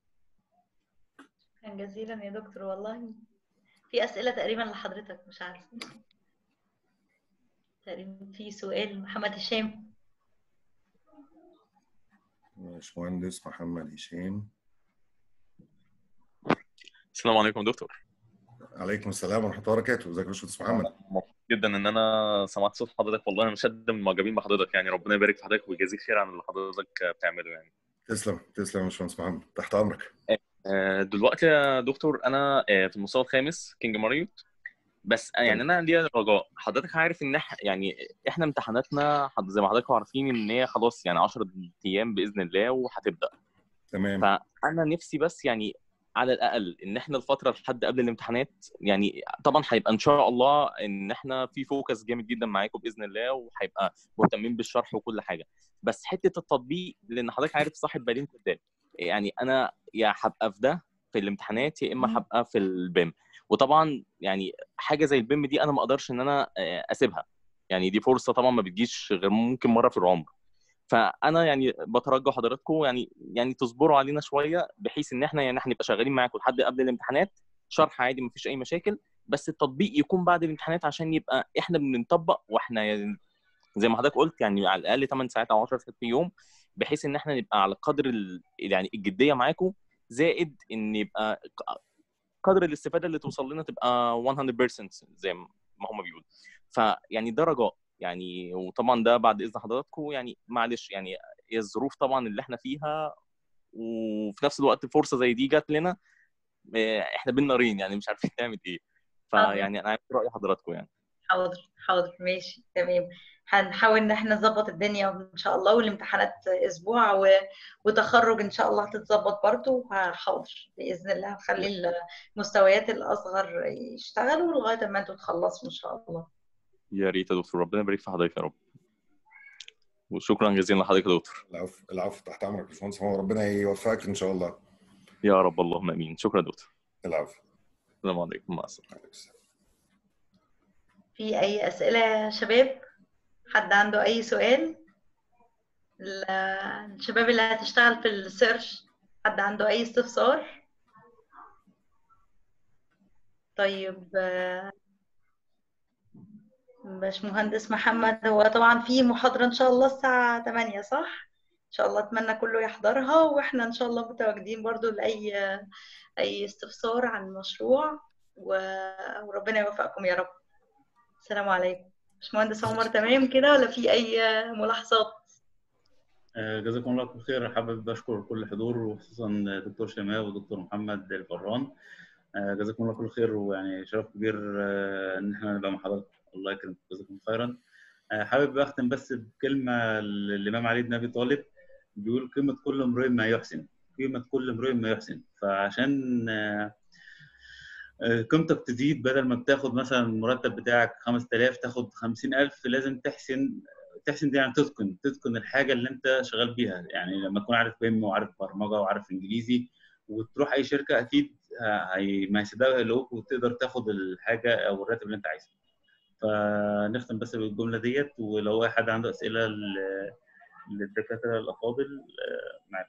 جزيلا يا دكتور. والله في اسئله تقريبا لحضرتك، مش عارفه تقريبا في سؤال. محمد هشام. باشمهندس محمد هشام. السلام عليكم دكتور. عليكم السلام ورحمه الله وبركاته. ازيك يا باشمهندس محمد؟ مبسوط جدا ان انا سمعت صوت حضرتك، والله انا مشد من المعجبين بحضرتك، يعني ربنا يبارك في حضرتك ويجازيك خير عن اللي حضرتك بتعمله يعني. تسلم يا باشمهندس محمد، تحت امرك. دلوقتي يا دكتور انا في المستوى الخامس كينج ماريوت، بس يعني انا عندي رجاء. حضرتك عارف ان يعني احنا امتحاناتنا زي ما حضراتكم عارفين ان هي خلاص يعني 10 ايام باذن الله وهتبدا. تمام. فانا نفسي بس يعني على الاقل ان احنا الفتره لحد قبل الامتحانات، يعني طبعا هيبقى ان شاء الله ان احنا في فوكس جامد جدا معاكم باذن الله، وهيبقى مهتمين بالشرح وكل حاجه، بس حته التطبيق لان حضرتك عارف صاحب بالين كداب. يعني انا يا هبقى في ده في الامتحانات يا اما هبقى في البيم. وطبعا يعني حاجه زي البيم دي انا ما اقدرش ان انا اسيبها، يعني دي فرصه طبعا ما بتجيش غير ممكن مره في العمر. فانا يعني بترجى حضراتكم يعني تصبروا علينا شويه، بحيث ان احنا يعني هنبقى شغالين معاكم لحد قبل الامتحانات شرح عادي مفيش اي مشاكل، بس التطبيق يكون بعد الامتحانات عشان يبقى احنا بنطبق واحنا يعني زي ما حضرتك قلت يعني على الاقل 8 ساعات او 10 ساعات في يوم، بحيث ان احنا نبقى على قدر يعني الجديه معاكم، زائد ان يبقى قدر الاستفاده اللي توصل لنا تبقى 100% زي ما هم بيقولوا. فيعني ده رجاء يعني. وطبعا ده بعد اذن حضراتكم يعني معلش يعني الظروف طبعا اللي احنا فيها، وفي نفس الوقت فرصه زي دي جات لنا احنا بين نارين يعني مش عارفين نعمل ايه. فيعني انا عايز راي حضراتكم يعني. حاضر ماشي تمام. هنحاول ان احنا نظبط الدنيا ان شاء الله، والامتحانات اسبوع وتخرج ان شاء الله تتظبط برضه، وهحاضر باذن الله، هخلي المستويات الاصغر يشتغلوا لغايه ما انتوا تخلصوا ان شاء الله. يا ريت يا دكتور، ربنا يبارك في حضرتك يا رب، وشكرا جزيلا لحضرتك يا دكتور. العفو العفو، تحت امرك يا باشمهندس، هو ربنا يوفقك ان شاء الله. يا رب، اللهم امين. شكرا يا دكتور. العفو. السلام عليكم، مع السلامه. في اي اسئله يا شباب؟ حد عنده اي سؤال؟ الشباب اللي هتشتغل في السيرش، حد عنده اي استفسار؟ طيب باشمهندس محمد، هو طبعا في محاضرة ان شاء الله الساعة 8 صح؟ ان شاء الله اتمنى كله يحضرها، واحنا ان شاء الله متواجدين برضو لاي استفسار عن المشروع، وربنا يوفقكم يا رب. السلام عليكم. باشمهندس عمر تمام كده ولا في اي ملاحظات؟ جزاكم الله كل خير. حابب اشكر كل الحضور، وخصوصا دكتور شيماء ودكتور محمد الفران. جزاكم الله كل خير، ويعني شرف كبير ان احنا نبقى مع حضرتك. الله يكرمك، جزاكم خيرا. حابب اختم بس بكلمه للامام علي بن ابي طالب، بيقول قيمه كل امرئ ما يحسن، قيمه كل امرئ ما يحسن. فعشان قيمتك تزيد، بدل ما بتاخد مثلا المرتب بتاعك 5000 تاخد 50000، لازم تحسن دي، يعني تتقن الحاجه اللي انت شغال بيها. يعني لما تكون عارف بيم وعارف برمجه وعارف انجليزي، وتروح اي شركه، اكيد ما هيصدقوا يلاقوك وتقدر تاخد الحاجه او الراتب اللي انت عايزه. فنختم بس بالجمله ديت، ولو اي حد عنده اسئله للدكاتره الافاضل معاك.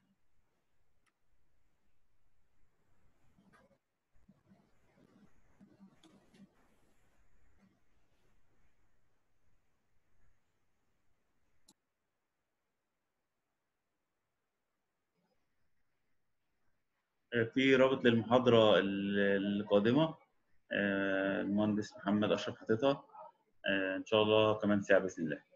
في رابط للمحاضره القادمه، المهندس محمد اشرف حاططها ان شاء الله كمان ساعه باذن الله.